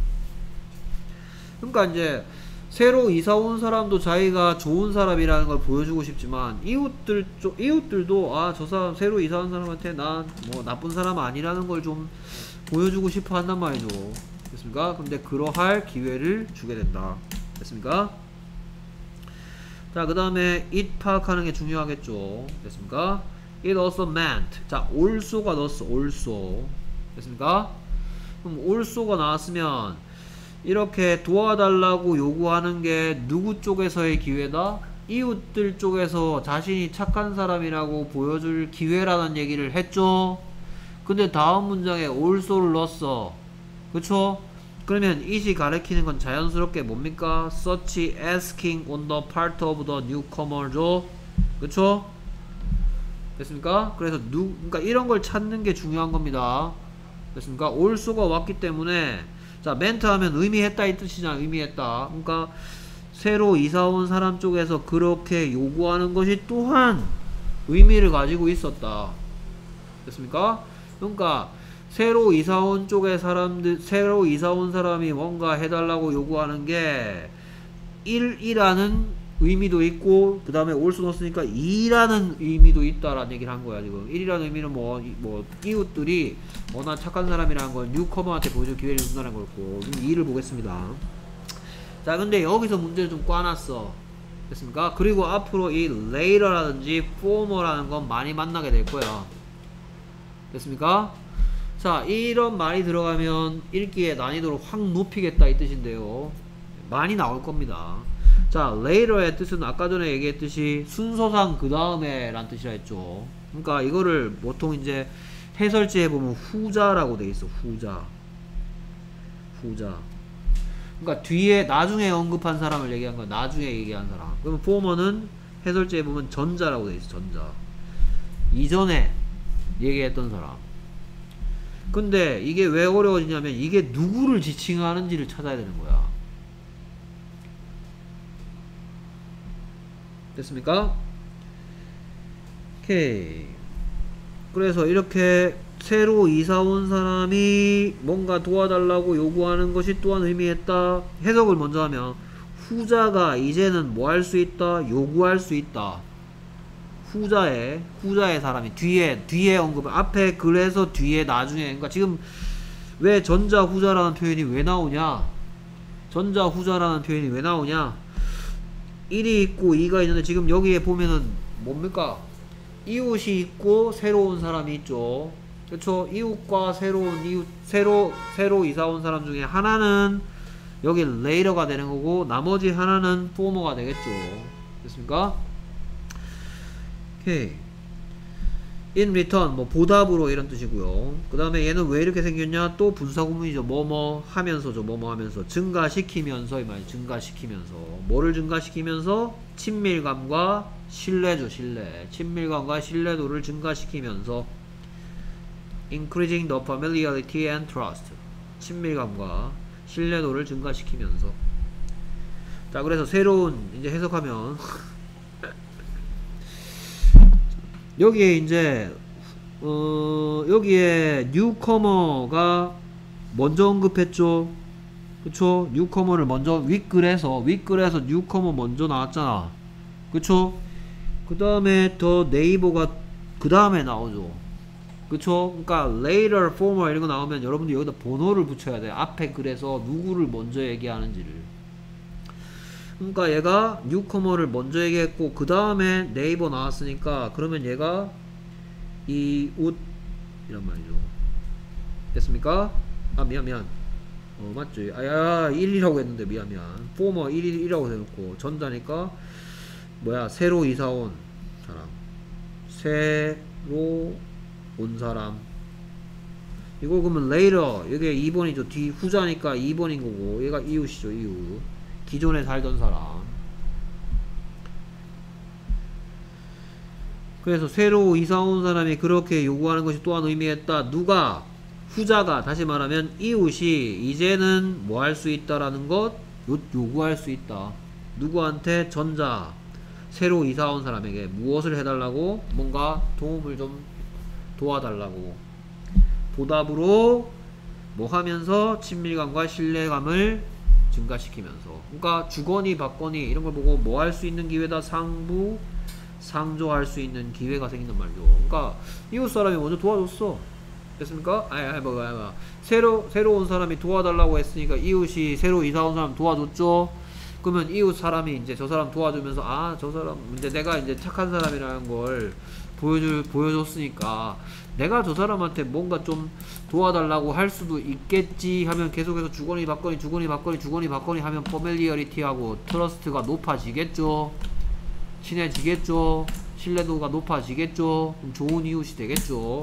그러니까 이제 새로 이사 온 사람도 자기가 좋은 사람이라는 걸 보여주고 싶지만 이웃들 쪽 이웃들도 아 저 사람 새로 이사 온 사람한테 난 뭐 나쁜 사람 아니라는 걸 좀 보여주고 싶어 한단 말이죠. 됐습니까? 근데 그러할 기회를 주게 된다. 됐습니까? 자, 그 다음에 it 파악하는 게 중요하겠죠. 됐습니까? it also meant. 자, also가 넣었어. also. 됐습니까? 그럼 also가 나왔으면 이렇게 도와달라고 요구하는 게 누구 쪽에서의 기회다? 이웃들 쪽에서 자신이 착한 사람이라고 보여줄 기회라는 얘기를 했죠. 근데 다음 문장에 also를 넣었어. 그쵸? 그러면 it이 가리키는 건 자연스럽게 뭡니까? such asking on the part of the newcomer죠. 그쵸? 됐습니까? 그래서 누, 그러니까 이런 걸 찾는 게 중요한 겁니다. 됐습니까? also가 왔기 때문에 자, meant 하면 의미했다 이 뜻이잖아. 의미했다. 그러니까 새로 이사 온 사람 쪽에서 그렇게 요구하는 것이 또한 의미를 가지고 있었다. 됐습니까? 그러니까 새로 이사온 쪽의 사람들, 새로 이사온 사람이 뭔가 해달라고 요구하는 게 일이라는 의미도 있고, 그 다음에 올 수 넣었으니까 이라는 의미도 있다라는 얘기를 한 거야, 지금. 일이라는 의미는 뭐, 뭐, 이웃들이 워낙 착한 사람이라는 걸 뉴커머한테 보여줄 기회를 준다는 거였고, 이를 보겠습니다. 자, 근데 여기서 문제를 좀 꽈놨어. 됐습니까? 그리고 앞으로 이 later라든지 former라는 건 많이 만나게 될 거야. 됐습니까? 자, 이런 말이 들어가면 읽기의 난이도를 확 높이겠다 이 뜻인데요. 많이 나올 겁니다. 자, later의 뜻은 아까 전에 얘기했듯이 순서상 그 다음에 란 뜻이라 했죠. 그러니까 이거를 보통 이제 해설지에 보면 후자라고 돼 있어. 후자. 후자. 그러니까 뒤에 나중에 언급한 사람을 얘기한 거야. 나중에 얘기한 사람. 그러면 former는 해설지에 보면 전자라고 돼 있어. 전자. 이전에 얘기했던 사람. 근데 이게 왜 어려워지냐면 이게 누구를 지칭하는지를 찾아야 되는 거야. 됐습니까? 오케이. 그래서 이렇게 새로 이사 온 사람이 뭔가 도와달라고 요구하는 것이 또한 의미했다. 해석을 먼저 하면 후자가 이제는 뭐 할 수 있다? 요구할 수 있다. 후자의 후자의 사람이 뒤에 뒤에 언급 앞에 그래서 뒤에 나중에 그러니까 지금 왜 전자 후자라는 표현이 왜 나오냐? 전자 후자라는 표현이 왜 나오냐? 일이 있고 이가 있는데 지금 여기에 보면은 뭡니까? 이웃이 있고 새로운 사람이 있죠. 그렇죠? 이웃과 새로운 이웃 새로 새로 이사 온 사람 중에 하나는 여기 later가 되는 거고 나머지 하나는 former가 되겠죠. 됐습니까? 오케이. in return 뭐 보답으로 이런 뜻이고요. 그 다음에 얘는 왜 이렇게 생겼냐? 또 분사구문이죠. 뭐뭐 하면서죠. 뭐뭐 하면서 증가시키면서 이 말이 증가시키면서 뭐를 증가시키면서 친밀감과 신뢰죠. 신뢰 친밀감과 신뢰도를 증가시키면서 increasing the familiarity and trust 친밀감과 신뢰도를 증가시키면서 자 그래서 새로운 이제 해석하면 여기에 이제 어 여기에 뉴커머가 먼저 언급했죠. 그쵸? 뉴커머를 먼저 윗글에서 윗글에서 뉴커머 먼저 나왔잖아. 그쵸? 그 다음에 더 네이버가 그 다음에 나오죠. 그쵸? 그러니까 later, former 이런 거 나오면 여러분들 여기다 번호를 붙여야 돼. 앞에 글에서 누구를 먼저 얘기하는지를. 그러니까 얘가 뉴커머를 먼저 얘기했고 그 다음에 네이버 나왔으니까 그러면 얘가 이 옷 이란 말이죠. 됐습니까? 아 미안 미안 어 맞죠? 아야 일이라고 했는데 미안 미안 former 일이라고 해놓고 전자니까 뭐야 새로 이사온 사람 새로 온 사람 이거 그러면 later 이게 이 번이죠. 뒤 후자니까 이 번인 거고 얘가 이웃이죠. 이웃 기존에 살던 사람. 그래서 새로 이사 온 사람이 그렇게 요구하는 것이 또한 의미했다. 누가? 후자가 다시 말하면 이웃이 이제는 뭐 할 수 있다라는 것 요, 요구할 수 있다. 누구한테? 전자 새로 이사 온 사람에게 무엇을 해달라고? 뭔가 도움을 좀 도와달라고 보답으로 뭐 하면서 친밀감과 신뢰감을 증가시키면서 그러니까 주거니 받거니 이런 걸 보고 뭐 할 수 있는 기회다. 상부 상조할 수 있는 기회가 생긴단 말이죠. 그러니까 이웃 사람이 먼저 도와줬어. 됐습니까? 아니 아니 뭐 아니 뭐 새로 새로 온 사람이 도와달라고 했으니까 이웃이 새로 이사 온 사람 도와줬죠. 그러면 이웃 사람이 이제 저 사람 도와주면서 아 저 사람 이제 내가 이제 착한 사람이라는 걸 보여줄 보여줬으니까 내가 저 사람한테 뭔가 좀 도와달라고 할 수도 있겠지 하면 계속해서 주거니 받거니 주거니 받거니 주거니 받거니 하면 퍼밀리어리티하고 트러스트가 높아지겠죠. 친해지겠죠. 신뢰도가 높아지겠죠. 그럼 좋은 이웃이 되겠죠.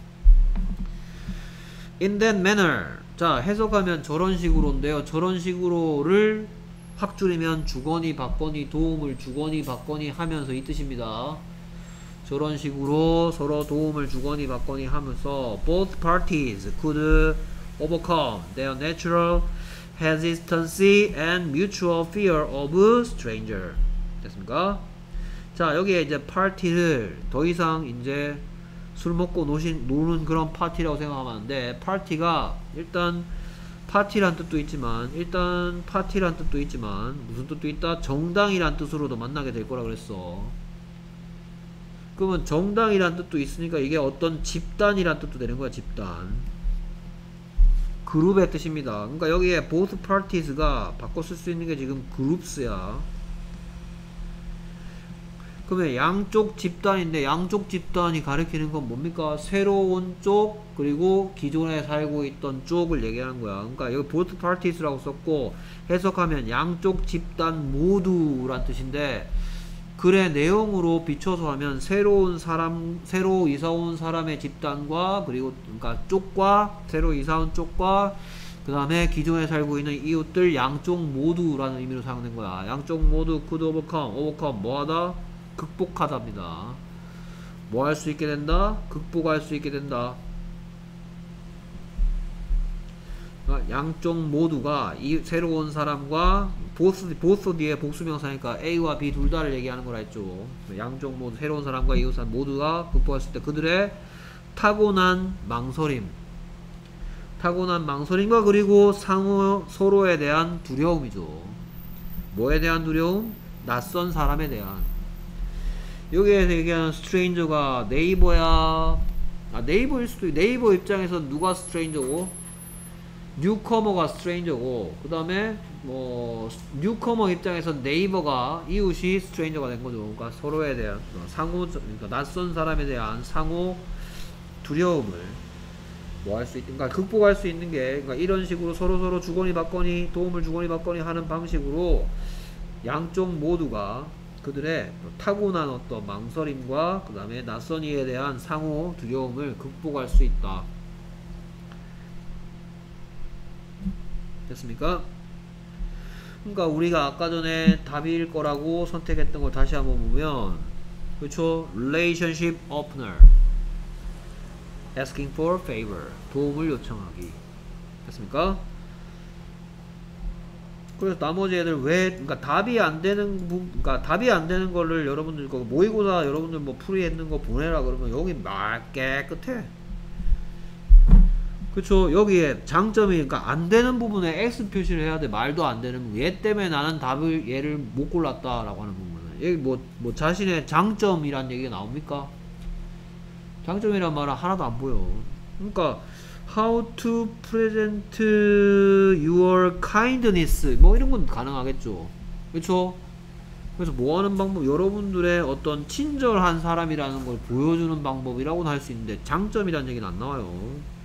In that manner. 자 해석하면 저런 식으로인데요. 저런 식으로를 확 줄이면 주거니 받거니 도움을 주거니 받거니 하면서 이 뜻입니다. 저런 식으로 서로 도움을 주거니 받거니 하면서 both parties could overcome their natural hesitancy and mutual fear of stranger. 됐습니까? 자 여기에 이제 파티를 더 이상 이제 술 먹고 노신, 노는 그런 파티라고 생각하면 안 돼. 파티가 일단 파티란 뜻도 있지만 일단 파티란 뜻도 있지만 무슨 뜻도 있다? 정당이란 뜻으로도 만나게 될 거라 그랬어. 그러면 정당이란 뜻도 있으니까 이게 어떤 집단이란 뜻도 되는 거야. 집단 그룹의 뜻입니다. 그러니까 여기에 both parties가 바꿔 쓸 수 있는 게 지금 groups야. 그러면 양쪽 집단인데 양쪽 집단이 가리키는 건 뭡니까? 새로운 쪽 그리고 기존에 살고 있던 쪽을 얘기하는 거야. 그러니까 여기 both parties라고 썼고 해석하면 양쪽 집단 모두란 뜻인데 글의 내용으로 비춰서 하면 새로운 사람 새로 이사온 사람의 집단과 그리고 그러니까 쪽과 새로 이사온 쪽과 그 다음에 기존에 살고 있는 이웃들 양쪽 모두라는 의미로 사용된 거야. 양쪽 모두 could overcome overcome 뭐하다? 극복하답니다. 뭐 할 수 있게 된다? 극복할 수 있게 된다. 양쪽 모두가 이 새로운 사람과 보스 보스 뒤에 복수명사니까 A와 B 둘 다를 얘기하는 거라 했죠. 양쪽 모두 새로운 사람과 이웃 사람 모두가 극복했을 때 그들의 타고난 망설임, 타고난 망설임과 그리고 상호 서로에 대한 두려움이죠. 뭐에 대한 두려움? 낯선 사람에 대한. 여기에서 얘기하는 스트레인저가 네이버야. 아, 네이버일 수도 있. 네이버 입장에서 누가 스트레인저고, 뉴커머가 스트레인저고, 그 다음에 뭐 뉴커머 입장에서 네이버가 이웃이 스트레인저가 된 거죠. 그러니까 서로에 대한 상호, 그러니까 낯선 사람에 대한 상호 두려움을 뭐 할 수 있, 그러니까 극복할 수 있는 게, 그러니까 이런 식으로 서로 서로 주거니 받거니 도움을 주거니 받거니 하는 방식으로 양쪽 모두가 그들의 타고난 어떤 망설임과 그 다음에 낯선 이에 대한 상호 두려움을 극복할 수 있다. 됐습니까? 그러니까 우리가 아까 전에 답일 거라고 선택했던 걸 다시 한번 보면, 그렇죠? relationship opener, asking for favor, 도움을 요청하기. 됐습니까? 그래서 나머지 애들 왜, 그러니까 답이 안 되는 부, 그러니까 답이 안 되는 거를 여러분들 그 모의고사 여러분들 뭐 풀이했는 거 보내라 그러면 여기 막 깨끗해. 그쵸? 여기에 장점이, 그러니까 안 되는 부분에 X 표시를 해야 돼. 말도 안 되는 부분. 얘 때문에 나는 답을 얘를 못 골랐다라고 하는 부분은 여기 뭐, 뭐 자신의 장점이란 얘기가 나옵니까? 장점이란 말은 하나도 안 보여. 그러니까 how to present your kindness 뭐 이런 건 가능하겠죠. 그쵸? 그래서 뭐 하는 방법, 여러분들의 어떤 친절한 사람이라는 걸 보여주는 방법이라고는 할 수 있는데 장점이라는 얘기는 안 나와요.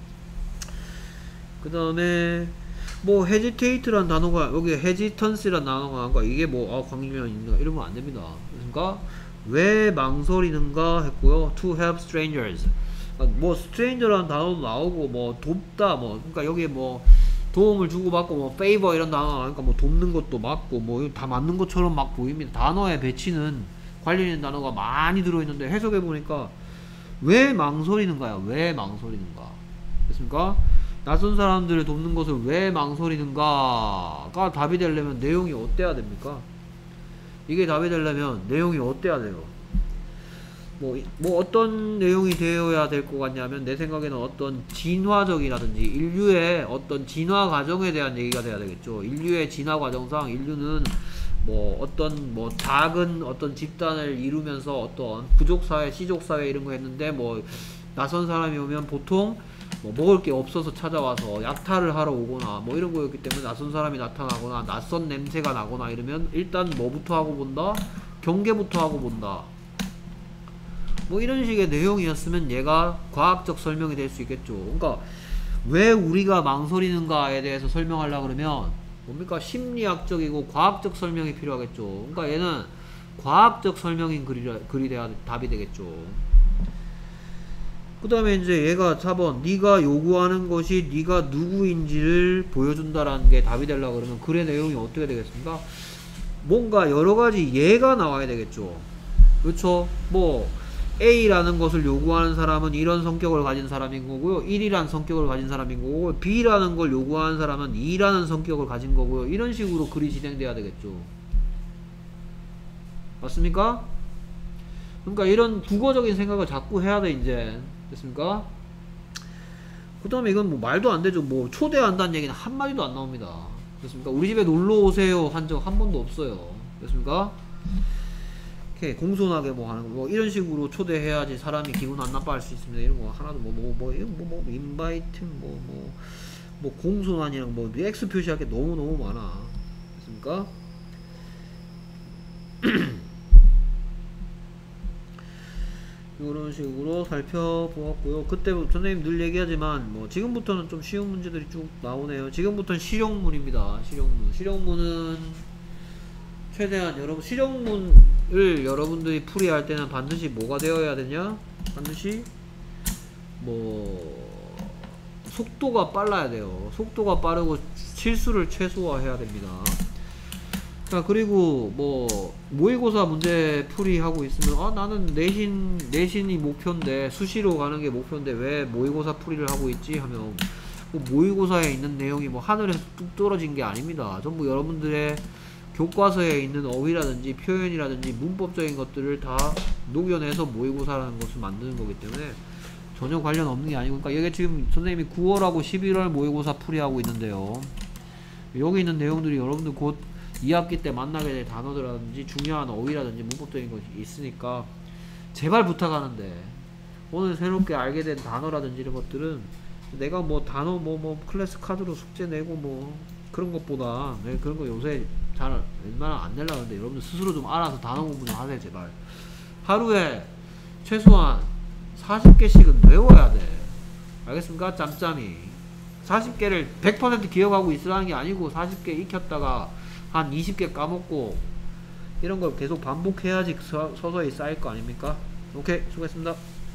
그 다음에 뭐 hesitate란 단어가, 여기 hesitance란 단어가 나온가, 이게 뭐 아, 광림이랑 있는가 이러면 안 됩니다. 그러니까 왜 망설이는가 했고요. to help strangers, 뭐 stranger라는 단어도 나오고 뭐 돕다, 뭐 그러니까 여기에 뭐 도움을 주고받고 뭐 favor 이런 단어 나오니까 뭐 돕는 것도 맞고 뭐 다 맞는 것처럼 막 보입니다. 단어의 배치는 관련 있는 단어가 많이 들어있는데 해석해 보니까 왜 망설이는가요? 왜 망설이는가? 됐습니까? 낯선 사람들을 돕는 것을 왜 망설이는가가 답이 되려면 내용이 어때야 됩니까? 이게 답이 되려면 내용이 어때야 돼요? 뭐, 뭐 어떤 내용이 되어야 될 것 같냐면 내 생각에는 어떤 진화적이라든지 인류의 어떤 진화 과정에 대한 얘기가 돼야 되겠죠. 인류의 진화 과정상 인류는 뭐 어떤 뭐 작은 어떤 집단을 이루면서 어떤 부족사회, 시족사회 이런 거 했는데 뭐 낯선 사람이 오면 보통 뭐 먹을 게 없어서 찾아와서 약탈을 하러 오거나 뭐 이런 거였기 때문에 낯선 사람이 나타나거나 낯선 냄새가 나거나 이러면 일단 뭐부터 하고 본다? 경계부터 하고 본다. 뭐 이런 식의 내용이었으면 얘가 과학적 설명이 될 수 있겠죠. 그러니까 왜 우리가 망설이는가에 대해서 설명하려고 그러면 뭡니까? 심리학적이고 과학적 설명이 필요하겠죠. 그러니까 얘는 과학적 설명인 글이, 글이 돼야 답이 되겠죠. 그 다음에 이제 얘가 사 번 네가 요구하는 것이 네가 누구인지를 보여준다라는 게 답이 되려고 그러면 글의 내용이 어떻게 되겠습니까? 뭔가 여러가지 예가 나와야 되겠죠. 그렇죠? 뭐 A라는 것을 요구하는 사람은 이런 성격을 가진 사람인 거고요, 일이라는 성격을 가진 사람인 거고, B라는 걸 요구하는 사람은 이라는 성격을 가진 거고요. 이런 식으로 글이 진행돼야 되겠죠. 맞습니까? 그러니까 이런 국어적인 생각을 자꾸 해야 돼 이제. 됐습니까? 그 다음에 이건 뭐 말도 안 되죠. 뭐 초대한다는 얘기는 한마디도 안 나옵니다. 됐습니까? 우리 집에 놀러 오세요 한 적 한 번도 없어요. 됐습니까? 이렇게 공손하게 뭐 하는 거, 뭐 이런 식으로 초대해야지 사람이 기분 안 나빠할 수 있습니다. 이런 거 하나도 뭐 뭐 뭐 뭐 뭐 인바이트 뭐 뭐 뭐 공손하니랑 뭐 X 표시할 게 너무 너무 많아. 됐습니까? 이런 식으로 살펴보았고요. 그때 선생님 늘 얘기하지만 뭐 지금부터는 좀 쉬운 문제들이 쭉 나오네요. 지금부터는 실용문입니다. 실용문. 실용문은 최대한 여러분 실용문을 여러분들이 풀이할 때는 반드시 뭐가 되어야 되냐? 반드시 뭐 속도가 빨라야 돼요. 속도가 빠르고 실수를 최소화해야 됩니다. 자, 그리고 뭐 모의고사 문제 풀이하고 있으면 아 나는 내신 내신이 목표인데 수시로 가는 게 목표인데 왜 모의고사 풀이를 하고 있지 하면 뭐 모의고사에 있는 내용이 뭐 하늘에서 뚝 떨어진 게 아닙니다. 전부 여러분들의 교과서에 있는 어휘라든지 표현이라든지 문법적인 것들을 다 녹여내서 모의고사라는 것을 만드는 거기 때문에 전혀 관련 없는 게 아니고, 그러니까 이게 지금 선생님이 구월하고 십일월 모의고사 풀이하고 있는데요. 여기 있는 내용들이 여러분들 곧 이 학기 때 만나게 될 단어들이라든지 중요한 어휘라든지 문법적인 것이 있으니까 제발 부탁하는데, 오늘 새롭게 알게 된 단어라든지 이런 것들은 내가 뭐 단어 뭐 뭐 클래스 카드로 숙제 내고 뭐 그런 것보다, 네, 그런 거 요새 잘 웬만하면 안 내려고 하는데 여러분들 스스로 좀 알아서 단어 공부 좀 하세요 제발. 하루에 최소한 사십 개씩은 외워야 돼. 알겠습니까? 짬짬이 사십 개를 백 퍼센트 기억하고 있으라는 게 아니고, 사십 개 익혔다가 한 이십 개 까먹고 이런 걸 계속 반복해야지 서, 서서히 쌓일 거 아닙니까? 오케이, 수고했습니다.